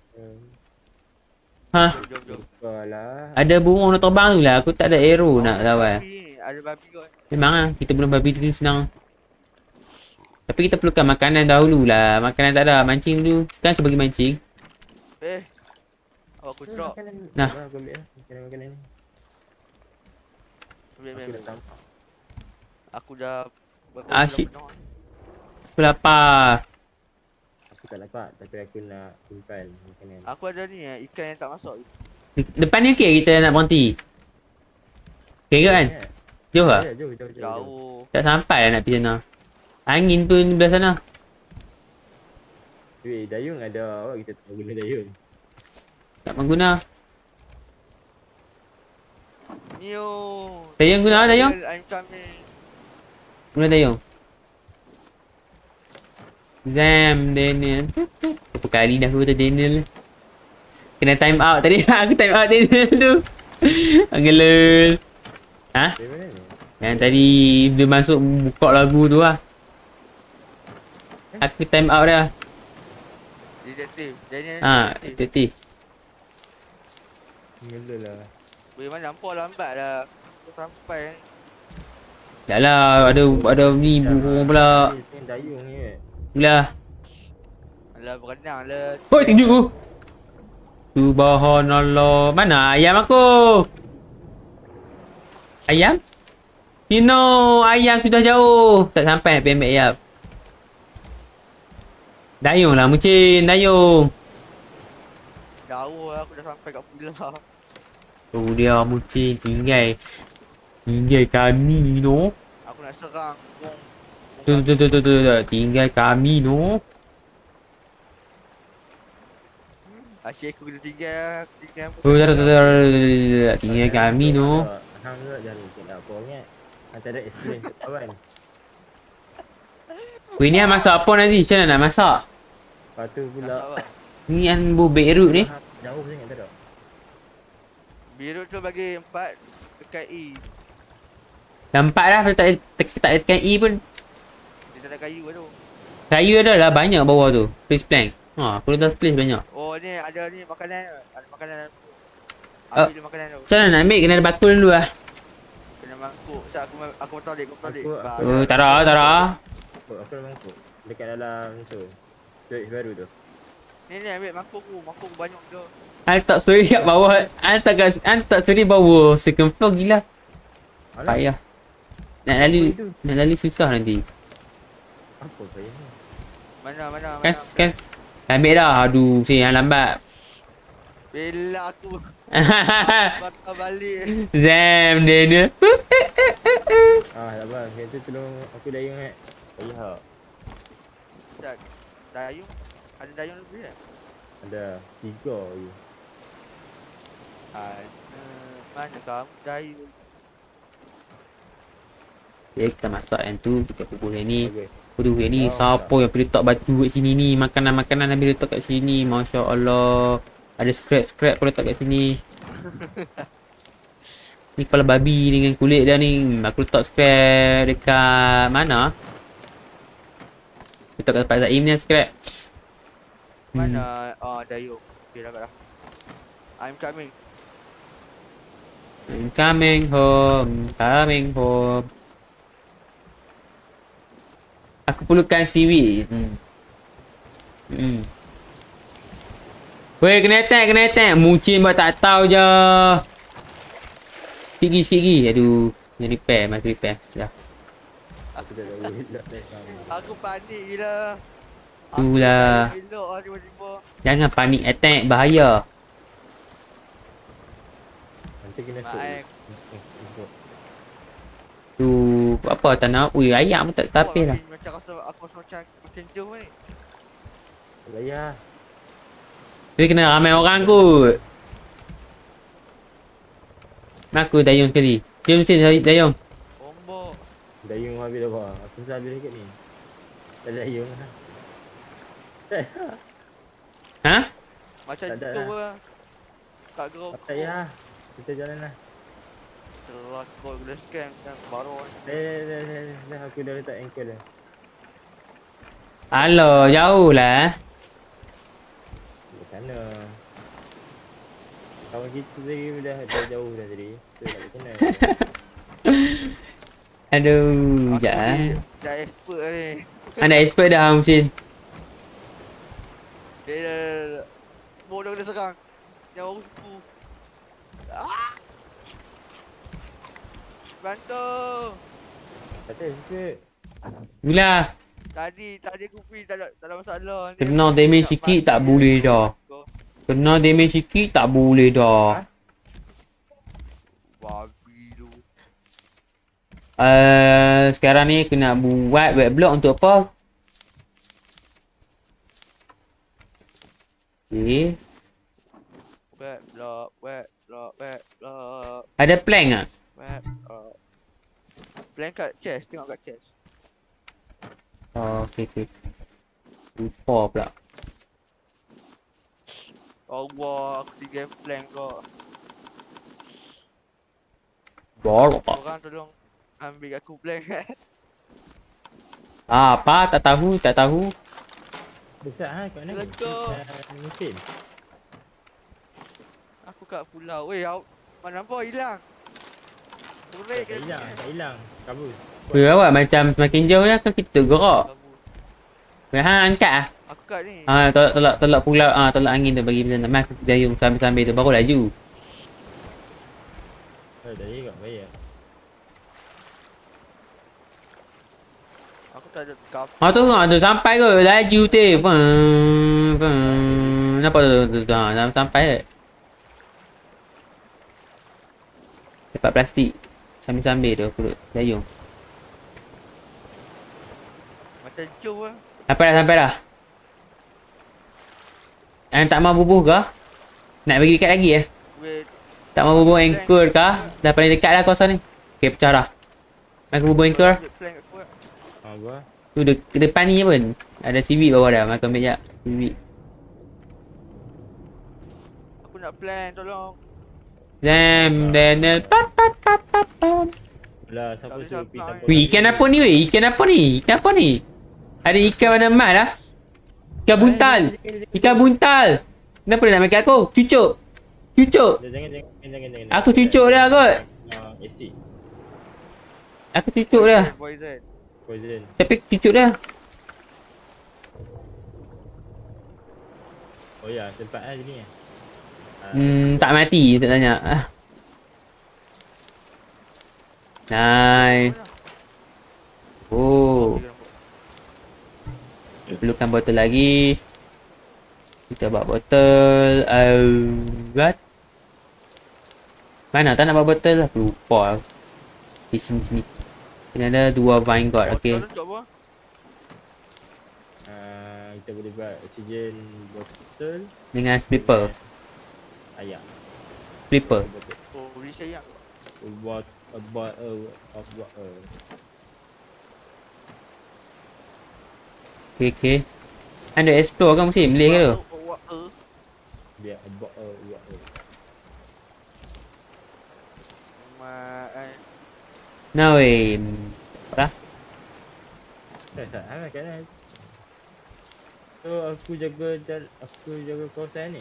Speaker 1: Ha?
Speaker 2: Jom.
Speaker 3: Lah.
Speaker 1: Ada burung nak terbang tu lah. Aku tak ada arrow nak lawan.
Speaker 2: Ada babi kot.
Speaker 1: Memang lah. Kita bunuh babi tu senang. Tapi kita perlukan makanan dahulu lah. Makanan tak ada. Mancing dulu. Kan aku bagi mancing.
Speaker 2: Awak aku drop.
Speaker 1: Nah.
Speaker 3: Aku ambil lah. Makanan ni.
Speaker 2: Ambil. Aku dah
Speaker 1: Asyik. Aku lapar.
Speaker 3: Aku tak dapat. Tapi aku nak simpan makanan.
Speaker 2: Aku ada ni ikan yang tak masuk.
Speaker 1: Depan ni okey kita nak berhenti. Okey ke kan? Jauh lah?
Speaker 3: Jauh.
Speaker 2: Jauh.
Speaker 1: Tak sampai lah nak pergi sana. Angin pun belah sana.
Speaker 3: Weh, dayung ada. Awak kita tak guna dayung.
Speaker 1: Tak mengguna.
Speaker 2: Nio.
Speaker 1: Dayung guna lah dayung.
Speaker 2: I'm coming.
Speaker 1: Guna dayung. Damn Daniel. Berapa kali dah aku kata Daniel. Kena time out tadi. Aku time out Daniel tu. Gelul. Ha?
Speaker 3: Dari mana ni?
Speaker 1: Yang tadi dia masuk buka lagu tu lah. Aku time out dah.
Speaker 2: Detektif. Jadi
Speaker 1: Detektif.
Speaker 3: Mula lah.
Speaker 2: Boleh mana nampak lambat lah. Aku sampai.
Speaker 1: Dah lah, ada ni burung pula.
Speaker 3: Dayung ni kan.
Speaker 1: Lah.
Speaker 2: Alah berenang lah.
Speaker 1: Oi, tunjuk aku. Subhanallah. Mana ayam aku? Ayam? Tino, ayam sudah jauh. Tak sampai nak ambil ayam. Dayung lah Mucin, dayung.
Speaker 2: Jauh lah aku dah sampai kat pulau.
Speaker 1: Tu dia Mucin, tinggal kami no.
Speaker 2: Aku nak serang.
Speaker 1: Tu. Tinggal kami no.
Speaker 2: Asyik aku kena tinggal.
Speaker 1: Tinggal kami no.
Speaker 3: Hang juga jangan nak apa ingat. Antara explain ke kawan.
Speaker 1: Weh ni masak apa nanti? Macam mana nak masak?
Speaker 3: Lepas tu pula
Speaker 1: Ni yang beirut ni.
Speaker 3: jauh sangat tak ada.
Speaker 2: Biru tu bagi 4 dekat E.
Speaker 1: Nampak dah tak tekan E pun.
Speaker 2: Dia tak ada kayu lah tu.
Speaker 1: Kayu ada lah banyak bawah tu. Place plank. Ha, aku dah place banyak.
Speaker 2: Oh ni ada ni makanan. Ada makanan. Ambil makanan tu.
Speaker 1: Macam mana nak ambil? Kena ada bakul dulu lah.
Speaker 2: Kena mangkuk. Sekejap aku bertalik.
Speaker 1: Oh, tak ada.
Speaker 3: Aku ada mangkuk. Dekat dalam tu. Storage baru tu.
Speaker 2: Ni ambil mangkuk aku. Mangkuk aku banyak tu.
Speaker 1: Letak story kat bawah. Letak story bawah. Second floor gila. Payah. Nak lalu susah nanti.
Speaker 3: Apa payah ni?
Speaker 2: Mana.
Speaker 1: Kan. Ambil dah. Aduh, yang lambat.
Speaker 2: Bela aku. Bakar balik.
Speaker 1: Zam dia ni.
Speaker 3: Tak apa. Yang tu tolong aku dayung kan. Payah.
Speaker 2: Tak. Dayung. Ada dayung lebih kan?
Speaker 3: Ada 3 je.
Speaker 2: Mana kamu dayung?
Speaker 1: Okay, kita masak yang tu. Kita pukul yang ni.
Speaker 3: Okay.
Speaker 1: Aduh, yang ni siapa yang pergi letak batu kat sini ni. Makanan-makanan ambil letak kat sini. Masya Allah. Ada scrap pun letak kat sini. Ni kepala babi dengan kulit dia ni. Aku letak scrap dekat mana? Letak kat tempat Zaim ni scrap.
Speaker 2: Mana? Dayung. Okay, dah. I'm coming.
Speaker 1: I'm coming home. Aku perlukan seaweed. Weh, kena attack. Mucin buat tak tahu je. Sikit lagi. Aduh. Kena repair. Masih repair. Dah.
Speaker 3: Aku tak tahu.
Speaker 2: Aku panik gila.
Speaker 1: Itulah.
Speaker 2: Elok lah tiba-tiba.
Speaker 1: Jangan panik attack. Bahaya.
Speaker 3: Nanti kena
Speaker 2: Maek.
Speaker 1: Tu. Apa tak nak? Ui, ayam pun tak tapis lah.
Speaker 2: Macam aku rasa macam jauh ni.
Speaker 3: Payah.
Speaker 1: Dia kena ramai orang kot. Aku dayung sekali. Dia mesti dayung.
Speaker 2: Bombok.
Speaker 3: Dayung habis dah apa? Aku mesti habis dekat ni. Tak ada dayung lah.
Speaker 1: Ha?
Speaker 2: Macam
Speaker 3: Tak ada
Speaker 2: tu
Speaker 3: lah.
Speaker 2: lah. Tak gerok.
Speaker 3: Tak payah. Kita jalan lah.
Speaker 2: Terus kau kena scam kan baru ni.
Speaker 3: Dah aku dah letak ankle dah.
Speaker 1: Aloh, jauh lah.
Speaker 3: Di sana. Kawan kita tadi dah jauh dah tadi. Tu tak boleh kena.
Speaker 1: Aduh,
Speaker 2: Aku
Speaker 1: sekejap lah.
Speaker 2: dah expert ni.
Speaker 1: Anda expert dah, Mucin.
Speaker 2: Dia dah. Bodoh kena serang. Yang baru suku. Bantu.
Speaker 3: Kata sikit.
Speaker 1: Bila
Speaker 2: Tadi aku pergi tak ada masalah ni.
Speaker 1: kena damage sikit tak boleh dah. Kena damage sikit tak boleh dah.
Speaker 2: Babi tu.
Speaker 1: Sekarang ni aku nak buat web block untuk apa? Okay.
Speaker 2: Web block.
Speaker 1: Ada plank tak?
Speaker 2: Web plan kat chest, tengok kat chest.
Speaker 1: Oh, okay. Lupa pula.
Speaker 2: Allah, aku tinggal plan kau.
Speaker 1: Bolok.
Speaker 2: Korang tolong ambil aku plan.
Speaker 1: Apa? Tak tahu.
Speaker 3: Besar ha kat mana?
Speaker 2: Let's go.
Speaker 3: Mesin.
Speaker 2: Aku kat pulau. Weh, mana nampak hilang. Korek
Speaker 3: Tak hilang, tak hilang. Kabur.
Speaker 1: Weh, awak macam semakin jauh ya kan kita gerak. Weh, hang angkat ah.
Speaker 2: Aku kat ni.
Speaker 1: Tolak pulau tolak angin tu bagi macam nak dayung sambil-sambil tu baru laju.
Speaker 3: Tadi kat bayar.
Speaker 2: Aku tak ada kap.
Speaker 1: Tengok tu sampai ke laju tu. Nampak tu sampai dah. Dapat plastik sambil-sambil tu aku duduk dayung.
Speaker 2: Macam jauh lah.
Speaker 1: Sampai dah. Yang tak mau bubuh ke? Nak bagi dekat lagi
Speaker 2: Weh,
Speaker 1: Tak mau bubuh anchor ke? Dah paling dekat dah kawasan ni. Okay, pecah dah. Aku bubuh anchor.
Speaker 2: ambil plank aku lah.
Speaker 3: Apa?
Speaker 1: Tu depan ni pun. Ada seaweed bawah dah. Aku ambil sekejap. Seaweed.
Speaker 2: Aku nak plan, tolong.
Speaker 1: Zam, Daniel.
Speaker 3: Lah, siapa
Speaker 2: Tak boleh
Speaker 3: suruh
Speaker 2: sampai.
Speaker 3: pergi tanpa
Speaker 1: Wih, ikan apa ni weh? Ikan apa ni? Ikan apa ni? Ada ikan warna emas lah. Ikan buntal. Ikan buntal. Kenapa dia nak makan aku? Cucuk.
Speaker 3: Jangan.
Speaker 1: Aku cucuk dah kot.
Speaker 3: Acid.
Speaker 1: Aku cucuk dah.
Speaker 2: Poison.
Speaker 3: Poison.
Speaker 1: Tapi cucuk dah.
Speaker 3: Oh ya, tempat lah sini lah.
Speaker 1: Tak mati. Tak tanya. Nice. Oh. Perlukan botol lagi. Kita bawa botol. What? Mana tak nak bawa botol? Aku lupa. Di sini. Kena ada 2 vine god. Okay.
Speaker 2: Botol tu untuk apa?
Speaker 3: Kita boleh buat oksigen botol
Speaker 1: Dengan flipper.
Speaker 3: ayak.
Speaker 1: Flipper.
Speaker 2: Oh, beli sayang.
Speaker 3: Buat of water.
Speaker 1: Okay. Anda explore kan mesti boleh ke tu?
Speaker 3: Biar water.
Speaker 1: Nah weh. Apa dah?
Speaker 3: Tak kan. So aku jaga kawasan ni.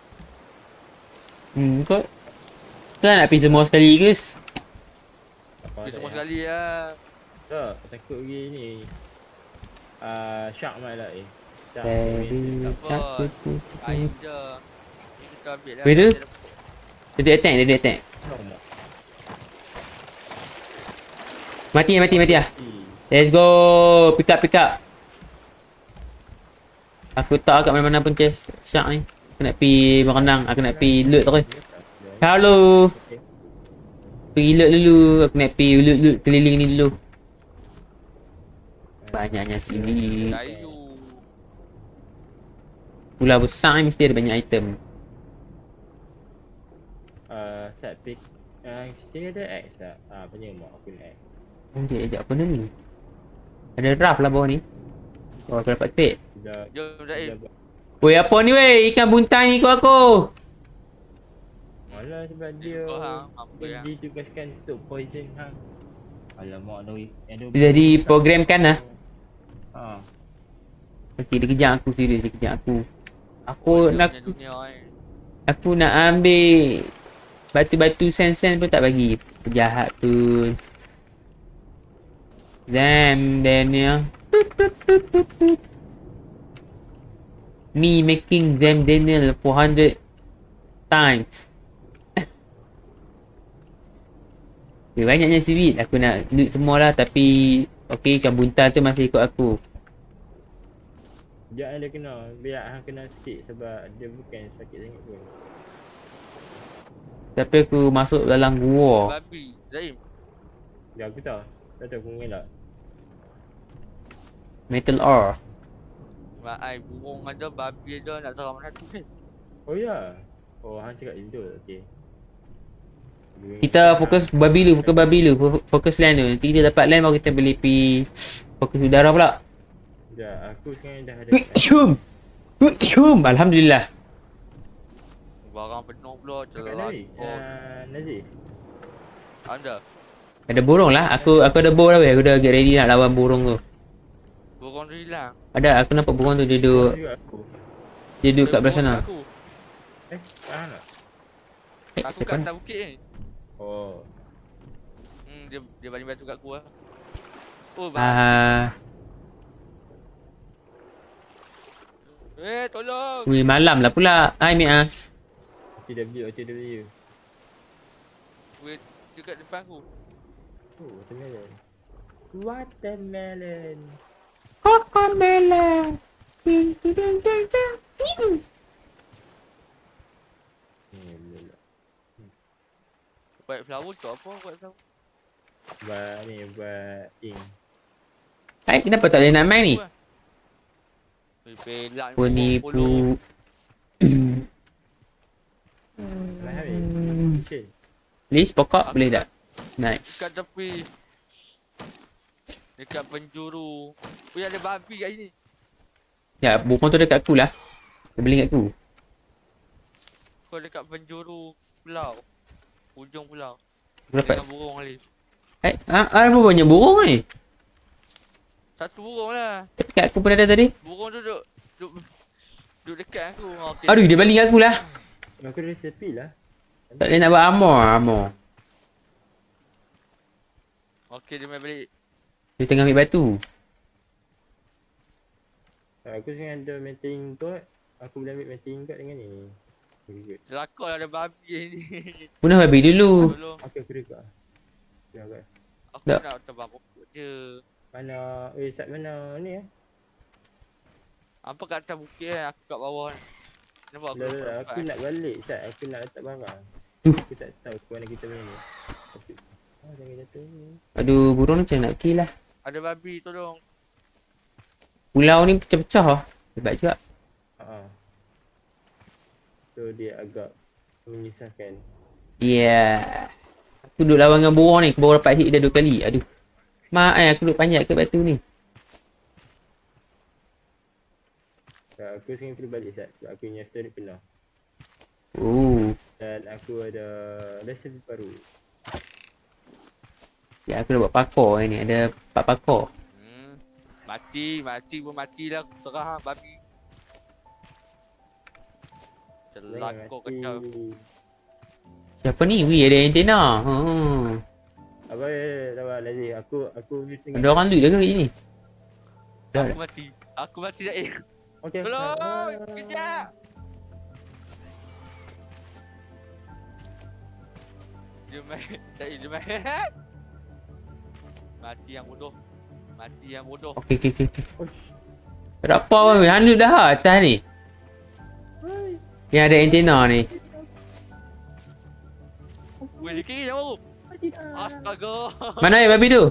Speaker 1: Kau tak nak pergi semua sekali guys?
Speaker 2: Dia semua sekali lah.
Speaker 3: Tak, takut pergi ni. Shark mai lah Shark.
Speaker 2: Tak apa. Air je. Kita ambil lah.
Speaker 1: Weh tu? Dia attack. Mati lah. Let's go. Pick up. Aku tak kat mana-mana pun chest shark ni. Aku nak pergi berenang. Aku nak pergi loot terus. Halo. Pergi loot dulu. Aku nak pergi loot keliling ni dulu. Banyaknya sini.
Speaker 2: Kayu.
Speaker 1: Pulau besar ni mesti ada banyak item.
Speaker 3: Set pick. Sini ada X tak? Penyemak aku nak X.
Speaker 1: Sekejap apa ni? Ada draft lah bawah ni. Oh, aku dapat pet.
Speaker 2: Jom Zaim.
Speaker 1: Weh, apa ni weh? Ikan buntal ni ikut aku.
Speaker 3: Malah sebab dia
Speaker 2: suka hang, apa yang?
Speaker 3: ditugaskan untuk poison hang. Alamak ada
Speaker 1: Dia diprogramkan lah.
Speaker 3: Ha.
Speaker 1: Okay, dia kejar aku serius. Dia kejar aku.
Speaker 2: Dunia
Speaker 1: Aku nak ambil batu-batu sen-sen pun tak bagi. Penjahat tu. Damn, Daniel. Me making them Daniel 400 times. Okay, banyaknya seaweed. Aku nak loot semua lah tapi okay, ikan buntal tu masih ikut aku.
Speaker 3: Jangan dia kena. Biar hang kena sikit sebab dia bukan sakit sangat pun.
Speaker 1: Tapi aku masuk dalam gua.
Speaker 2: babi. Zaim.
Speaker 3: Ya aku tahu. Tak tahu aku mengelak.
Speaker 1: Metal ore.
Speaker 2: Mak ai burung ada, babi ada, nak serang mana tu kan?
Speaker 3: Oh ya. Oh hang cakap itu. Okey.
Speaker 1: Kita fokus babi dulu, fokus land tu. Nanti kita dapat land baru kita boleh pergi fokus udara pula.
Speaker 3: Ya, aku sekarang dah ada.
Speaker 1: Alhamdulillah.
Speaker 2: Barang penuh pula
Speaker 3: Cakap
Speaker 2: cerah.
Speaker 3: Nazif. Nazif.
Speaker 2: Ada.
Speaker 1: Ada burung lah. Aku ada bow dah weh. Aku dah get ready nak lawan burung tu.
Speaker 2: Burung tu hilang.
Speaker 1: Ada, aku nampak burung tu dia duduk.
Speaker 3: Juga aku.
Speaker 1: Dia duduk kat belah
Speaker 2: Burung
Speaker 1: sana.
Speaker 2: kat Aku,
Speaker 3: Faham tak?
Speaker 2: aku
Speaker 1: Siapa
Speaker 2: kat
Speaker 1: ni?
Speaker 2: atas bukit ni.
Speaker 3: Oh.
Speaker 2: Dia baling batu kat aku lah. Oh, tolong.
Speaker 1: Weh, malam lah pula. Hai, Mias.
Speaker 3: OTW.
Speaker 2: Weh, dekat depan aku.
Speaker 3: Oh, watermelon.
Speaker 1: Cocomelon. Ding, ding, ding, ding, ding.
Speaker 2: White flower tu apa? White flower.
Speaker 3: Buat ink.
Speaker 1: Hai, kenapa tak boleh nak main ni?
Speaker 2: Weh, pelak ni.
Speaker 1: Penipu.
Speaker 3: Dah habis. Okay.
Speaker 1: Please, pokok boleh tak? Nice.
Speaker 2: Dekat tepi. Dekat penjuru. Weh, ada babi kat sini.
Speaker 1: Ya, burung tu dekat aku lah. Dia beli kat aku.
Speaker 2: Kau dekat penjuru pulau. Ujung pulau.
Speaker 1: Dapat.
Speaker 2: Dengan burung Ali.
Speaker 1: Apa banyak burung ni?
Speaker 2: Satu burung lah.
Speaker 1: Dekat aku pun ada tadi.
Speaker 2: Burung tu duduk dekat aku. Okay.
Speaker 1: Aduh, dia balik kat aku lah.
Speaker 3: Aku ada resipi lah.
Speaker 1: Tak boleh nak buat armor.
Speaker 2: Okey, dia main balik.
Speaker 1: Dia tengah ambil batu.
Speaker 3: Aku sekarang ada melting pot. Aku boleh ambil melting pot dengan ni. Good.
Speaker 2: Celaka lah ada babi ni.
Speaker 1: Bunuh babi dulu.
Speaker 2: Tolong.
Speaker 3: Okay, aku dekat. Dekat.
Speaker 2: Aku
Speaker 1: Tak.
Speaker 2: nak terbang pokok je.
Speaker 3: Mana? Sat mana ni
Speaker 2: Apa kat atas bukit kan? Aku kat bawah ni. Nampak aku
Speaker 3: Aku nak balik Sat. Aku nak letak barang. Aku tak tahu ke mana kita main ni. Jangan jatuh.
Speaker 1: Aduh, burung ni macam nak kill lah.
Speaker 2: Ada babi, tolong.
Speaker 1: Pulau ni pecah-pecah lah. Hebat juga.
Speaker 3: So dia agak menyusahkan.
Speaker 1: Yeah. Aku duduk lawan dengan burung ni. Aku baru dapat hit dia 2 kali. Aduh. Mak aku duduk panjat ke batu ni.
Speaker 3: Aku sekarang perlu balik Sat. Sebab aku punya store ni penuh. Dan aku ada resipi baru.
Speaker 1: Ya, aku dah buat parkour ni. Ada 4 parkour.
Speaker 2: Mati pun matilah. Aku serah babi. Celaka kacau.
Speaker 1: Siapa ni? Wih, ada antena.
Speaker 3: Apa lawan Lazif? Aku
Speaker 1: Ada orang loot ke kat sini?
Speaker 2: Aku mati dah.
Speaker 3: Okey.
Speaker 2: Tolong, kejap. Dia main. Mati yang bodoh.
Speaker 1: Okey. Tak ada apa pun. Handuk dah atas ni. Yang ada antena ni.
Speaker 2: Weh, dia kiri jauh. Astaga.
Speaker 1: Mana babi tu?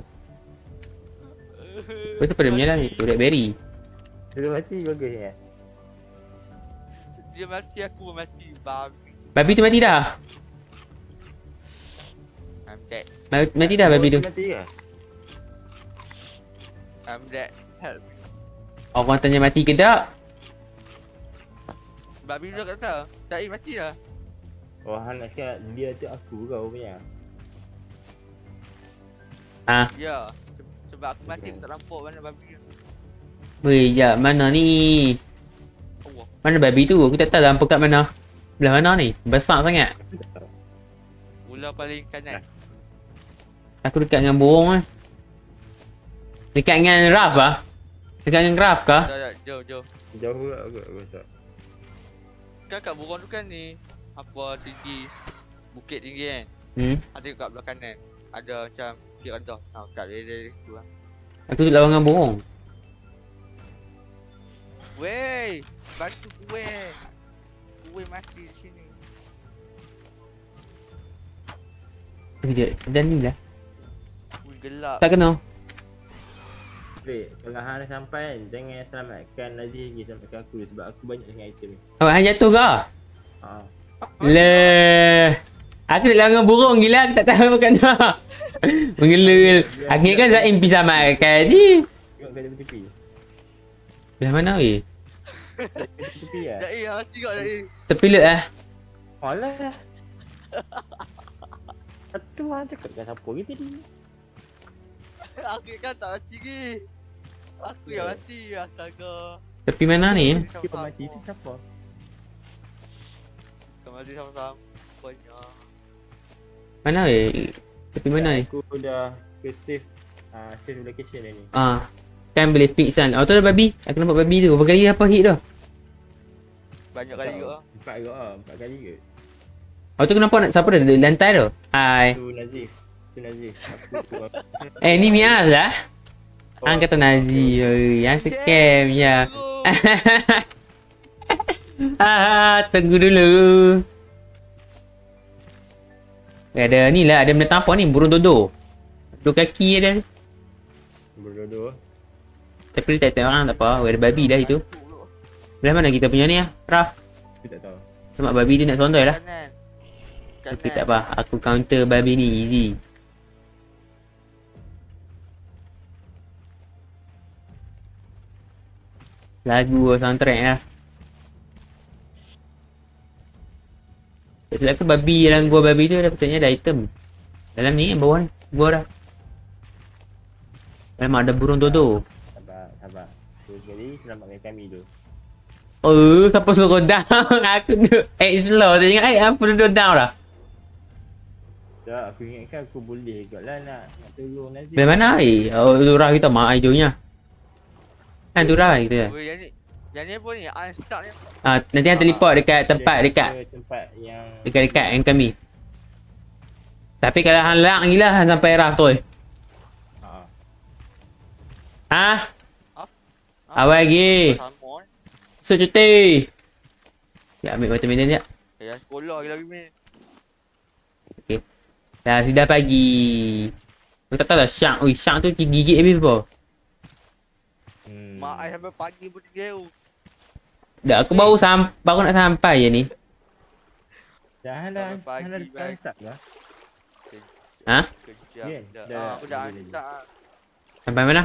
Speaker 1: Betul pada menyelam ni. Blackberry.
Speaker 3: Dia mati bagus ya.
Speaker 2: Dia mati, aku pun mati. Babi.
Speaker 1: Babi tu mati dah.
Speaker 2: I'm dead.
Speaker 1: Mati dah babi tu.
Speaker 3: Mati ke?
Speaker 2: I'm dead. Help.
Speaker 1: Orang tanya mati ke tak?
Speaker 2: Babi tu kat atas. Tak mati dah.
Speaker 3: Oh, Han nak cakap dia tu aku kau punya.
Speaker 2: Ya. Sebab aku mati, aku tak nampak mana babi tu.
Speaker 1: Weh, jap. Mana ni?
Speaker 2: Allah.
Speaker 1: Mana babi tu? Aku tak tahu lampu kat mana. Belah mana ni? Besar sangat.
Speaker 2: Bola paling kanan.
Speaker 1: Aku dekat dengan burung lah. Dekat dengan Raf lah. Dekat dengan Raf kah?
Speaker 2: Tak, jauh.
Speaker 3: Jauh lah agak besar.
Speaker 2: Kan kat burung tu kan ni. Apa tinggi. Bukit tinggi kan. Ada kat belah kanan. Ada macam bukit rendah. Kat area situ lah.
Speaker 1: Aku duduk lawan dengan burung.
Speaker 2: Wey, bantu gue. Gue mati di sini.
Speaker 1: Sekejap. Dan ni lah.
Speaker 2: Ui, gelap.
Speaker 1: Tak kena.
Speaker 3: Baik, kalau Han dah sampai kan, jangan selamatkan Lazif lagi, selamatkan aku sebab aku banyak dengan item ni.
Speaker 1: Awak hang jatuh ke? Leh. Aku duduk lawan dengan burung gila. Aku tak tahu kat mana. Mengelul. Aku ingat kan Zaim pergi selamatkan ni.
Speaker 3: Tengok kau tepi.
Speaker 1: Belah mana weh?
Speaker 3: Tepi lah.
Speaker 2: Jai, mati kau Jai.
Speaker 1: Tepi lut lah.
Speaker 3: Alah. Aduh, Han cakap dengan siapa ke tadi?
Speaker 2: Aku kan tak mati ke. Aku yang mati, astaga.
Speaker 1: Tepi mana ni?
Speaker 3: Kita mati tu siapa?
Speaker 2: Kita mati sama-sama. Banyak.
Speaker 1: Mana tepi mana ni?
Speaker 3: Aku dah ke save save location dah ni.
Speaker 1: Kan boleh fix kan. Oh tu ada babi. Aku nampak babi tu. Berapa kali apa hit tu?
Speaker 2: Banyak kali juga.
Speaker 3: 4 ke 4 kali ke?
Speaker 1: Oh tu kenapa nak siapa dah di lantai tu? Hai.
Speaker 3: Tu Nazif. Aku
Speaker 1: Ni Miaz lah. Hang kata Nazi. Yang scam ya. Tunggu dulu. Ada ni lah, ada benda apa ni? Burung dodo. 2 kaki ada.
Speaker 3: berdodo.
Speaker 1: Tapi dia tak tengok orang tak apa. Ada babi dah itu. Belah mana kita punya ni lah, Raf?
Speaker 3: Aku tak tahu.
Speaker 1: Cuma babi tu nak sondoi lah.
Speaker 2: Kanan.
Speaker 1: Tapi tak apa, aku counter babi ni easy. Lagu soundtrack lah. Tak silap aku babi dalam gua babi tu dah patutnya ada item. Dalam ni yang bawah ni, gua dah. Memang ada burung dodo.
Speaker 3: Sabar. Tu sekali selamatkan kami tu.
Speaker 1: Oh, siapa suruh down? Aku tu explore tu ingat apa duduk down dah.
Speaker 3: Tak, aku ingatkan aku boleh kot lah nak tolong Nazif.
Speaker 1: Dari mana Oh, Lurah kita mak hijaunya. Kan Lurah kita.
Speaker 2: Weh, yang ni apa ni? Unstuck ni.
Speaker 1: Nanti hang teleport dekat tempat dekat
Speaker 3: tempat yang
Speaker 1: dekat yang kami. Tapi kalau hang lang gila hang sampai Raf tu. Awal lagi.
Speaker 2: Sama.
Speaker 1: So cuti. Ya ambil watermelon sekejap.
Speaker 2: Yang sekolah lagi ni.
Speaker 1: Dah pagi. Aku tak tahu lah shark. Ui shark tu gigit habis apa.
Speaker 2: Mak ai sampai pagi pun tinggal.
Speaker 1: Dah aku baru nak sampai je ni.
Speaker 3: Dah start lah.
Speaker 1: Ha?
Speaker 2: Kejap.
Speaker 3: Kan?
Speaker 2: Dah. Aku dah unstuck.
Speaker 1: Sampai mana?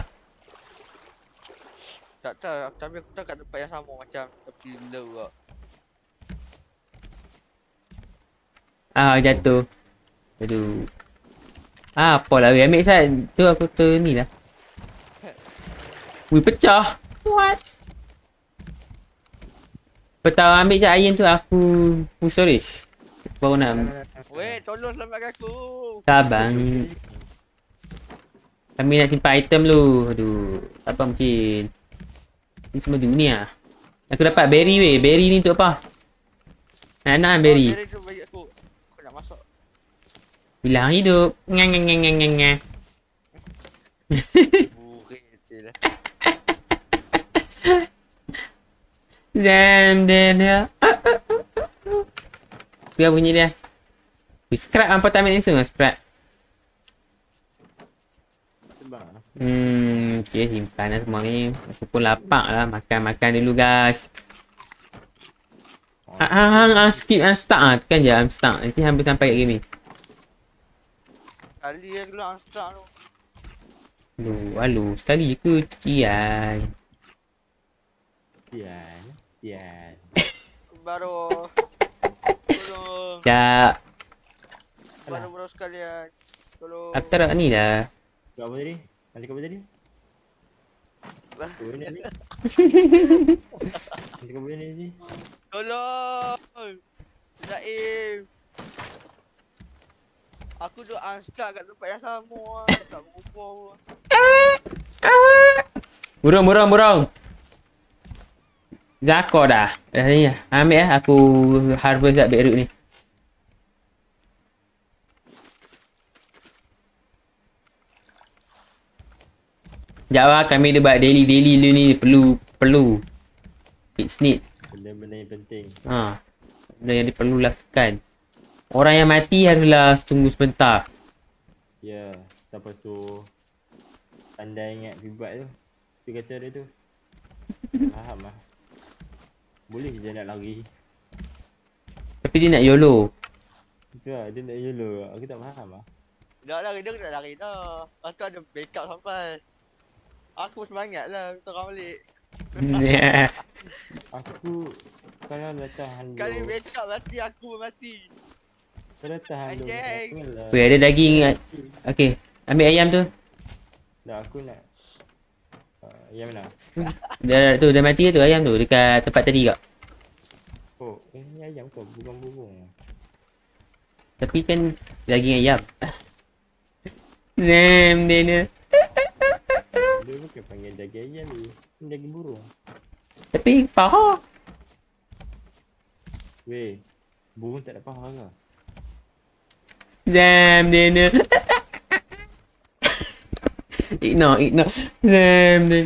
Speaker 2: Tak tahu, tapi aku tak kat tempat yang sama macam tepi low lah.
Speaker 1: Jatuh. Aduh. Apalah weh ambil sat. Tu aku tu ni lah. Wih pecah. What? Petang ambil je iron tu aku full storage. Baru nak.
Speaker 2: Weh, tolong selamatkan aku.
Speaker 1: Sabar. Kami nak simpan item dulu. Aduh. Apa mungkin. Ni semua dunia. Aku dapat berry weh. Berry ni untuk apa? Nak berry.
Speaker 2: Berry tu bagi aku. Aku nak masuk.
Speaker 1: Bilang hidup. Ngang.
Speaker 2: Burik je lah.
Speaker 1: Dia. Dia bunyi dia. Scrap apa tak ambil langsung lah scrap. Okay, simpan lah semua ni. Aku pun lapar lah. Makan dulu guys. Skip unstuck lah. Tekan je unstuck. Nanti hampir sampai kat game ni.
Speaker 2: Kali yang dulu unstuck tu.
Speaker 1: Alu. Sekali je ke? Cian.
Speaker 2: Baru. Tolong.
Speaker 1: Sekejap.
Speaker 2: Baru sekalian. Tolong.
Speaker 1: Aku taruh ni dah.
Speaker 3: Kau apa tadi? Balik apa tadi? Kau ni. Balik apa tadi?
Speaker 2: Tolong. Zaim. Aku duk unstuck kat tempat yang sama lah. Tak berubah.
Speaker 1: Burung. Zakor dah. Dah ni lah. Ambil lah. Aku harvest kat beetroot ni. Sekejap lah. Kami dia buat daily dulu ni. Perlu. It's need.
Speaker 3: Benda-benda yang penting.
Speaker 1: Benda yang dia perlu lakukan. Orang yang mati haruslah tunggu sebentar.
Speaker 3: Ya. Lepas tu pandai ingat fibat tu. Dia kata dia tu. Faham lah. Boleh je nak lari.
Speaker 1: Tapi dia nak YOLO.
Speaker 3: Itu lah. Dia nak yellow. Aku tak faham lah.
Speaker 2: Dah lari dah, nak lari dah. Lepas tu ada backup sampai. Aku semangat lah untuk orang balik.
Speaker 3: Aku kalau dah tahan dulu.
Speaker 2: Kali backup mati, aku pun mati.
Speaker 3: Kalau tahan dulu.
Speaker 2: Anjing.
Speaker 1: Weh ada daging. Okay. Ambil ayam tu.
Speaker 3: Dah aku nak Yang mana?
Speaker 1: Dah mati tu ayam tu dekat tempat tadi kak.
Speaker 3: Oh, ini ayam kau, burung-burung.
Speaker 1: Tapi kan daging ayam. Damn dia ni.
Speaker 3: Dia bukan panggil daging ayam ni. Ini daging burung.
Speaker 1: Tapi paha.
Speaker 3: Weh, burung tak ada paha ke?
Speaker 1: Damn dia ni. Ignore. Damn dia.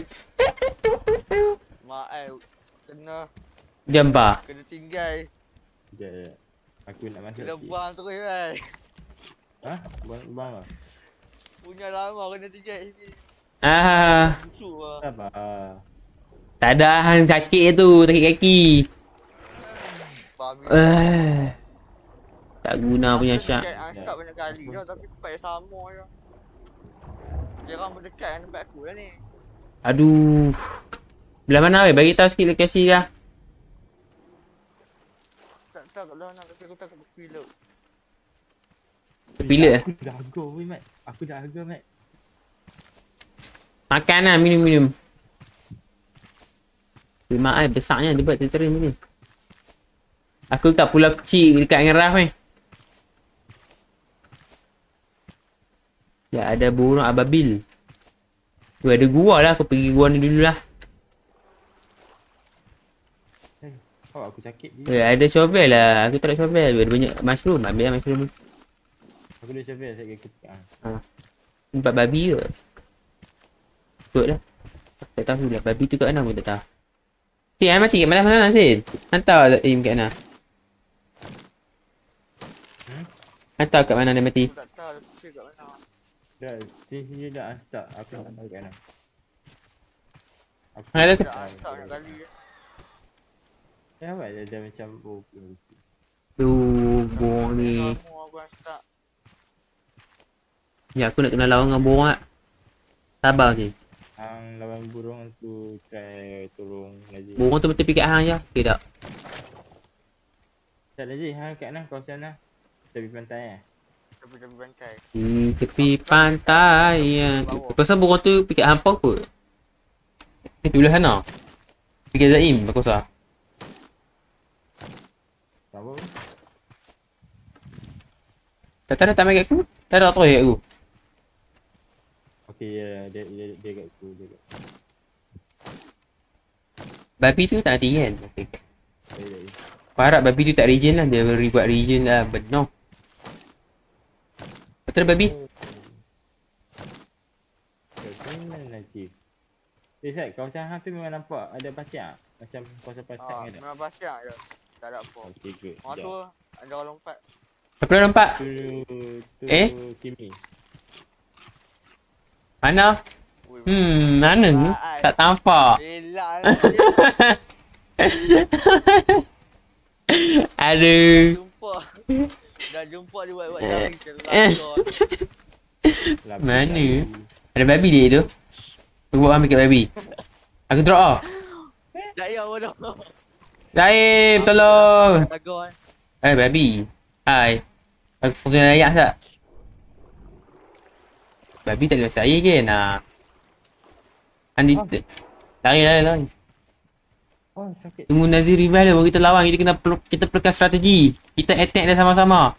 Speaker 2: Mak kena
Speaker 1: Jambar.
Speaker 2: tinggal.
Speaker 3: Sekejap. Aku nak masuk
Speaker 2: Kena
Speaker 3: sikit.
Speaker 2: buang terus kan.
Speaker 3: Ha? Buang lah.
Speaker 2: Punya lama kena tinggal sini. Busuk lah.
Speaker 3: Sabar.
Speaker 1: Tak ada hang sakit tu, sakit kaki.
Speaker 2: Babi.
Speaker 1: Tak guna punya syak.
Speaker 2: Angkat banyak kali dah tapi tempat yang sama je. Jarang berdekat dengan tempat aku lah ni.
Speaker 1: Aduh. Belah mana weh? Bagi tahu sikit lokasi dah.
Speaker 2: Tak tahu kat belah nak tapi aku takut berpilot.
Speaker 1: Pilot eh?
Speaker 3: Aku dah harga weh, Mat. Aku dah harga, Mat.
Speaker 1: Makan lah, minum. Mak ai besarnya dia buat terterim ni. Aku kat pulau kecil dekat dengan Raf ni. Ya ada burung ababil. Tu ada gua lah, aku pergi gua ni dulu lah.
Speaker 3: Kau aku sakit je.
Speaker 1: Ada shovel lah, aku tak ada shovel. Ada banyak mushroom, ambil lah mushroom ni.
Speaker 3: Aku dah shovel saya kena.
Speaker 1: Nampak babi ke? Ikut lah. Tak tahu lah, babi tu kat mana aku tak tahu. Sin, mati kat mana Sin? Hantar aim kat mana? Hantar kat mana dia mati?
Speaker 2: Aku tak tahu dia pusing kat mana.
Speaker 3: Dah, sini dah hantar. Aku tak tahu kat mana. Aku
Speaker 1: Ada tu.
Speaker 2: Tak hantar nak kali je.
Speaker 3: Awak dah macam
Speaker 1: Tu, burung ni.
Speaker 2: Lama aku hantar.
Speaker 1: Ya, aku nak kena lawan dengan burung tak? Sabar je.
Speaker 3: Hang lawan burung tu try tolong Najib.
Speaker 1: Burung tu betul pikat hang je. Okay tak?
Speaker 3: Tak Najib, hang kat mana kawasan mana? Tepi pantai eh?
Speaker 2: Tepi-tepi pantai.
Speaker 1: Tepi pantai ya. Aku rasa burung tu pikat hampa kot. Tepi belah sana. Pikat Zaim aku rasa.
Speaker 3: Apa?
Speaker 1: Tak tahu tak main kat aku. Tak ada terus kat aku.
Speaker 3: Okey, ya, dia kat aku, dia kat aku.
Speaker 1: Babi tu tak mati kan? Okay.
Speaker 3: Ya.
Speaker 1: Aku harap babi tu tak regen lah. Dia buat regen lah. Benar. Betul babi?
Speaker 3: Kat mana Najib? Sat, kawasan hang tu memang nampak ada pasir macam kawasan pasir kan tak?
Speaker 2: Memang pasang je. Tak ada apa.
Speaker 3: Okey, good.
Speaker 2: Orang tu ada orang lompat.
Speaker 1: Apa dah nampak?
Speaker 3: Tu Kimi.
Speaker 1: Mana?
Speaker 2: Ui,
Speaker 1: Mana ni? Tak tampak.
Speaker 2: elak
Speaker 1: Aduh.
Speaker 2: jumpa. Dah jumpa dia buat jaring celaka.
Speaker 1: Mana? Ada babi dia tu. Aku buat ambil kat babi. Aku drop off.
Speaker 2: Tak payah bodoh.
Speaker 1: Zaim, tolong.
Speaker 2: Tagar
Speaker 1: Babi. Hai. Aku kena layak tak? Babi tak boleh saya ke? Nah. Andi. Lari.
Speaker 3: Oh, sakit.
Speaker 1: Tunggu Nazir revive dia baru kita lawan. Kita perlukan strategi. Kita attack dia sama-sama.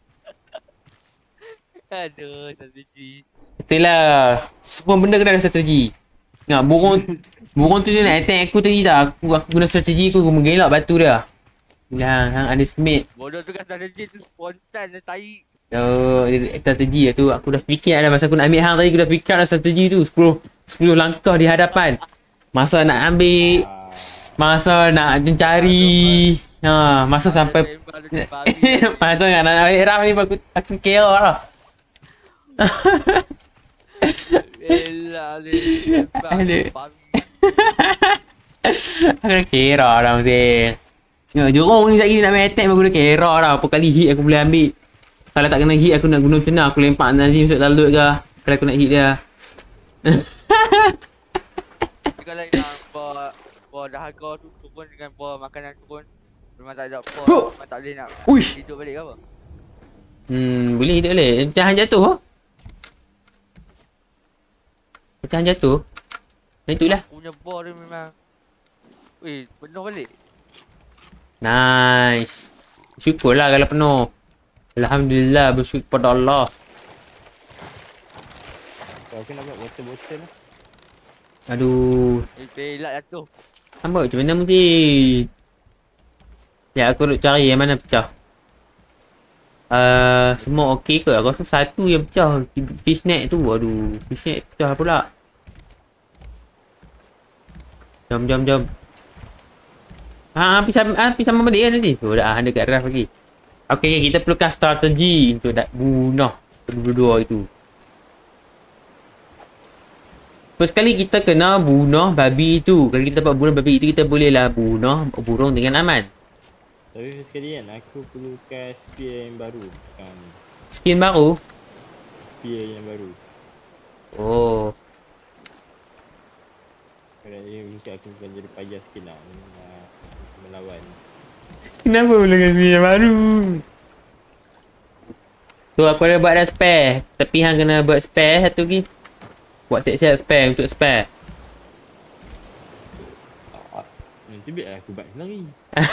Speaker 2: Aduh, strategi.
Speaker 1: Betul lah. Semua benda kena ada strategi. Tengok burung tu dia nak attack aku tadi tak. Aku guna strategi aku menggelak batu dia. Hang underestimate.
Speaker 2: Bodoh tu kan strategi tu spontan dia tai.
Speaker 1: Oh, strategi lah tu. Aku dah fikir dah masa aku nak ambil hang tadi. Aku dah fikir dah strategi tu. 10 langkah di hadapan. Masa nak ambil. Masa nak mencari. Masa sampai. Masa nak ambil Ram ni aku kira lah.
Speaker 2: Elak ni.
Speaker 1: Aku dah kira dah mesti. Tengok Jurong ni sekali nak main attack aku dah kira dah. Apa kali hit aku boleh ambil. Kalau tak kena hit aku nak guna macam mana. Aku lempak Nazim masuk lalut ke. Kalau aku nak hit dia.
Speaker 2: Kalau nak bawa dahaga tu turun dengan bawa makanan turun. Memang tak ada apa. Memang tak boleh nak
Speaker 1: Uish.
Speaker 2: hidup balik ke apa.
Speaker 1: Boleh hidup boleh. Pecahan jatuh. Pecahan jatuh. Itulah.
Speaker 2: Aku punya bor dia memang. Weh, penuh balik.
Speaker 1: Nice. Syukurlah kalau penuh. Alhamdulillah, bersyukur pada Allah.
Speaker 3: Kalau aku nak buat botol lah.
Speaker 1: Aduh.
Speaker 2: Pelak jatuh.
Speaker 1: Nampak macam mana mungkin? Ya, aku nak cari yang mana pecah. Semua okey ke? Aku rasa satu yang pecah. Fishnet tu. Aduh. Fishnet pecah pula. Jom. Pergi sama balik kan nanti? Oh, dah ada kat draft lagi. Okay, kita perlukan strategi untuk nak bunuh kedua-dua itu. First kali kita kena bunuh babi itu. Kalau kita dapat bunuh babi itu, kita bolehlah bunuh burung dengan aman.
Speaker 3: Tapi sekali kan aku perlukan spear yang baru. Bukan
Speaker 1: Skin baru?
Speaker 3: spear yang baru.
Speaker 1: Oh.
Speaker 3: Kalau dia mungkin aku bukan jadi payah sikit nak melawan.
Speaker 1: Kenapa boleh kasi yang baru? So aku ada buat dah spare. Tapi hang kena buat spare satu lagi. Buat siap-siap spare untuk spare.
Speaker 3: Nanti biar aku buat lari.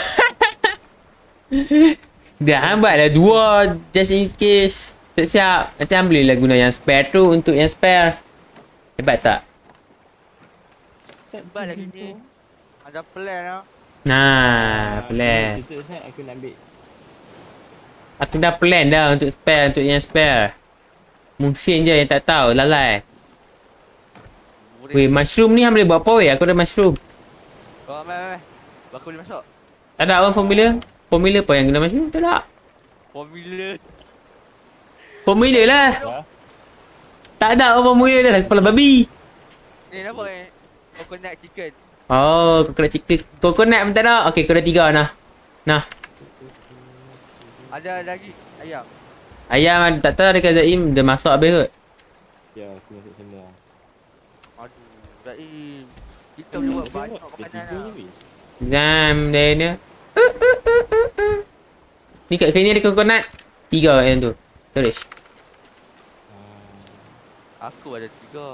Speaker 1: Dah hang buat dah dua. Just in case. Siap-siap. Nanti hang bolehlah guna yang spare tu untuk yang spare. Hebat tak?
Speaker 2: Hebat lagi ni. Ada plan lah.
Speaker 1: Nah, plan.
Speaker 3: Tutup saya aku nak ambil.
Speaker 1: Aku dah plan dah untuk spare, untuk yang spare. Musim je yang tak tahu, lalai. Weh, mushroom ni hang boleh buat apa weh? Aku ada mushroom.
Speaker 2: Oh, mai. Aku boleh masuk.
Speaker 1: Tak ada apa formula? Formula apa yang guna mushroom? Tak ada.
Speaker 2: Formula.
Speaker 1: Formula lah. Tak ada apa formula dah lah, kepala babi.
Speaker 2: Ni apa ni? Coconut chicken.
Speaker 1: Oh, coconut chicken. Coconut pun tak ada. Okay, kau dah 3 nah. Nah.
Speaker 2: Ada lagi ayam.
Speaker 1: Ayam tak tahu dekat Zaim dia masak habis kot.
Speaker 3: Ya, aku masuk semua.
Speaker 2: Aduh, Zaim. Kita boleh buat banyak makanan lah.
Speaker 1: Zam dia ni. Ni kat sini ada coconut. 3 yang tu. Storage.
Speaker 2: Aku ada 3.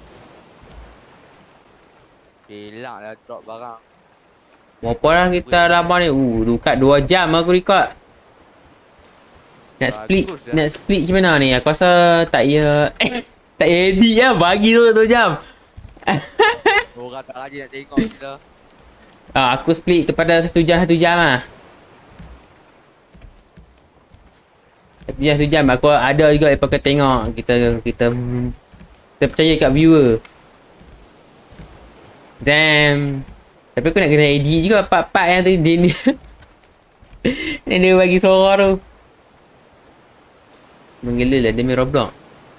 Speaker 2: Pelak lah drop barang.
Speaker 1: Berapa lah kita lama ni? Dekat 2 jam aku record. Nak split,
Speaker 2: Bagus dah.
Speaker 1: nak split macam mana ni? Aku rasa tak ya tak ya edit lah. Bagi tu 2 jam.
Speaker 2: Orang tak lagi nak tengok kita.
Speaker 1: Aku split kepada 1 jam lah. 1 jam. Aku ada juga lepas kau tengok. Kita percaya kat viewer. Damn. Tapi aku nak kena edit juga part-part yang tu dia bagi suara tu. Menggila lah dia main Roblox.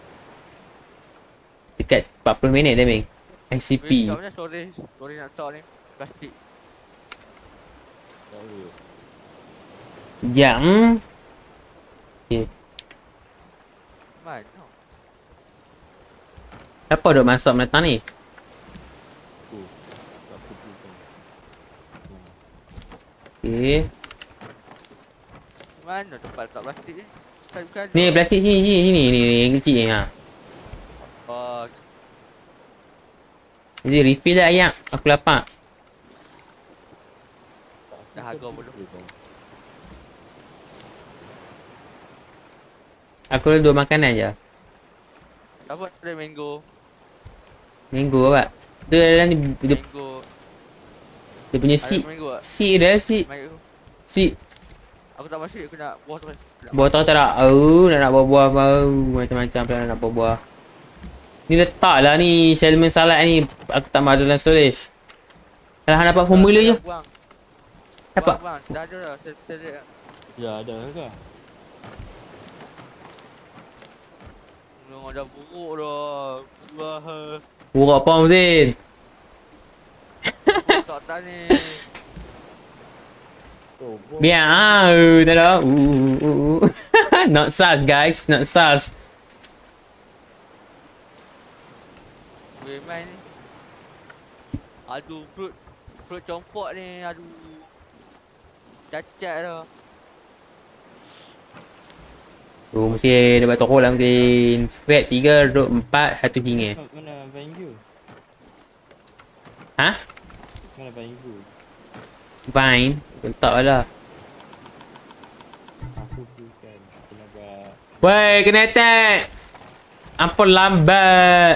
Speaker 1: Dekat 40 minit dia main ICP.
Speaker 2: Kat mana storage? Storage nak letak ni. Plastik.
Speaker 1: Jam. Okay.
Speaker 2: Mana?
Speaker 1: Siapa duk masak menatang ni? Okay.
Speaker 2: Mana tempat letak plastik ni? Bukan.
Speaker 1: Ni plastik sini ni yang kecil ni ha.
Speaker 2: Oh,
Speaker 1: Jadi refill lah ayam. Aku lapar.
Speaker 2: dah harga belum?
Speaker 1: Aku ada 2 makanan je.
Speaker 2: Apa ada mango?
Speaker 1: Mango apa? Tu dalam ni
Speaker 2: Mango.
Speaker 1: dia punya
Speaker 2: Ada
Speaker 1: seed.
Speaker 2: mango tak?
Speaker 1: Seed dah seed.
Speaker 2: Mango.
Speaker 1: Seed.
Speaker 2: Aku tak masuk, aku nak buah tu.
Speaker 1: Buah tahu tak nak? Oh, nak buah-buah baru. Macam-macam plan nak buah-buah. Ni letak lah ni salmon salad ni. Aku tak mahu dalam storage. Kalau hang dapat formula je.
Speaker 2: Buang.
Speaker 1: Dapat.
Speaker 2: Buang. Dah ada dah. Saya
Speaker 3: Ya, ada ke?
Speaker 2: dah buruk dah. Wah.
Speaker 1: Buruk apa Mazin?
Speaker 2: Tak ni.
Speaker 1: Biar tak ada. Not sus guys, not sus.
Speaker 2: Weh main ni. Aduh, fruit compot ni. Aduh. Cacat dah.
Speaker 1: Tu mesti dapat toko lah Mazin. Scrap 3, duduk 4, 1 hingga.
Speaker 3: Mana find you?
Speaker 1: Ha?
Speaker 3: Mana paling tu?
Speaker 1: Vine. Letak lah.
Speaker 3: Aku bukan. Aku nak buat.
Speaker 1: Woi, kena attack. Ampun lambat.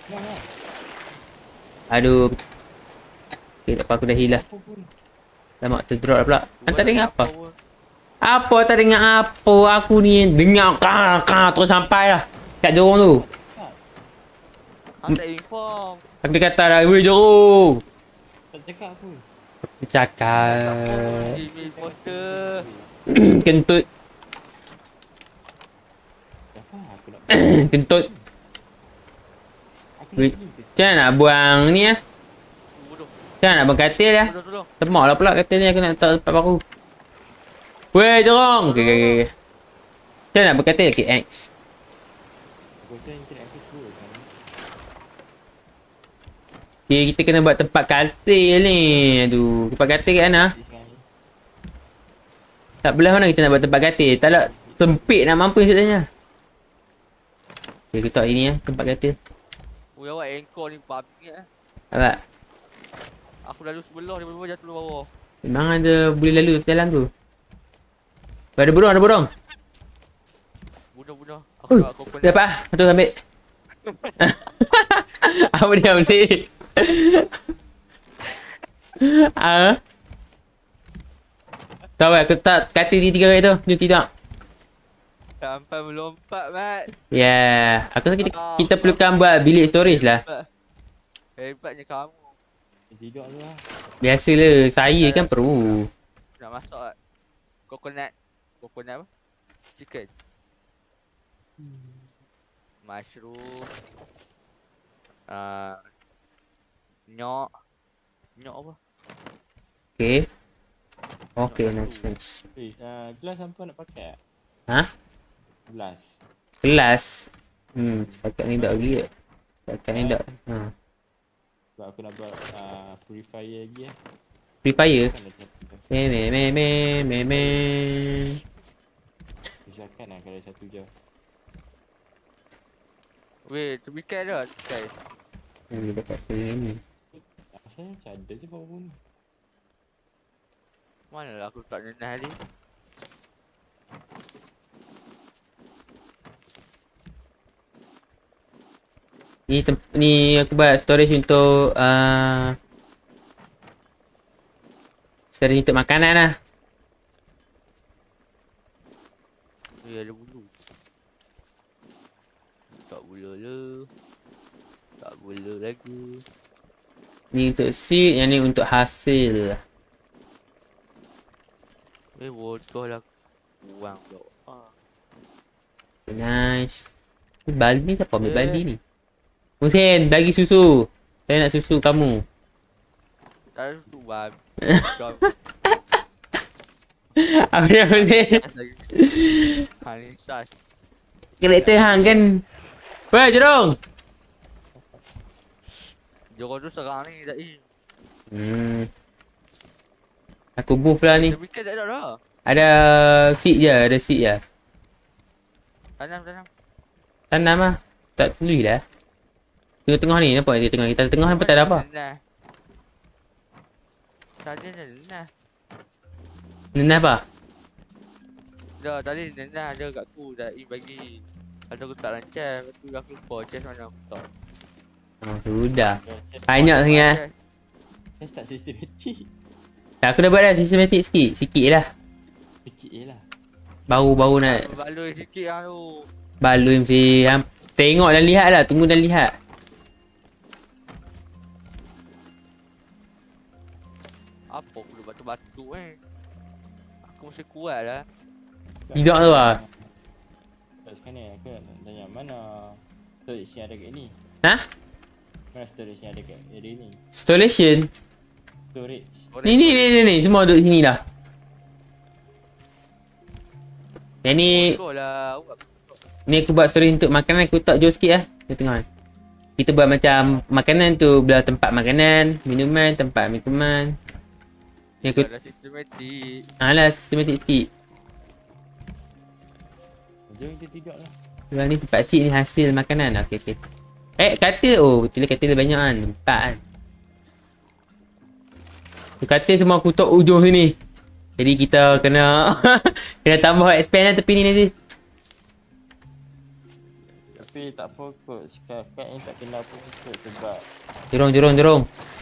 Speaker 1: Aduh. Okay, tak apa, aku dah heal lah. Lama terdrop pula. Tak dengar apa? Apa tak dengar apa? Aku ni dengar kah terus sampai lah. Kat jorong tu.
Speaker 2: Aku tak inform.
Speaker 1: Aku dah kata dah, weh jorong.
Speaker 3: Tak cakap pun.
Speaker 1: Aku cakap.
Speaker 2: Email poster.
Speaker 1: Kentut.
Speaker 3: Siapa aku nak
Speaker 1: Kentut.
Speaker 3: aku
Speaker 1: Wait.
Speaker 3: nak pergi.
Speaker 1: Macam mana nak buang ni lah?
Speaker 2: Bodoh.
Speaker 1: Macam mana nak buang katil lah?
Speaker 2: Tolong.
Speaker 1: Temak lah pula katil ni, aku nak letak tempat baru. Weh jorong. Okay. Macam mana nak buang katil? Okay, X.
Speaker 3: Aku rasa internet aku slow kan.
Speaker 1: Okay, kita kena buat tempat katil ni. Aduh, tempat katil kat mana?
Speaker 3: Di sekarang ni.
Speaker 1: Tak belah mana kita nak buat tempat katil? Tak nak sempit nak mampu sebenarnya. Okay, kita ini lah tempat katil.
Speaker 2: Oh, awak anchor ni babi eh.
Speaker 1: Nampak?
Speaker 2: Aku lalu sebelah dia berubah jatuh bawah.
Speaker 1: Memang ada boleh lalu jalan tu. Ada burung, ada burung.
Speaker 2: Bunuh. Aku
Speaker 1: Ui,
Speaker 2: nak coconut.
Speaker 1: dapat ah. Satu ambil. Apa dia mesti? Ah. Tahu aku tak katil di 3 kali tu. Dia tidak.
Speaker 2: Sampai melompat, Mat.
Speaker 1: Yeah, aku rasa kita perlukan buat bilik storage lah.
Speaker 2: Hebatnya kamu.
Speaker 3: Tidur tu lah.
Speaker 1: Biasalah, saya kan perlu.
Speaker 2: Nak masak tak? Coconut. Coconut apa? Chicken. Mushroom. Nyok. Nyok apa?
Speaker 1: Okay. Okay, nice.
Speaker 3: Gelas apa nak pakai?
Speaker 1: Ha?
Speaker 3: Gelas.
Speaker 1: Kelas. Setakat ni tak lagi tak? Setakat ni tak.
Speaker 3: Sebab aku nak buat purifier lagi
Speaker 1: Free Fire.
Speaker 3: Kan dah satu.
Speaker 1: Me.
Speaker 3: Usahakan lah kalau satu je.
Speaker 2: Weh, terbikai dah. Terbikai.
Speaker 1: Ni dekat sini ni.
Speaker 3: Asal macam ada je bawah ni.
Speaker 2: Mana lah aku tak nenah ni.
Speaker 1: Ni aku buat storage untuk storage untuk makanan lah.
Speaker 2: Weh, ada bulu. Tak bulu lah. Tak bulu lagi.
Speaker 1: Ni untuk seed, yang ni untuk hasil.
Speaker 2: Weh, bodoh lah. Buang pula.
Speaker 1: Nice. Ni Bali ni siapa ambil Bali ni? Hussein, bagi susu. Saya nak susu kamu.
Speaker 2: Tak ada tu babi.
Speaker 1: Apa dia Hussein?
Speaker 2: Hanisas.
Speaker 1: Karakter hang kan? Weh, Jerong!
Speaker 2: Jorong tu serang ni tak in.
Speaker 1: Aku move lah ni.
Speaker 2: Terbikai tak ada dah.
Speaker 1: Ada seed je,
Speaker 2: Tanam.
Speaker 1: Tanam lah. Tak tulis lah. Tengah-tengah ni, nampak dia tengah? Kita tengah nampak tak ada apa?
Speaker 2: Nenah. Tadi nenah.
Speaker 1: Nenah apa?
Speaker 2: Dah tadi nenah ada kat aku dah in bagi. Lepas tu aku tak lancar. Lepas tu aku lupa chest mana aku tak.
Speaker 1: Oh, sudah. Banyak sangat.
Speaker 3: Saya start systematic.
Speaker 1: Tak, aku dah buat dah systematic sikit. Sikit lah.
Speaker 3: Sikit je lah.
Speaker 1: Baru nak
Speaker 2: Baloi sikit yang tu.
Speaker 1: baloi mesti. Tengok dan lihat lah. Tunggu dan lihat.
Speaker 2: Apa perlu batu-batu Aku mesti kuat lah.
Speaker 1: Tidak tu lah.
Speaker 3: Tak sekarang ni aku nak tanya mana storage yang ada kat ni.
Speaker 1: Ha?
Speaker 3: Mana storage yang ada kat area ni?
Speaker 1: Installation.
Speaker 3: Storage.
Speaker 1: Ni. Semua duduk sini dah. Yang ni,
Speaker 2: Betul lah.
Speaker 1: ni aku buat storage untuk makanan. Aku tak jauh sikit lah. Di tengah. Kita buat macam makanan tu belah tempat makanan, minuman, tempat minuman. Ni aku
Speaker 2: Dah sistematik.
Speaker 1: lah systematic sikit.
Speaker 3: Jom kita tidur lah.
Speaker 1: Luar ni tempat seed ni hasil makanan. Okey. Katil. Oh, betul lah katil banyak kan. 4 kan. Dia kata semua kutuk ujung sini. Jadi kita kena kena tambah expand lah tepi ni Nazif.
Speaker 3: Tapi tak apa kot. Setakat ni tak kena apa kot sebab
Speaker 1: Jurung.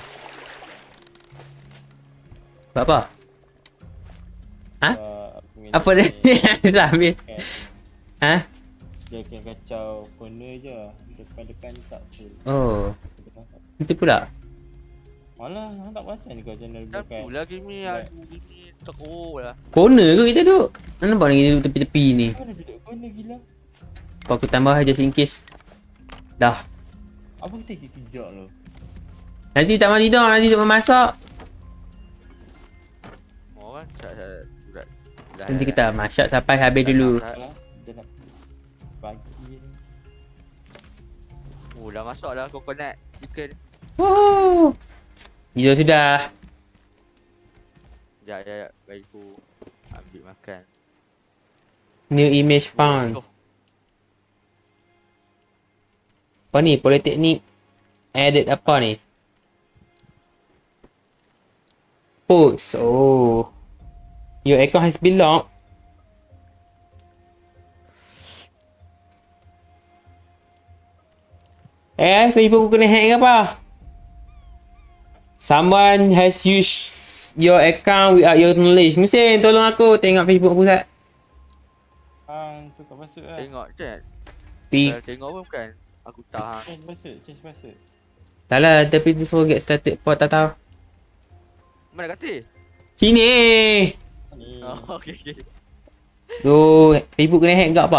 Speaker 1: Sebab apa? Ha? Apa dia? Sambil.
Speaker 3: Kan,
Speaker 1: Ha?
Speaker 3: dia akan kacau corner je. Depan-depan tak full.
Speaker 1: Oh. Itu pula.
Speaker 3: Malah, tak perasan kau channel
Speaker 2: Dah
Speaker 3: bukan.
Speaker 2: pula Kimi aku Kimi teruk lah.
Speaker 1: Corner ke kita duduk? Mana nampak lagi duduk tepi-tepi ni?
Speaker 3: Mana duduk corner gila?
Speaker 1: Apa aku tambah just in case. Dah.
Speaker 3: Apa kita kejap lo?
Speaker 1: Nanti tak mau tidur, nanti tak mau masak.
Speaker 2: Orang tak surat.
Speaker 1: Nanti kita masak sampai habis dulu.
Speaker 3: Alah, dia nak pagi ni.
Speaker 2: Oh dah masak dah coconut chicken.
Speaker 1: Woohoo. Tidur sudah.
Speaker 2: Sekejap, bagi aku ambil makan.
Speaker 1: New image found.
Speaker 2: Oh,
Speaker 1: Apa ni? Polytechnic added apa ni? Post. Oh. Your account has been locked. Facebook aku kena hack ke apa? Someone has used your account without your knowledge. Musin, tolong aku tengok Facebook aku tak?
Speaker 3: Hang tu kau masuk lah.
Speaker 2: tengok je.
Speaker 1: Pi.
Speaker 2: Tengok pun bukan. Aku tahan.
Speaker 3: Change password.
Speaker 1: Tak lah, tapi dia suruh get started port tak tahu.
Speaker 2: Mana kata?
Speaker 1: Sini!
Speaker 3: Ni.
Speaker 2: Oh, okey.
Speaker 1: Tu, Facebook kena hack ke apa?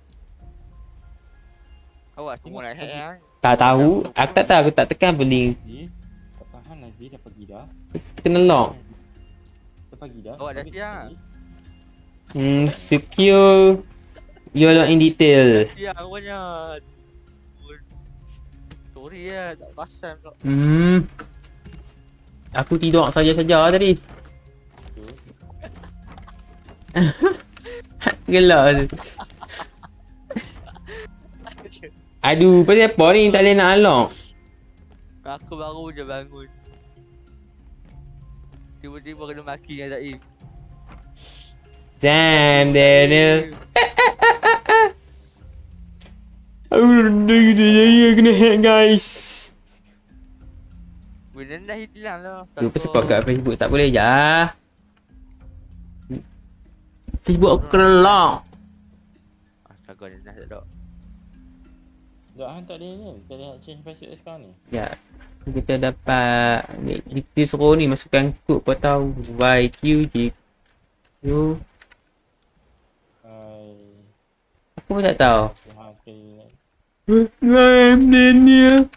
Speaker 2: Awak semua nak hack yang.
Speaker 1: Tak tahu. Aku tak tahu, aku tak tekan pun link.
Speaker 3: Nazir. Tak tahan Nazir dah pergi dah.
Speaker 1: Kena lock.
Speaker 3: Dah pergi dah.
Speaker 2: Awak dah
Speaker 3: Habis
Speaker 2: siap?
Speaker 3: pergi.
Speaker 1: Secure your log in detail.
Speaker 2: Ya, awaknya. Sorry lah, tak pasal pula.
Speaker 1: Aku tidur saja-saja tadi. Gelak tu. Aduh, pasal apa ni tak boleh nak unlock?
Speaker 2: Aku baru je bangun. Tiba-tiba kena maki dengan Zaim.
Speaker 1: Damn, Daniel. Aduh, kena hack guys.
Speaker 2: Benda dah hilang lah.
Speaker 1: Tu pasal apa kat Facebook tak boleh je. Facebook aku kena lock.
Speaker 2: Astaga, dia dah tak ada.
Speaker 3: Dah hang tak ada ni. Tak ada nak change password sekarang ni.
Speaker 1: Ya. Kita dapat dia suruh ni masukkan kod kau tahu YQJ. Yo,
Speaker 3: Hai.
Speaker 1: aku pun tak tahu.
Speaker 3: Hang sekali ni.
Speaker 1: I'm Daniel.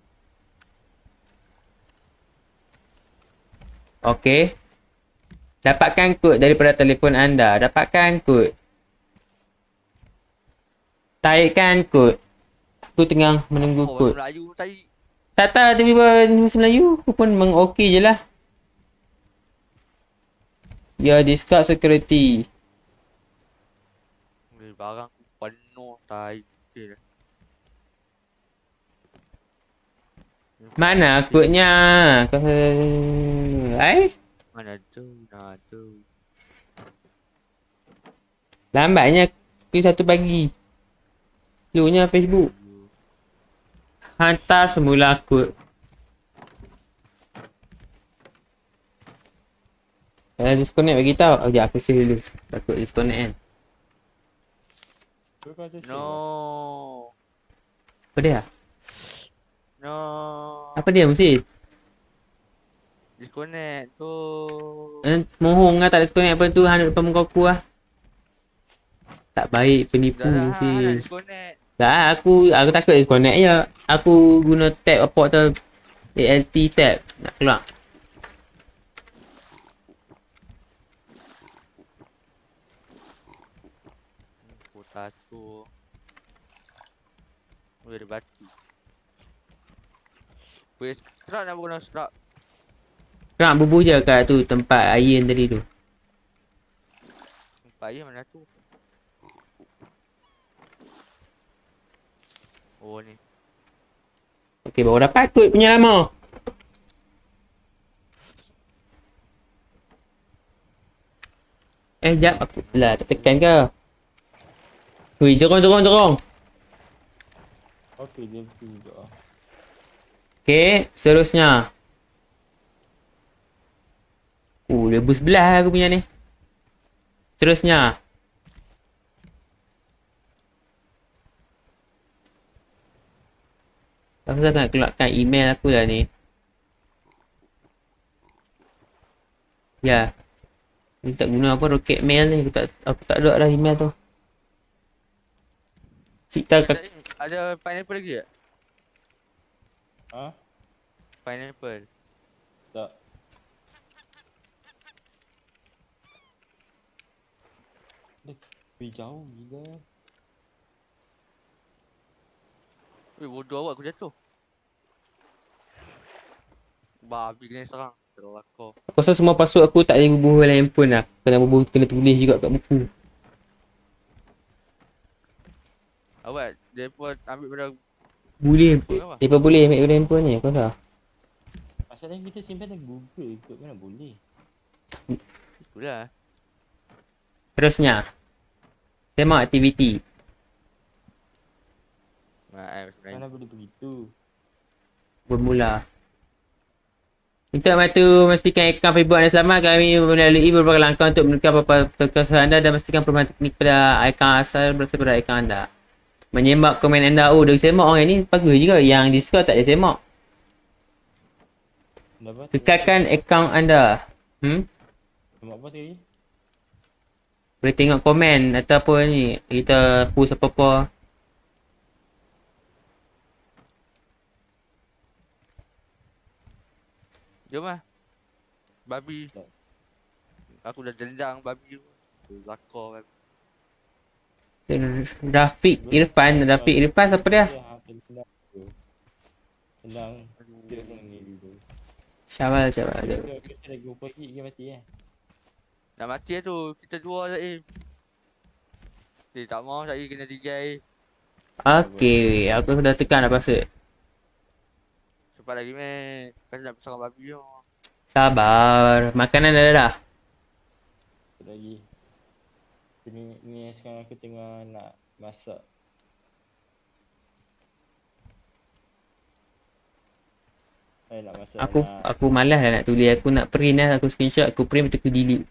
Speaker 1: Okey. Dapatkan kod daripada telefon anda. Dapatkan kod. Taikkan kod. Aku tengah menunggu
Speaker 2: Oh,
Speaker 1: kod.
Speaker 2: Melayu tadi.
Speaker 1: Tak tahu tiba-tiba bahasa Melayu. Aku pun mengokey je lah. Ya, Discord security.
Speaker 2: Barang penuh tai.
Speaker 1: Mana kodnya?
Speaker 2: Mana tu, dah tu.
Speaker 1: Lambatnya Q1 pagi. Slownya Facebook. Hantar semula kod. Disconnect bagi tahu. Oh, sekejap aku save dulu. Takut disconnect kan.
Speaker 3: Tu kau tu.
Speaker 2: No.
Speaker 1: Apa dia?
Speaker 2: No.
Speaker 1: Apa dia mesti?
Speaker 2: Disconnect tu.
Speaker 1: Mohong lah tak disconnect apa tu. Hang depan muka aku lah. Tak baik penipu
Speaker 2: Dah lah,
Speaker 1: mesti.
Speaker 2: nak disconnect.
Speaker 1: Dah aku takut disconnect je. Aku guna tab apa tu. ALT tab. Nak keluar.
Speaker 2: Potato. Oh, ada batu. Weh, strap nak guna strap.
Speaker 1: Nak bubuh je kat tu tempat iron tadi tu.
Speaker 2: Tempat air mana tu? Oh ni.
Speaker 1: Okey, baru dapat kod punya lama. Jap aku. Lah, tak tekan ke? Hui, jorong.
Speaker 3: Okey, dia mesti juga.
Speaker 1: Okey, seterusnya. Level 11 aku punya ni. Seterusnya. Aku tak nak keluarkan email aku lah ni. Ya. Ni tak guna apa rocket mail ni. Aku tak ada dah email tu. Kita
Speaker 2: Ada pineapple lagi tak?
Speaker 3: Ha?
Speaker 2: Pineapple.
Speaker 3: Tak. Weh, jauh gila.
Speaker 2: Weh, bodoh awak aku jatuh. Babi kena serang. Terus aku.
Speaker 1: Aku rasa semua password aku tak boleh bubuh dalam handphone lah. Kena tulis juga kat buku.
Speaker 2: Awak, dia pun ambil pada
Speaker 1: Boleh.
Speaker 2: apa?
Speaker 1: Dia boleh ambil dalam handphone ni. Aku rasa.
Speaker 3: Masalahnya kita simpan dalam Google kot, mana boleh.
Speaker 2: Itulah.
Speaker 1: Terusnya. Tema aktiviti.
Speaker 2: Sebenarnya.
Speaker 3: Mana boleh begitu.
Speaker 1: Bermula. Untuk membantu memastikan akaun Facebook anda selamat, kami melalui beberapa langkah untuk menekan beberapa kesalahan anda dan memastikan perubahan teknik pada akaun asal berasal daripada akaun anda. Menyemak komen anda. Oh, dia semak orang ni bagus juga. Yang Discord tak ada semak. Kekalkan akaun anda.
Speaker 3: Semak apa sekali?
Speaker 1: Boleh tengok komen atau apa ni. Kita post apa-apa.
Speaker 2: Jom lah. Babi. Aku dah dendang babi tu. Lakor kan.
Speaker 1: Rafiq Irfan siapa dia?
Speaker 3: Tenang. Dia ni dulu.
Speaker 1: Syawal.
Speaker 3: Kita lagi berapa gig dia mati
Speaker 2: Nak mati lah tu. Kita dua je Dia tak mau saya kena 3
Speaker 1: Okey, aku sudah tekan dah password.
Speaker 2: Cepat lagi meh. Kan nak serang babi tu.
Speaker 1: Sabar. Makanan dah.
Speaker 3: Sekejap lagi. Ni sekarang aku tengah nak masak. Nak masak.
Speaker 1: Aku malas lah nak tulis. Aku nak print lah. Aku screenshot. Aku print betul aku delete.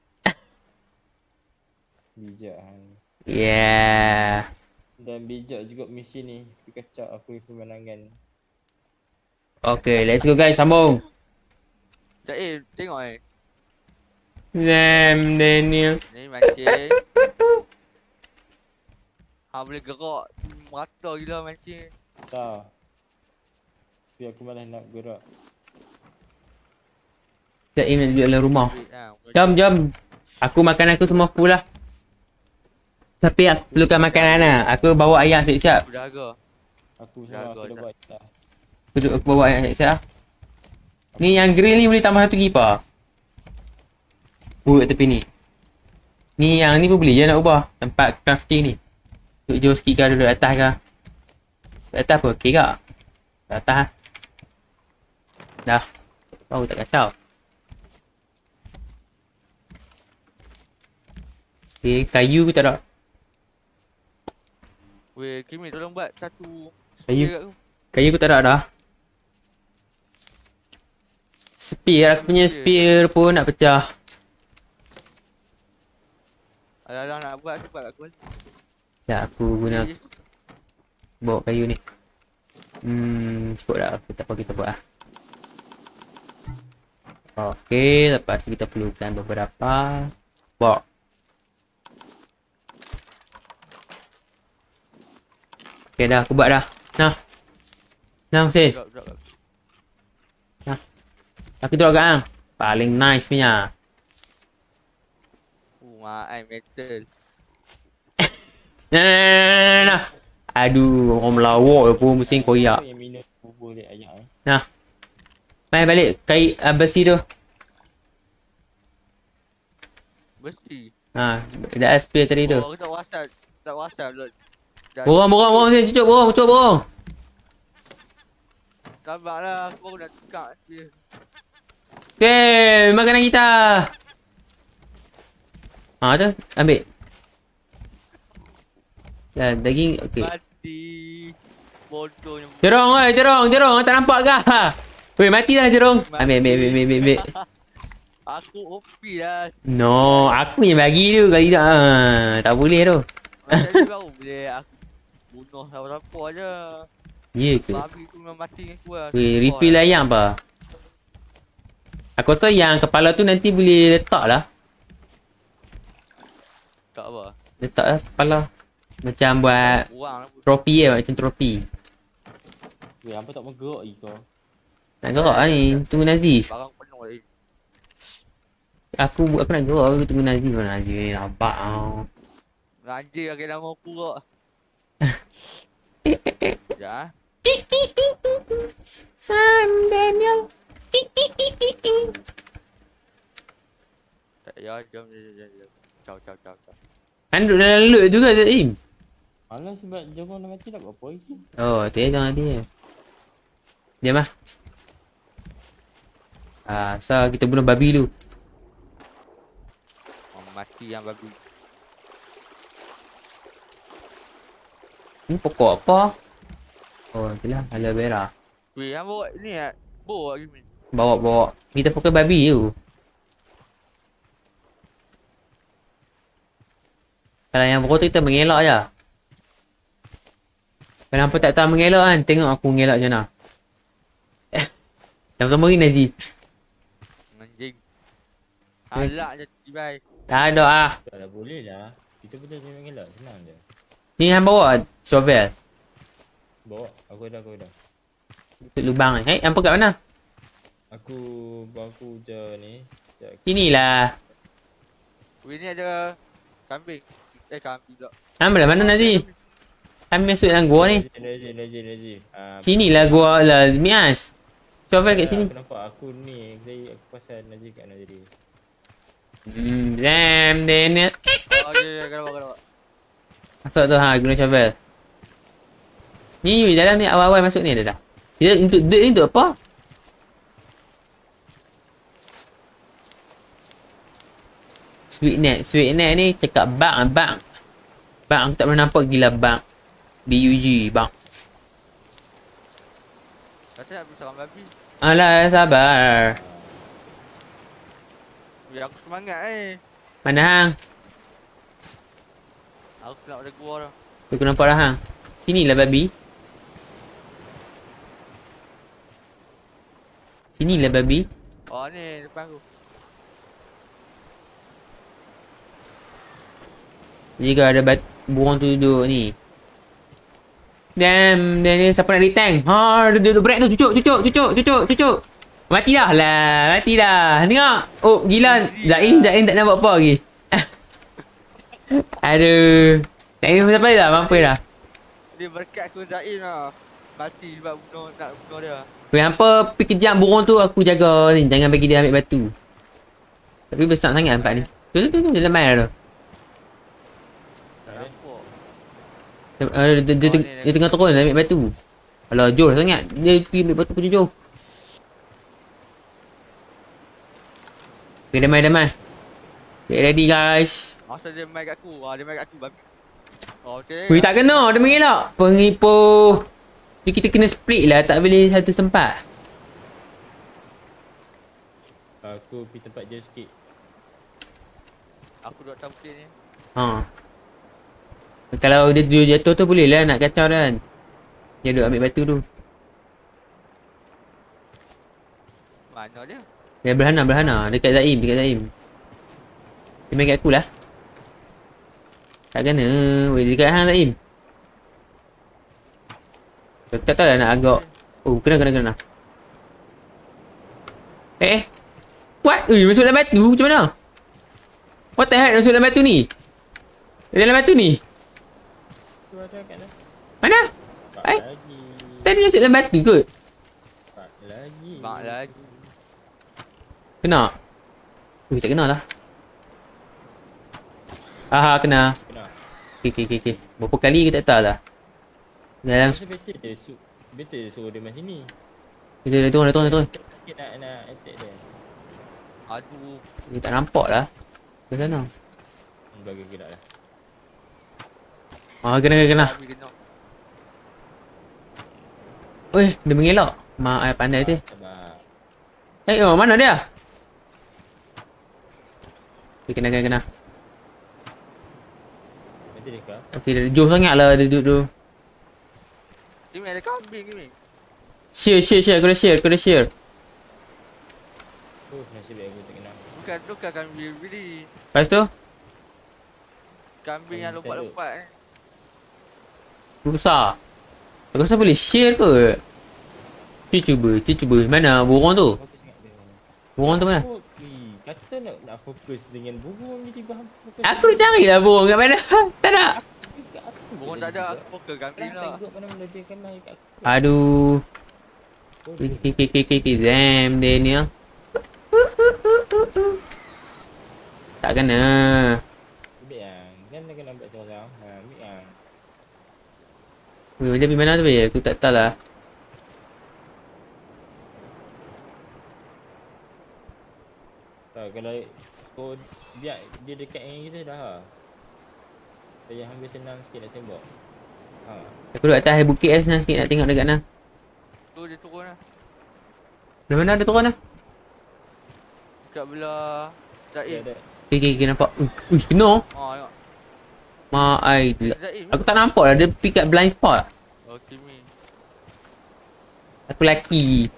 Speaker 3: Bijak kan.
Speaker 1: Yeah.
Speaker 3: Dan bijak juga mesin ni. Dia kacau aku pemandangan.
Speaker 1: Okay, let's go guys. Sambung.
Speaker 2: Sekejap tengok
Speaker 1: Damn, Daniel.
Speaker 2: Ni mancing. Boleh gerak. Merata gila mancing.
Speaker 3: Tak. Tapi aku malas nak gerak.
Speaker 1: Sekejap nak duduk dalam rumah.
Speaker 2: Jom.
Speaker 1: Jom. Aku makan aku semua full lah. Tapi aku perlukan makanan lah. Aku bawa ayam siap-siap.
Speaker 2: Aku dah harga.
Speaker 3: Aku sama aku dah buat tak.
Speaker 1: Aku bawa ayam siap-siap lah. Ni yang grill ni boleh tambah 1 gipa. Kat tepi ni. Ni yang ni pun boleh je nak ubah. Tempat crafting ni. Duduk jauh sikit ke, duduk atas ke. Duduk atas pun okey ke? Duduk atas lah. Dah. Baru tak kacau. Okay, kayu ke tak ada?
Speaker 2: Weh, Kimi tolong buat satu
Speaker 1: Kayu.
Speaker 2: spear kat aku.
Speaker 1: Kayu aku tak ada dah. Spear, aku punya spear pun nak pecah.
Speaker 2: Alah nak buat cepat kat aku balik.
Speaker 1: Ya, aku guna bawa kayu ni. Cukup dah. Aku tak apa kita buat lah. Okey, lepas tu kita perlukan beberapa box. Okey dah, aku buat dah. Nah. Nah, Hussein.
Speaker 2: Drop.
Speaker 1: Aku drop kat hang. Paling nice punya.
Speaker 2: Maai metal.
Speaker 1: Nah. Aduh, orang melawak je pun mesin koyak.
Speaker 3: Yang minum bubur dia ayam
Speaker 1: Nah. Main balik kain besi tu.
Speaker 2: Besi.
Speaker 1: Ha, dah spear tadi tu.
Speaker 2: Oh, aku tak wasap dulu.
Speaker 1: Borong Hussein, cucuk borong.
Speaker 2: Sabarlah, aku baru nak tukar dia.
Speaker 1: Okay, makanan kita. Ha tu, ambil. Dan daging, okey.
Speaker 2: Mati. Bodohnya.
Speaker 1: Jerong oi, jerong. Tak nampak ke? Weh, mati dah jerong. Ambil.
Speaker 2: Aku OP lah.
Speaker 1: No, aku yang bagi tu. Kalau tidak, tak boleh tu.
Speaker 2: Macam ni baru boleh aku bunuh siapa-siapa je.
Speaker 1: Ya ke?
Speaker 2: Babi tu memang mati dengan aku lah.
Speaker 1: Weh, refill ayam apa? Aku rasa yang kepala tu nanti boleh letak lah.
Speaker 2: Tak apa.
Speaker 1: Letak lah kepala. Macam buat
Speaker 2: Orang lah.
Speaker 1: trofi lah, macam trofi.
Speaker 3: Weh, apa tak mau gerak lagi kau?
Speaker 1: Nak gerak lah ni, tunggu Nazif.
Speaker 2: Barang penuh lagi.
Speaker 1: Aku nak gerak, aku tunggu Nazif. Mana Nazif ni, nampak tau.
Speaker 2: Anjir lagi nama aku kok. Ya.
Speaker 1: Sam Daniel.
Speaker 2: Tak ya, jom. Ciao.
Speaker 1: Kan duduk dalam loot juga Zaim.
Speaker 3: Alah sebab jangkau nak mati nak buat apa lagi?
Speaker 1: Oh, tengok nanti. Diam lah. So kita bunuh babi dulu.
Speaker 2: Mati yang babi.
Speaker 1: Ni pokok apa? Oh, itulah aloe vera.
Speaker 2: Weh, yang bawa ni lah. Bawa lagi ni.
Speaker 1: Bawa. Kita fokus babi je. Kalau yang pokok tu kita mengelak je. Kalau hampa tak tahu mengelak kan, tengok aku mengelak macam mana. Yang pertama ni Nazif.
Speaker 2: Anjing. Alak je tibai.
Speaker 1: Tak ada ah.
Speaker 3: Tak dah boleh lah. Kita boleh je mengelak, senang je.
Speaker 1: Ni hang bawa shovel.
Speaker 3: Bawa, aku dah.
Speaker 1: Tutup lubang ni. Hampa kat mana?
Speaker 3: Aku bangku je ni. Sekejap.
Speaker 1: Inilah.
Speaker 2: Weh, ni ada kambing. Kambing pula.
Speaker 1: Hang belah mana Nazif? Kami masuk dalam gua ni.
Speaker 3: Lazim.
Speaker 1: Sinilah gua lah Mias. Shovel kat sini.
Speaker 3: Aku nampak aku ni, aku pasal Najib kat Najib.
Speaker 1: Damn, Daniel.
Speaker 2: Oh, ya, kena.
Speaker 1: Masuk tu guna shovel. Ni dalam ni awal-awal masuk ni dah. Dia untuk dirt ni untuk apa? Sweet net ni cakap bug. Bug aku tak pernah nampak gila bug. BUG bug.
Speaker 2: Kata nak pergi serang babi.
Speaker 1: Alah sabar.
Speaker 2: Weh, aku semangat
Speaker 1: Mana hang?
Speaker 2: Aku nak pada gua dah.
Speaker 1: Aku nampak dah hang. Sinilah babi.
Speaker 2: Oh, ni depan aku.
Speaker 1: Jika ada burung tu duduk ni. Damn, dia ni siapa nak retank? Duduk break tu, cucuk. Mati dah. Tengok. Oh, gila. Zain tak nak buat apa lagi. Aduh. Zain sampai dah, mampu dah.
Speaker 2: Dia berkat aku Zain lah. Mati sebab nak bunuh dia.
Speaker 1: Weh, hampa pergi kejap burung tu, aku jaga ni. Jangan bagi dia ambil batu. Tapi besar sangat nampak ni. Tu, dalam air tu.
Speaker 2: Tak nampak.
Speaker 1: Dia tengah turun ambil batu. Alah, jauh sangat. Dia pergi ambil batu jauh. Okay, damai. Get ready guys.
Speaker 2: Asal dia main kat aku. Dia main kat aku babi. Oh, okey.
Speaker 1: Weh, tak kena. Dia mengelak. Penipu. Jadi kita kena split lah. Tak boleh satu tempat.
Speaker 3: Aku pergi tempat je sikit.
Speaker 2: Aku duduk atas bukit ni.
Speaker 1: Kalau dia jatuh tu boleh lah nak kacau kan. Dia duduk ambil batu tu.
Speaker 2: Mana dia?
Speaker 1: Dia berhana. Dekat Zaim. Dia main kat aku lah. Tak kena. Weh, dekat hang Zaim. Tak tahu lah nak agak. Oh, kena. What? Masuk dalam batu? Macam mana? What the heck? Masuk dalam batu ni? Dalam batu ni?
Speaker 3: Tu ada kat dah.
Speaker 1: Mana?
Speaker 3: Tak lagi.
Speaker 1: Tadi masuk dalam batu kot.
Speaker 2: Mak lagi.
Speaker 1: Kena? Tak kena lah. Kena.
Speaker 3: Kena.
Speaker 1: Okay. Berapa kali ke tak tahu lah. Dalam
Speaker 3: Masa better dia suruh dia main sini.
Speaker 1: Dia turun.
Speaker 3: Sikit nak attack dia.
Speaker 2: Aduh.
Speaker 1: Dia tak nampak lah. Ke sana.
Speaker 3: Bagi gerak lah.
Speaker 1: Oh, kena.
Speaker 2: Kami kena.
Speaker 1: Oi, dia mengelak. Mak ai pandai tu.
Speaker 3: Sabar.
Speaker 1: Oh, mana dia? Dia kena.
Speaker 3: Nanti dia kau.
Speaker 1: Tapi dia jauh sangatlah dia duduk tu.
Speaker 2: Kimi ada kambing Kimi.
Speaker 1: Share. Aku dah share.
Speaker 3: Nasib baik aku tak kenal.
Speaker 2: Bukan kambing beli.
Speaker 1: Lepas tu,
Speaker 2: Kambing yang lompat-lompat ni.
Speaker 1: besar. Aku rasa boleh share kot. Cuba. Mana burung tu?
Speaker 3: Fokus sangat dia.
Speaker 1: Burung tu mana?
Speaker 3: Kata nak fokus dengan burung ni tiba fokus.
Speaker 1: Aku dah carilah burung kat mana. Tak nak.
Speaker 2: Burung tak ada, aku fokus kambing lah.
Speaker 3: Tengok mana dia kan mai kat aku.
Speaker 1: Aduh. Zam dia ni ah. Tak kena.
Speaker 3: Ambil yang. Kan dia kena ambil seorang. Ambil yang.
Speaker 1: Dia pergi mana tu be? Aku tak tahu lah.
Speaker 3: Kalau kau biar dia dekat dengan kita dah lah. Saya hampir senang sikit nak tembak.
Speaker 1: Aku duduk atas bukit sikit nak tengok dekat mana.
Speaker 2: Tu dia turun lah.
Speaker 1: Dari mana dia turun lah?
Speaker 2: Dekat belah Zaim.
Speaker 3: Ada.
Speaker 1: Okay, nampak. Uish, kena.
Speaker 2: Tengok.
Speaker 1: Mak ai.
Speaker 2: Zaim.
Speaker 1: Aku tak nampak lah. Dia pergi kat blind spot.
Speaker 2: Oh, Kimi.
Speaker 1: Aku lelaki.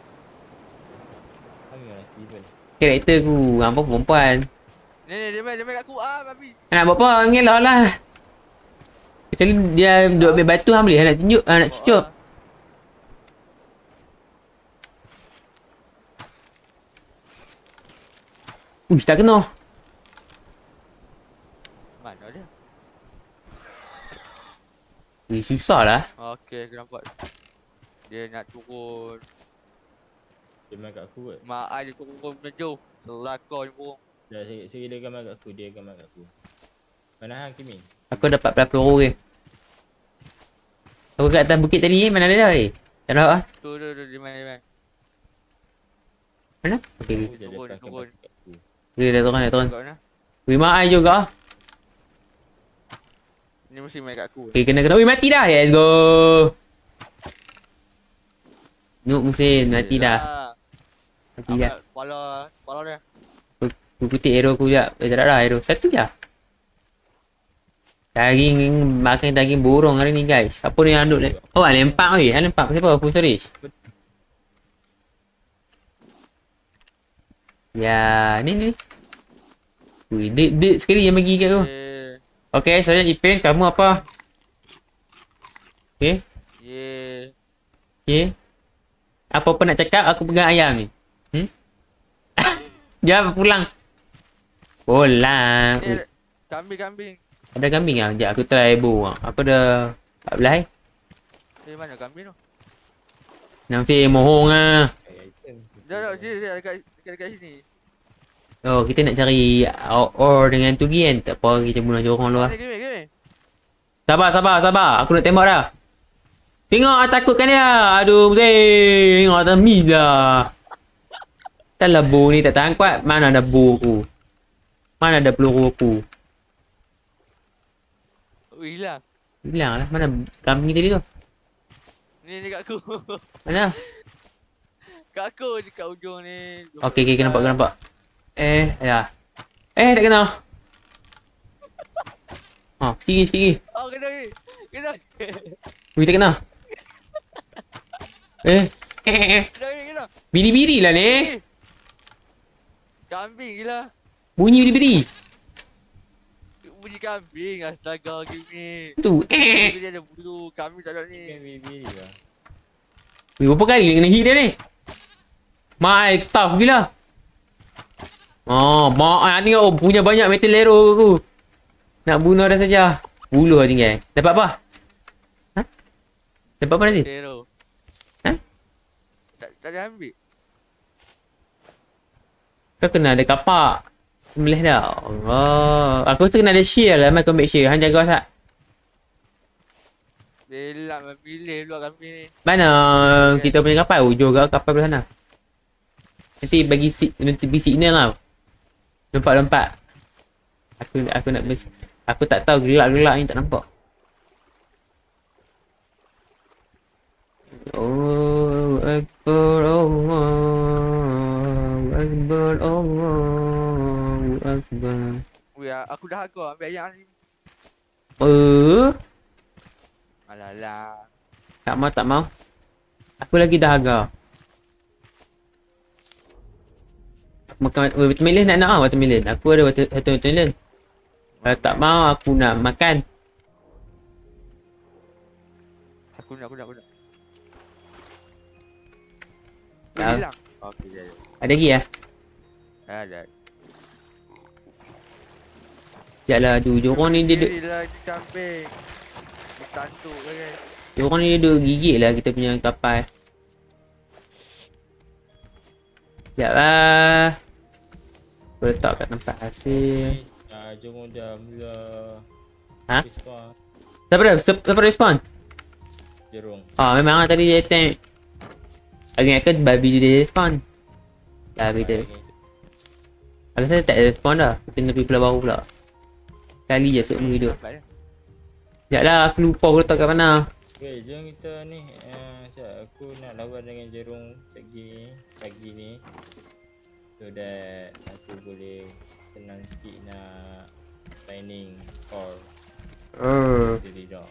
Speaker 3: Kami lah Steven.
Speaker 1: Karakter aku. Hampa perempuan.
Speaker 2: Ni, dia main kat aku. Babi.
Speaker 1: Nak buat apa? Ngelak lah. Kecuali dia duduk ambil batu hang boleh nak tunjuk. Nak cucuk. Uish, tak kena.
Speaker 2: Mana dia?
Speaker 1: Susah lah.
Speaker 2: Okey, aku nampak. Dia nak turun.
Speaker 3: Dia main kat aku kot.
Speaker 2: Mak ai dia turun menjauh. Selakor ni burung.
Speaker 3: Dah saya dia gambar kat aku. Dia gambar kat aku. Mana hang Kimi?
Speaker 1: Aku dapat peluru ke. Aku kat atas bukit tadi mana dia dah tak nampak lah.
Speaker 2: Tu dia main.
Speaker 1: Mana? Okay.
Speaker 3: Dia
Speaker 2: turun,
Speaker 3: letakkan
Speaker 2: turun.
Speaker 3: batu kat aku.
Speaker 1: Dia dah turun.
Speaker 2: Kat mana?
Speaker 1: Wih, mak ai juga.
Speaker 2: Ni mesti main kat aku.
Speaker 1: Okay, kena. Wih, mati dah. Let's go. Noob Musin, mati dah. Mati dah.
Speaker 2: Kepala dia.
Speaker 1: Aku kutip arrow aku sekejap. Tak ada dah arrow. Satu je. Makan daging burung hari ni guys. Apa ni yang duduk ni? Oh, lempak weh. Lempak siapa? Full storage. Ya, ni. Wih, dek sekali yang bagi kat tu. Okay, saya Ipin. Kamu apa? Okay. Okay. Apa-apa nak cakap, aku pegang ayam ni. Jangan pulang. Pulang.
Speaker 2: Kambing.
Speaker 1: Ada kambing lah. Sekejap aku try bow. Aku dah 14
Speaker 2: Mana kambing tu?
Speaker 1: Nak mesti mohong lah.
Speaker 2: Dah, dekat sini.
Speaker 1: Oh, kita nak cari ore dengan tu kan. Tak apa, kita bunuh jorong lu lah.
Speaker 2: Gini.
Speaker 1: Sabar. Aku nak tembak dah. Tengok, takutkan dia. Aduh, Zee. Tengok, tak miss dah. Taklah bow ni tak tahan kuat. Mana ada bow aku? Mana ada peluru aku?
Speaker 2: Hilang.
Speaker 1: Hilang lah. Mana kambing tadi tu?
Speaker 2: Ni kat aku.
Speaker 1: Mana?
Speaker 2: Kat aku dekat ujung ni.
Speaker 1: Okay, aku nampak. Ya. Tak kena. Sikit lagi.
Speaker 2: Oh, kena.
Speaker 1: Wih, tak kena.
Speaker 2: Kena.
Speaker 1: Biri-biri lah ni.
Speaker 2: Kambing gila.
Speaker 1: Bunyi biri-biri.
Speaker 2: Bunyi kambing. Astaga, gini.
Speaker 1: Tu.
Speaker 2: Dia ada bulu. Kambing tak ada
Speaker 3: Kan
Speaker 2: ni.
Speaker 3: biri lah.
Speaker 1: Wih, berapa kali kena hit dia ni? My tough gila. Mak tengok punya banyak metal arrow aku. Nak bunuh dah saja. Buluh lah tinggal. Dapat apa? Dapat apa nanti?
Speaker 2: Zero. Tak ada ambil.
Speaker 1: Kau kena ada kapak. Sembelih dah. Allah. Aku rasa kena ada shield lah. Mai kau ambil shield. Hang jaga tak?
Speaker 2: Delak memilih luar kambing ni.
Speaker 1: Mana kita punya kapal? Ujung ke kapal belah sana? Nanti bagi signal lah. Lompat. Aku nak aku tak tahu gelak-gelak ni tak nampak. Oh Akbar, Allahu Akbar, Allahu Akbar.
Speaker 2: Weh, aku dah agak ambil ayam ni. Alah.
Speaker 1: Tak mau. Aku lagi dahaga. Makan watermelon nak watermelon. Aku ada watermelon. Kalau tak mau aku nak makan.
Speaker 2: Aku nak.
Speaker 1: Ya.
Speaker 2: Hilang. Okey, dah.
Speaker 1: Ada lagi ya?
Speaker 2: Ada.
Speaker 1: Sekejaplah, jorang ni dia duduk.
Speaker 2: Lah di kambing. Ditantuk kan.
Speaker 1: Jorang ni dia duduk gigit lah kita punya kapal. Sekejaplah. Aku letak kat tempat hasil.
Speaker 3: Jom dah mula.
Speaker 1: Ha?
Speaker 3: Respawn.
Speaker 1: Siapa respon?
Speaker 3: Jerung.
Speaker 1: Memang tadi dia attack. Lagi ingat ke babi dia respon. Babi dia. Kalau saya tak respon dah. Kena pergi pulau baru pula. Kali je sebelum hidup. Sekejap lah, aku lupa aku letak kat mana.
Speaker 3: Okay, jom kita ni. Aku nak lawan dengan jerung pagi ni. So that aku boleh senang sikit nak mining ore. Jadi dah.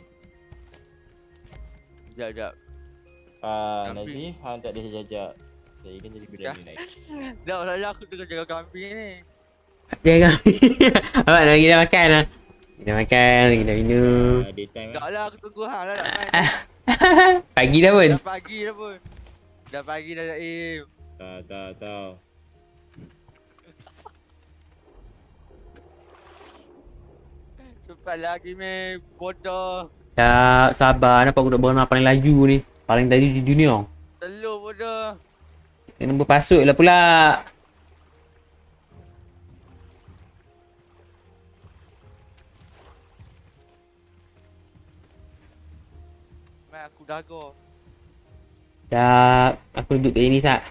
Speaker 2: Sekejap.
Speaker 3: Nanti hang tak ada jajak. Jadi kan jadi berani naik.
Speaker 2: Dah masalah aku tengah jaga kambing ni.
Speaker 1: Jangan. Abang lagi dah makan lah. Kita makan, kita minum.
Speaker 3: Daytime
Speaker 2: Tak lah, aku tunggu hang lah nak main.
Speaker 1: Pagi dah pun.
Speaker 2: Dah pagi dah pun. Dah pagi dah Zaim.
Speaker 3: Tahu.
Speaker 2: Cepat lagi meh, bodoh.
Speaker 1: Tak, sabar. Nampak aku nak berenang paling laju ni. Paling laju di dunia.
Speaker 2: Telur bodoh.
Speaker 1: Kena berpasut lah pula.
Speaker 2: Mai aku dago.
Speaker 1: Tak, aku duduk kat sini sat.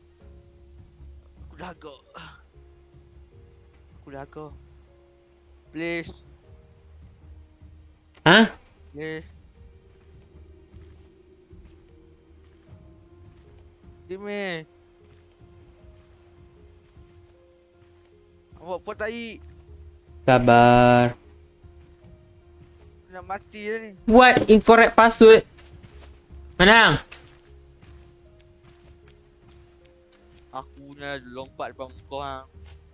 Speaker 2: Aku dago. Please.
Speaker 1: Ha?
Speaker 2: Please. Dime. Awak buat tai.
Speaker 1: Sabar.
Speaker 2: Nak mati dah ni.
Speaker 1: What incorrect password? Menang.
Speaker 2: Aku nak lompat depan kau hang.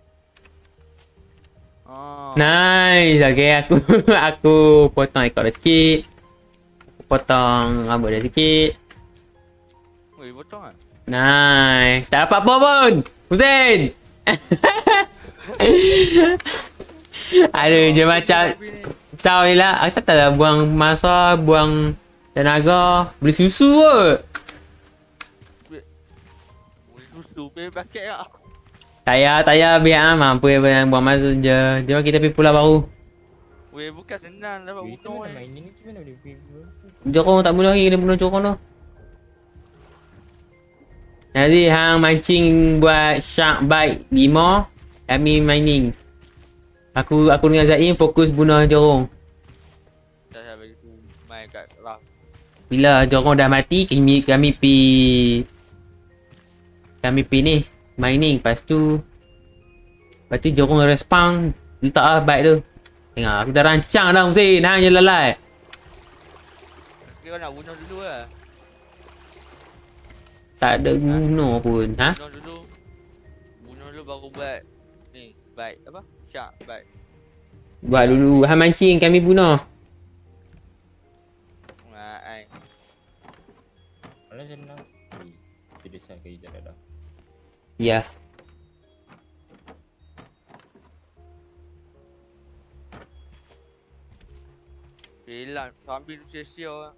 Speaker 1: Nice. Okay, aku potong ekor dia sikit. Aku potong rambut dia sikit.
Speaker 2: Weh, potong ah.
Speaker 1: Nice. Tak dapat apa pun. Hussein. Aduh, je macam caw je lah. Aku tak tahu lah buang masa, buang tenaga. Beli susu kot.
Speaker 2: Susu pe paket ah.
Speaker 1: Tak payah biar mampu buang masa je. Jom kita pergi pulau baru.
Speaker 2: Weh, bukan senang dapat
Speaker 3: Itu
Speaker 2: bunuh
Speaker 3: mana
Speaker 2: ni.
Speaker 3: main ni macam mana boleh pergi.
Speaker 1: Jokong tak bunuh lagi, kena bunuh jokong tu. Nanti hang mancing buat shark bite 5. Kami mining. Aku dengan Zaim fokus bunuh jorong.
Speaker 2: Dah bagi tu main kat lah.
Speaker 1: Bila jorong dah mati, kami pi ni mining. Lepas tu jorong respawn, letak lah bite tu. Tengok aku dah rancang dah Hussein, hang je lalai.
Speaker 2: Kau nak bunuh dulu lah.
Speaker 1: Tak ada guna pun. Ha?
Speaker 2: Bunuh dulu baru buat ni, bite apa? Shark bite.
Speaker 1: Buat dulu. Hang mancing, kami bunuh.
Speaker 2: Ai.
Speaker 3: Kalau senang. Jadi saya kerja dah.
Speaker 1: Ya.
Speaker 2: Hilang, ambil tu sia-sia lah.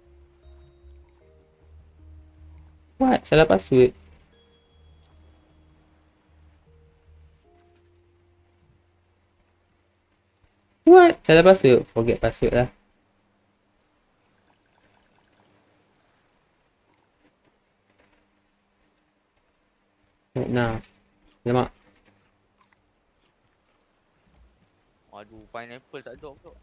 Speaker 1: What? Salah password. What? Salah password. Forget password lah. Nah. Lemak.
Speaker 2: Aduh, pineapple tak ada pula.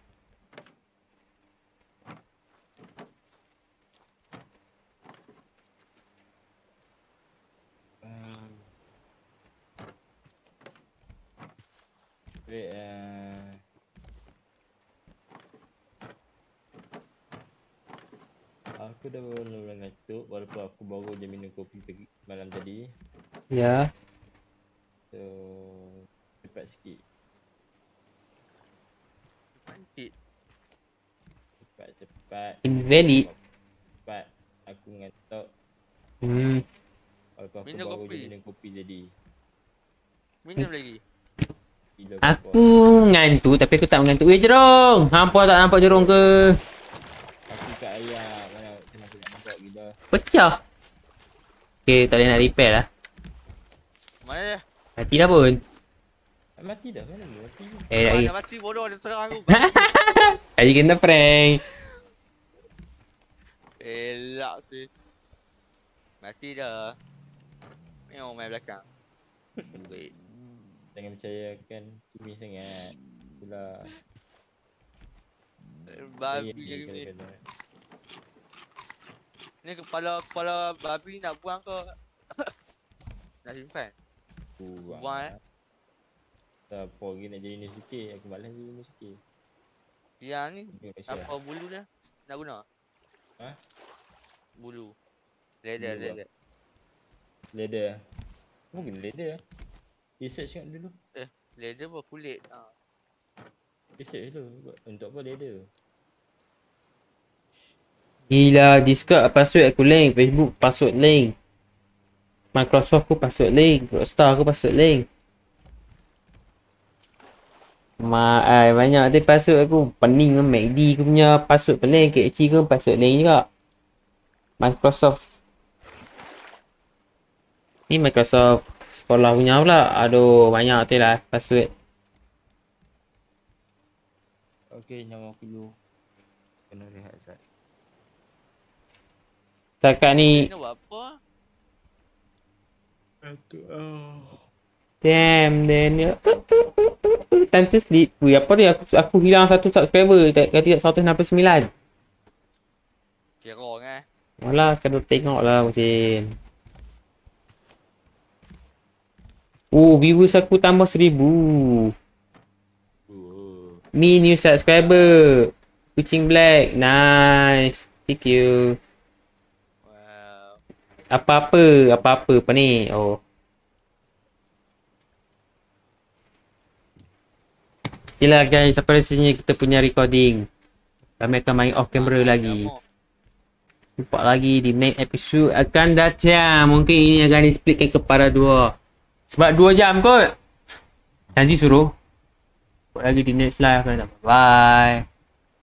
Speaker 3: Wait, aku dah mula ngantuk walaupun aku baru je minum kopi pagi malam tadi.
Speaker 1: Ya.
Speaker 3: So cepat sikit.
Speaker 2: Cantik.
Speaker 3: Cepat.
Speaker 1: Invalid.
Speaker 3: Cepat. Aku ngantuk walaupun aku
Speaker 2: Minum
Speaker 3: baru
Speaker 2: kopi.
Speaker 3: je minum kopi tadi.
Speaker 2: Minum lagi.
Speaker 3: Gila
Speaker 1: Aku ngantuk tapi aku tak mengantuk. Weh Jerong. Hampa tak nampak Jerong ke?
Speaker 3: aku kat ayam. Mana macam aku nak nampak gila.
Speaker 1: Pecah. Okay, tak boleh nak repair lah.
Speaker 2: Mana dia?
Speaker 1: Mati dah pun.
Speaker 3: Mati dah. Mana dia mati?
Speaker 1: Lagi.
Speaker 2: Mana mati bodoh dia serang aku.
Speaker 1: Lagi kena prank.
Speaker 2: Elak tu. Mati dah. Memang main belakang. Baik.
Speaker 3: Jangan percayakan Kimi sangat. Itulah.
Speaker 2: Babi ni. Ni kepala babi nak buang ke? Nak simpan? Buang.
Speaker 3: Siapa lagi nak jadi Inosuke? Aku malas jadi Inosuke.
Speaker 2: Yang ni
Speaker 3: Indonesia.
Speaker 2: apa bulu dia? Nak guna?
Speaker 3: Ha?
Speaker 2: Bulu. Leather,
Speaker 3: Bulu
Speaker 2: leather.
Speaker 3: Leather. Mungkin leather. Research kat dulu.
Speaker 2: Leather apa kulit?
Speaker 3: Research dulu. Untuk apa leather?
Speaker 1: Gila, Discord password aku link, Facebook password link, Microsoft aku password link, Rockstar aku password link. Banyak dia password aku. Pening lah, MACD aku punya password pening, KHC aku password link juga. Microsoft. Ni Microsoft sekolah punya pula. Aduh, banyak tu lah password.
Speaker 3: Okay, nyawa aku dulu. Kena rehat sekejap.
Speaker 1: Setakat ni,
Speaker 2: Nak buat apa?
Speaker 1: damn Daniel. Time to sleep. Weh, apa dia? Aku hilang satu subscriber. Kata 169.
Speaker 2: Kerong
Speaker 1: Malah, kena tengok lah mesin. Oh, viewers aku tambah 1000. Me new subscriber. Kucing Black. Nice. Thank you.
Speaker 2: Wow.
Speaker 1: Apa-apa apa ni? Oh. Okay lah guys, sampai sini kita punya recording. Kami akan main off camera lagi. Jumpa lagi di next episode akan datang. Mungkin ini akan di-splitkan kepada 2. Sebab 2 jam kot. Nanti suruh. Jumpa lagi di next live. Bye.